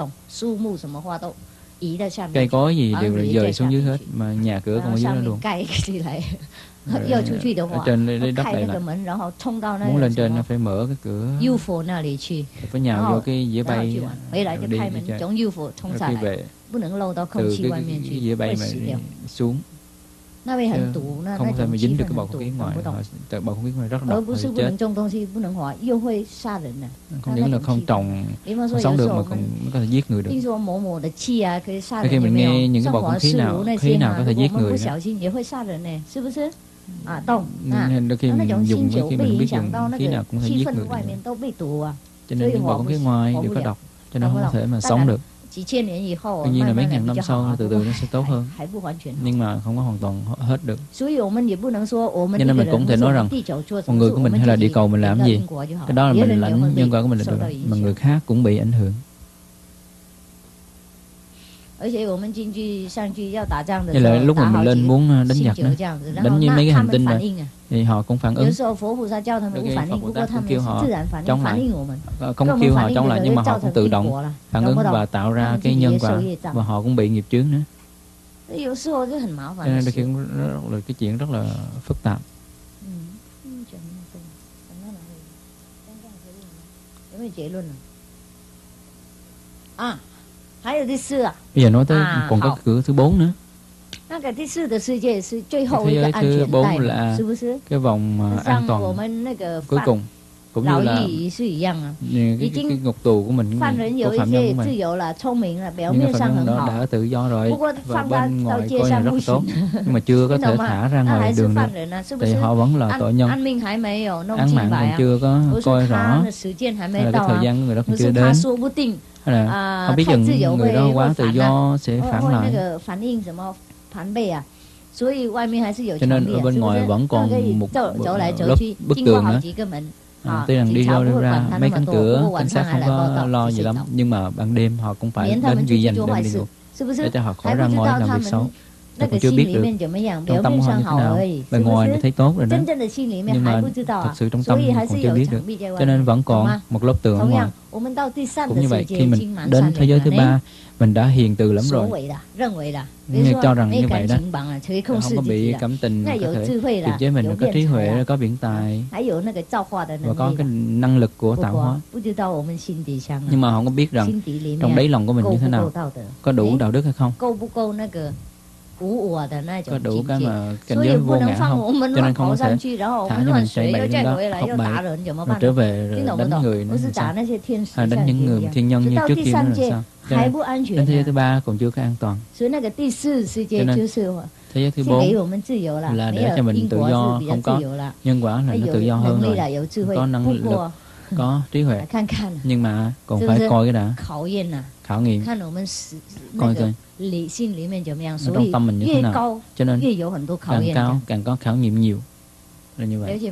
Cây cối gì đều là dời xuống dưới hết, mà nhà cửa còn ở dưới đó luôn. Ở trên cái đất này là muốn lên trên nó phải mở cái cửa, phải nhào vô cái dĩa bay đi chơi, về từ cái, cái, cái dĩa bay mà xuống. Không thể mà dính được cái bầu không khí ngoài, tại bầu không khí ngoài rất độc, họ chết. Không những là không trồng, không sống được mà còn có thể giết người được. Khi mình nghe những cái bầu không khí nào, khí nào có thể giết người nữa. À, động à, đôi khi mình dùng với khi mình biết dùng khí nào cũng thể giết người được. Cho nên những bầu không khí ngoài đều có độc, cho nên không có thể mà sống được. Tuy nhiên là mấy ngàn năm sau từ từ nó sẽ tốt hơn, nhưng mà không có hoàn toàn hết được. Cho nên mình cũng thể nói rằng con người của mình hay là địa cầu mình làm gì, cái đó là mình lãnh nhân quả của mình là được, mà người khác cũng bị ảnh hưởng. Như là lúc mà mình lên muốn đánh giặc nữa, đánh như mấy cái hành tinh này thì họ cũng phản ứng. Đôi khi Phật Bồ Tát cũng kêu họ chống lại, không kêu họ chống lại nhưng mà họ cũng tự động phản ứng và tạo ra cái nhân quả, và họ cũng bị nghiệp chướng nữa. Cho nên đôi khi là cái chuyện rất là phức tạp. À, bây giờ nói tới à, còn có cửa thứ bốn nữa. Thế giới thứ bốn là cái vòng an toàn cuối cùng, cũng như là cái, cái, cái ngục tù của mình, của phạm nhân của mình. Những cái phạm nhân đó đã tự do rồi và bên ngoài coi là rất tốt, nhưng mà chưa có thể thả ra ngoài đường được, thì họ vẫn là tội nhân. Án mạng còn chưa có coi rõ, hay là cái thời gian của người đó còn chưa đến, hay là không biết chừng người đó quá tự do sẽ phản lại. Cho nên ở bên ngoài vẫn còn một lớp bức tường nữa. À, tuy rằng đi đâu đi ra mấy cánh cửa, cảnh sát không có lo gì lắm, nhưng mà ban đêm họ cũng phải đến ghi danh đem đi ngục để cho họ khỏi ra ngoài làm việc xấu. Tôi còn chưa biết được trong tâm họ như thế nào. Bề ngoài thì thấy tốt rồi đó, nhưng mà thật sự trong tâm họ còn chưa biết được. Cho nên vẫn còn một lớp tường ở ngoài. Cũng như vậy, khi mình đến thế giới thứ ba, mình đã hiền từ lắm rồi, nhưng cho rằng như vậy đó, không có bị cảm tình, có thể kiềm chế mình, có trí huệ, có biển tài và có cái năng lực của tạo hóa. Nhưng mà không có biết rằng trong đáy lòng của mình như thế nào, có đủ đạo đức hay không, có đủ cái mà cảnh giới vô ngã không. Cho nên không có thể thả cho mình chạy bậy lên đó học bậy mà trở về rồi đánh người nữa sao, hay đánh những người thiên nhân như trước kia nữa là sao. Cho nên đến thế giới thứ ba còn chưa có an toàn. Cho nên thế giới thứ bốn là để cho mình tự do, không có nhân quả là nó tự do hơn rồi, có năng lực, có trí huệ, nhưng mà còn phải coi cái đã, khảo nghiệm, coi coi ở trong tâm mình như thế nào. Cho nên càng cao càng có khảo nghiệm nhiều, là như vậy.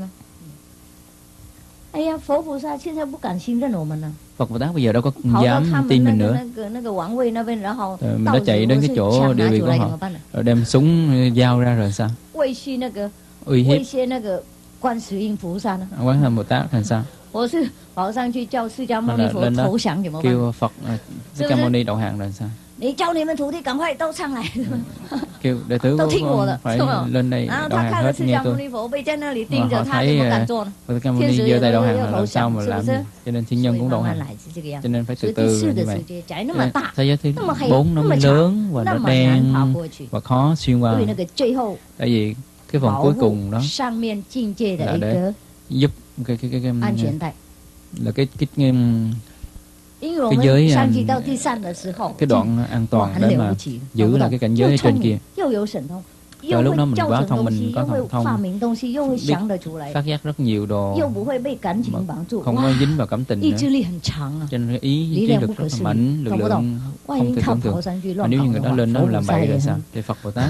Phật Bồ Tát bây giờ đâu có dám tin mình nữa. Rồi mình đã chạy đến cái chỗ địa vị của họ, rồi đem súng dao ra rồi sao? Uy hiếp, 观世音菩萨呢？ Quán Thế Âm Bồ Tát thành sao? 我是跑上去叫释迦牟尼佛投降，怎么办？ kêu Phật Thích Ca Mâu Ni đầu hàng là sao? 你叫你们徒弟赶快都上来， kêu đệ tử của con phải lên đây đầu hàng hết nghe tôi. Mà họ thấy Phật Thích Ca Mâu Ni giơ tay đầu hàng là làm sao mà làm? Cho nên thiên nhân cũng đầu hàng. Cho nên phải từ từ như vậy. Thế giới thứ bốn nó mới lớn và nó đen và khó xuyên qua. Tại vì cái phần cuối cùng đó là để giúp cái cái cái, cái là cái cái, cái cái giới cái đoạn an toàn để mà giữ lại cái cảnh giới ở trên kia. Rồi lúc đó mình quá thông minh, có thần thông, biết phát giác rất nhiều đồ, không có dính vào cảm tình nữa. Cho nên ý chí lực rất là mạnh, lực lượng không thể tưởng tượng. Mà nếu như người đó lên đó làm bậy rồi sao? Thì Phật Bồ Tát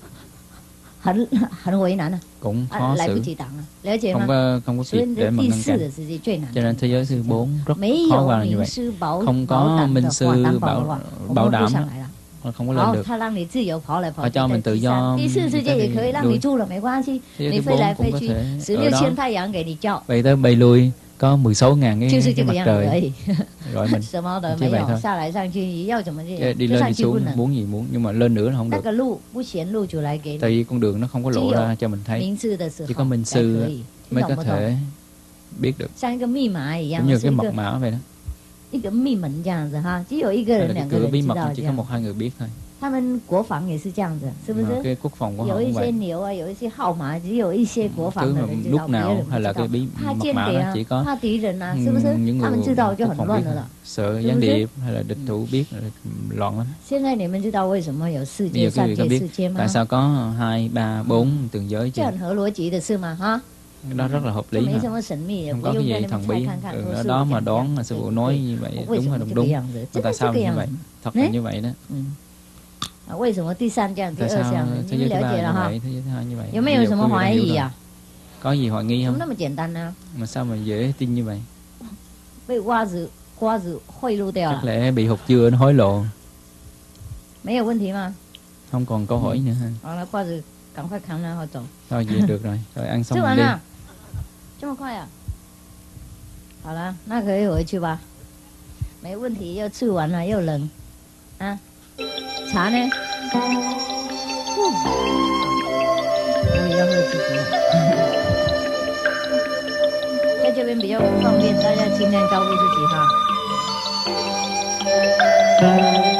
cũng khó xử, không có không có kịp để mà ngăn cản. Cho nên thế giới thứ bốn rất khó qua là như vậy. Không có minh sư bảo bảo đảm, không có lên được. Họ cho mình tự do. Thế giới thứ bốn cũng có thể ở đó. Vậy tới bay lui có mười sáu ngàn cái, cái mặt trời gọi mình chỉ vậy thôi. Đi lên đi xuống muốn gì muốn, nhưng mà lên nữa là không được. Tại vì con đường nó không có lộ ra cho mình thấy, chỉ có minh sư mới có thể biết được. Cũng như cái mật mã vậy đó. Là cái cửa bí mật chỉ có một hai người biết thôi. 他们国防也是这样子，是不是？ cái quốc phòng của họ 有一些牛啊，有一些号码，只有一些国防的人知道， lúc nào hay là cái bí mật mã đó chỉ có 怕敌人啊，是不是？ những 他们知道 người 就很 quốc phòng 乱 biết 了啦。 sợ gián điệp hay là địch thủ biết là loạn lắm. 现在你们知道为什么有四 Bây 界、 giờ quý 三 vị có 界、 biết 四界吗？ tại sao có hai, ba, bốn tường giới 这 chứ? 很合逻辑的事嘛，哈。 Đó rất là hợp lý mà. Không có cái gì thần bí. Ừ, đó, đó mà đoán là sư phụ nói như vậy đúng hay không đúng. Mà tại sao như vậy? Thật là như vậy đó. 为什么第三项、第二项？ 你们了解了哈？ thế giới thứ hai như vậy. 有没有什么怀疑啊？ Có gì hoài nghi 怎么 không? 那么简单呢？ Mà sao mà dễ tin như vậy? 被瓜子瓜子贿赂掉 Chắc 了。 lẽ bị hột dưa nó hối lộ. 没有问题吗？ Không còn câu hỏi nữa ha. 好了，瓜子赶快扛然后走。 Thôi về được rồi. Rồi ăn xong 吃 rồi 完 đi. 了，这么快啊？好了，那可以回去吧。没问题，又吃完了又冷，啊，茶呢？我也要喝自己。在这边比较不方便，大家尽量照顾自己哈。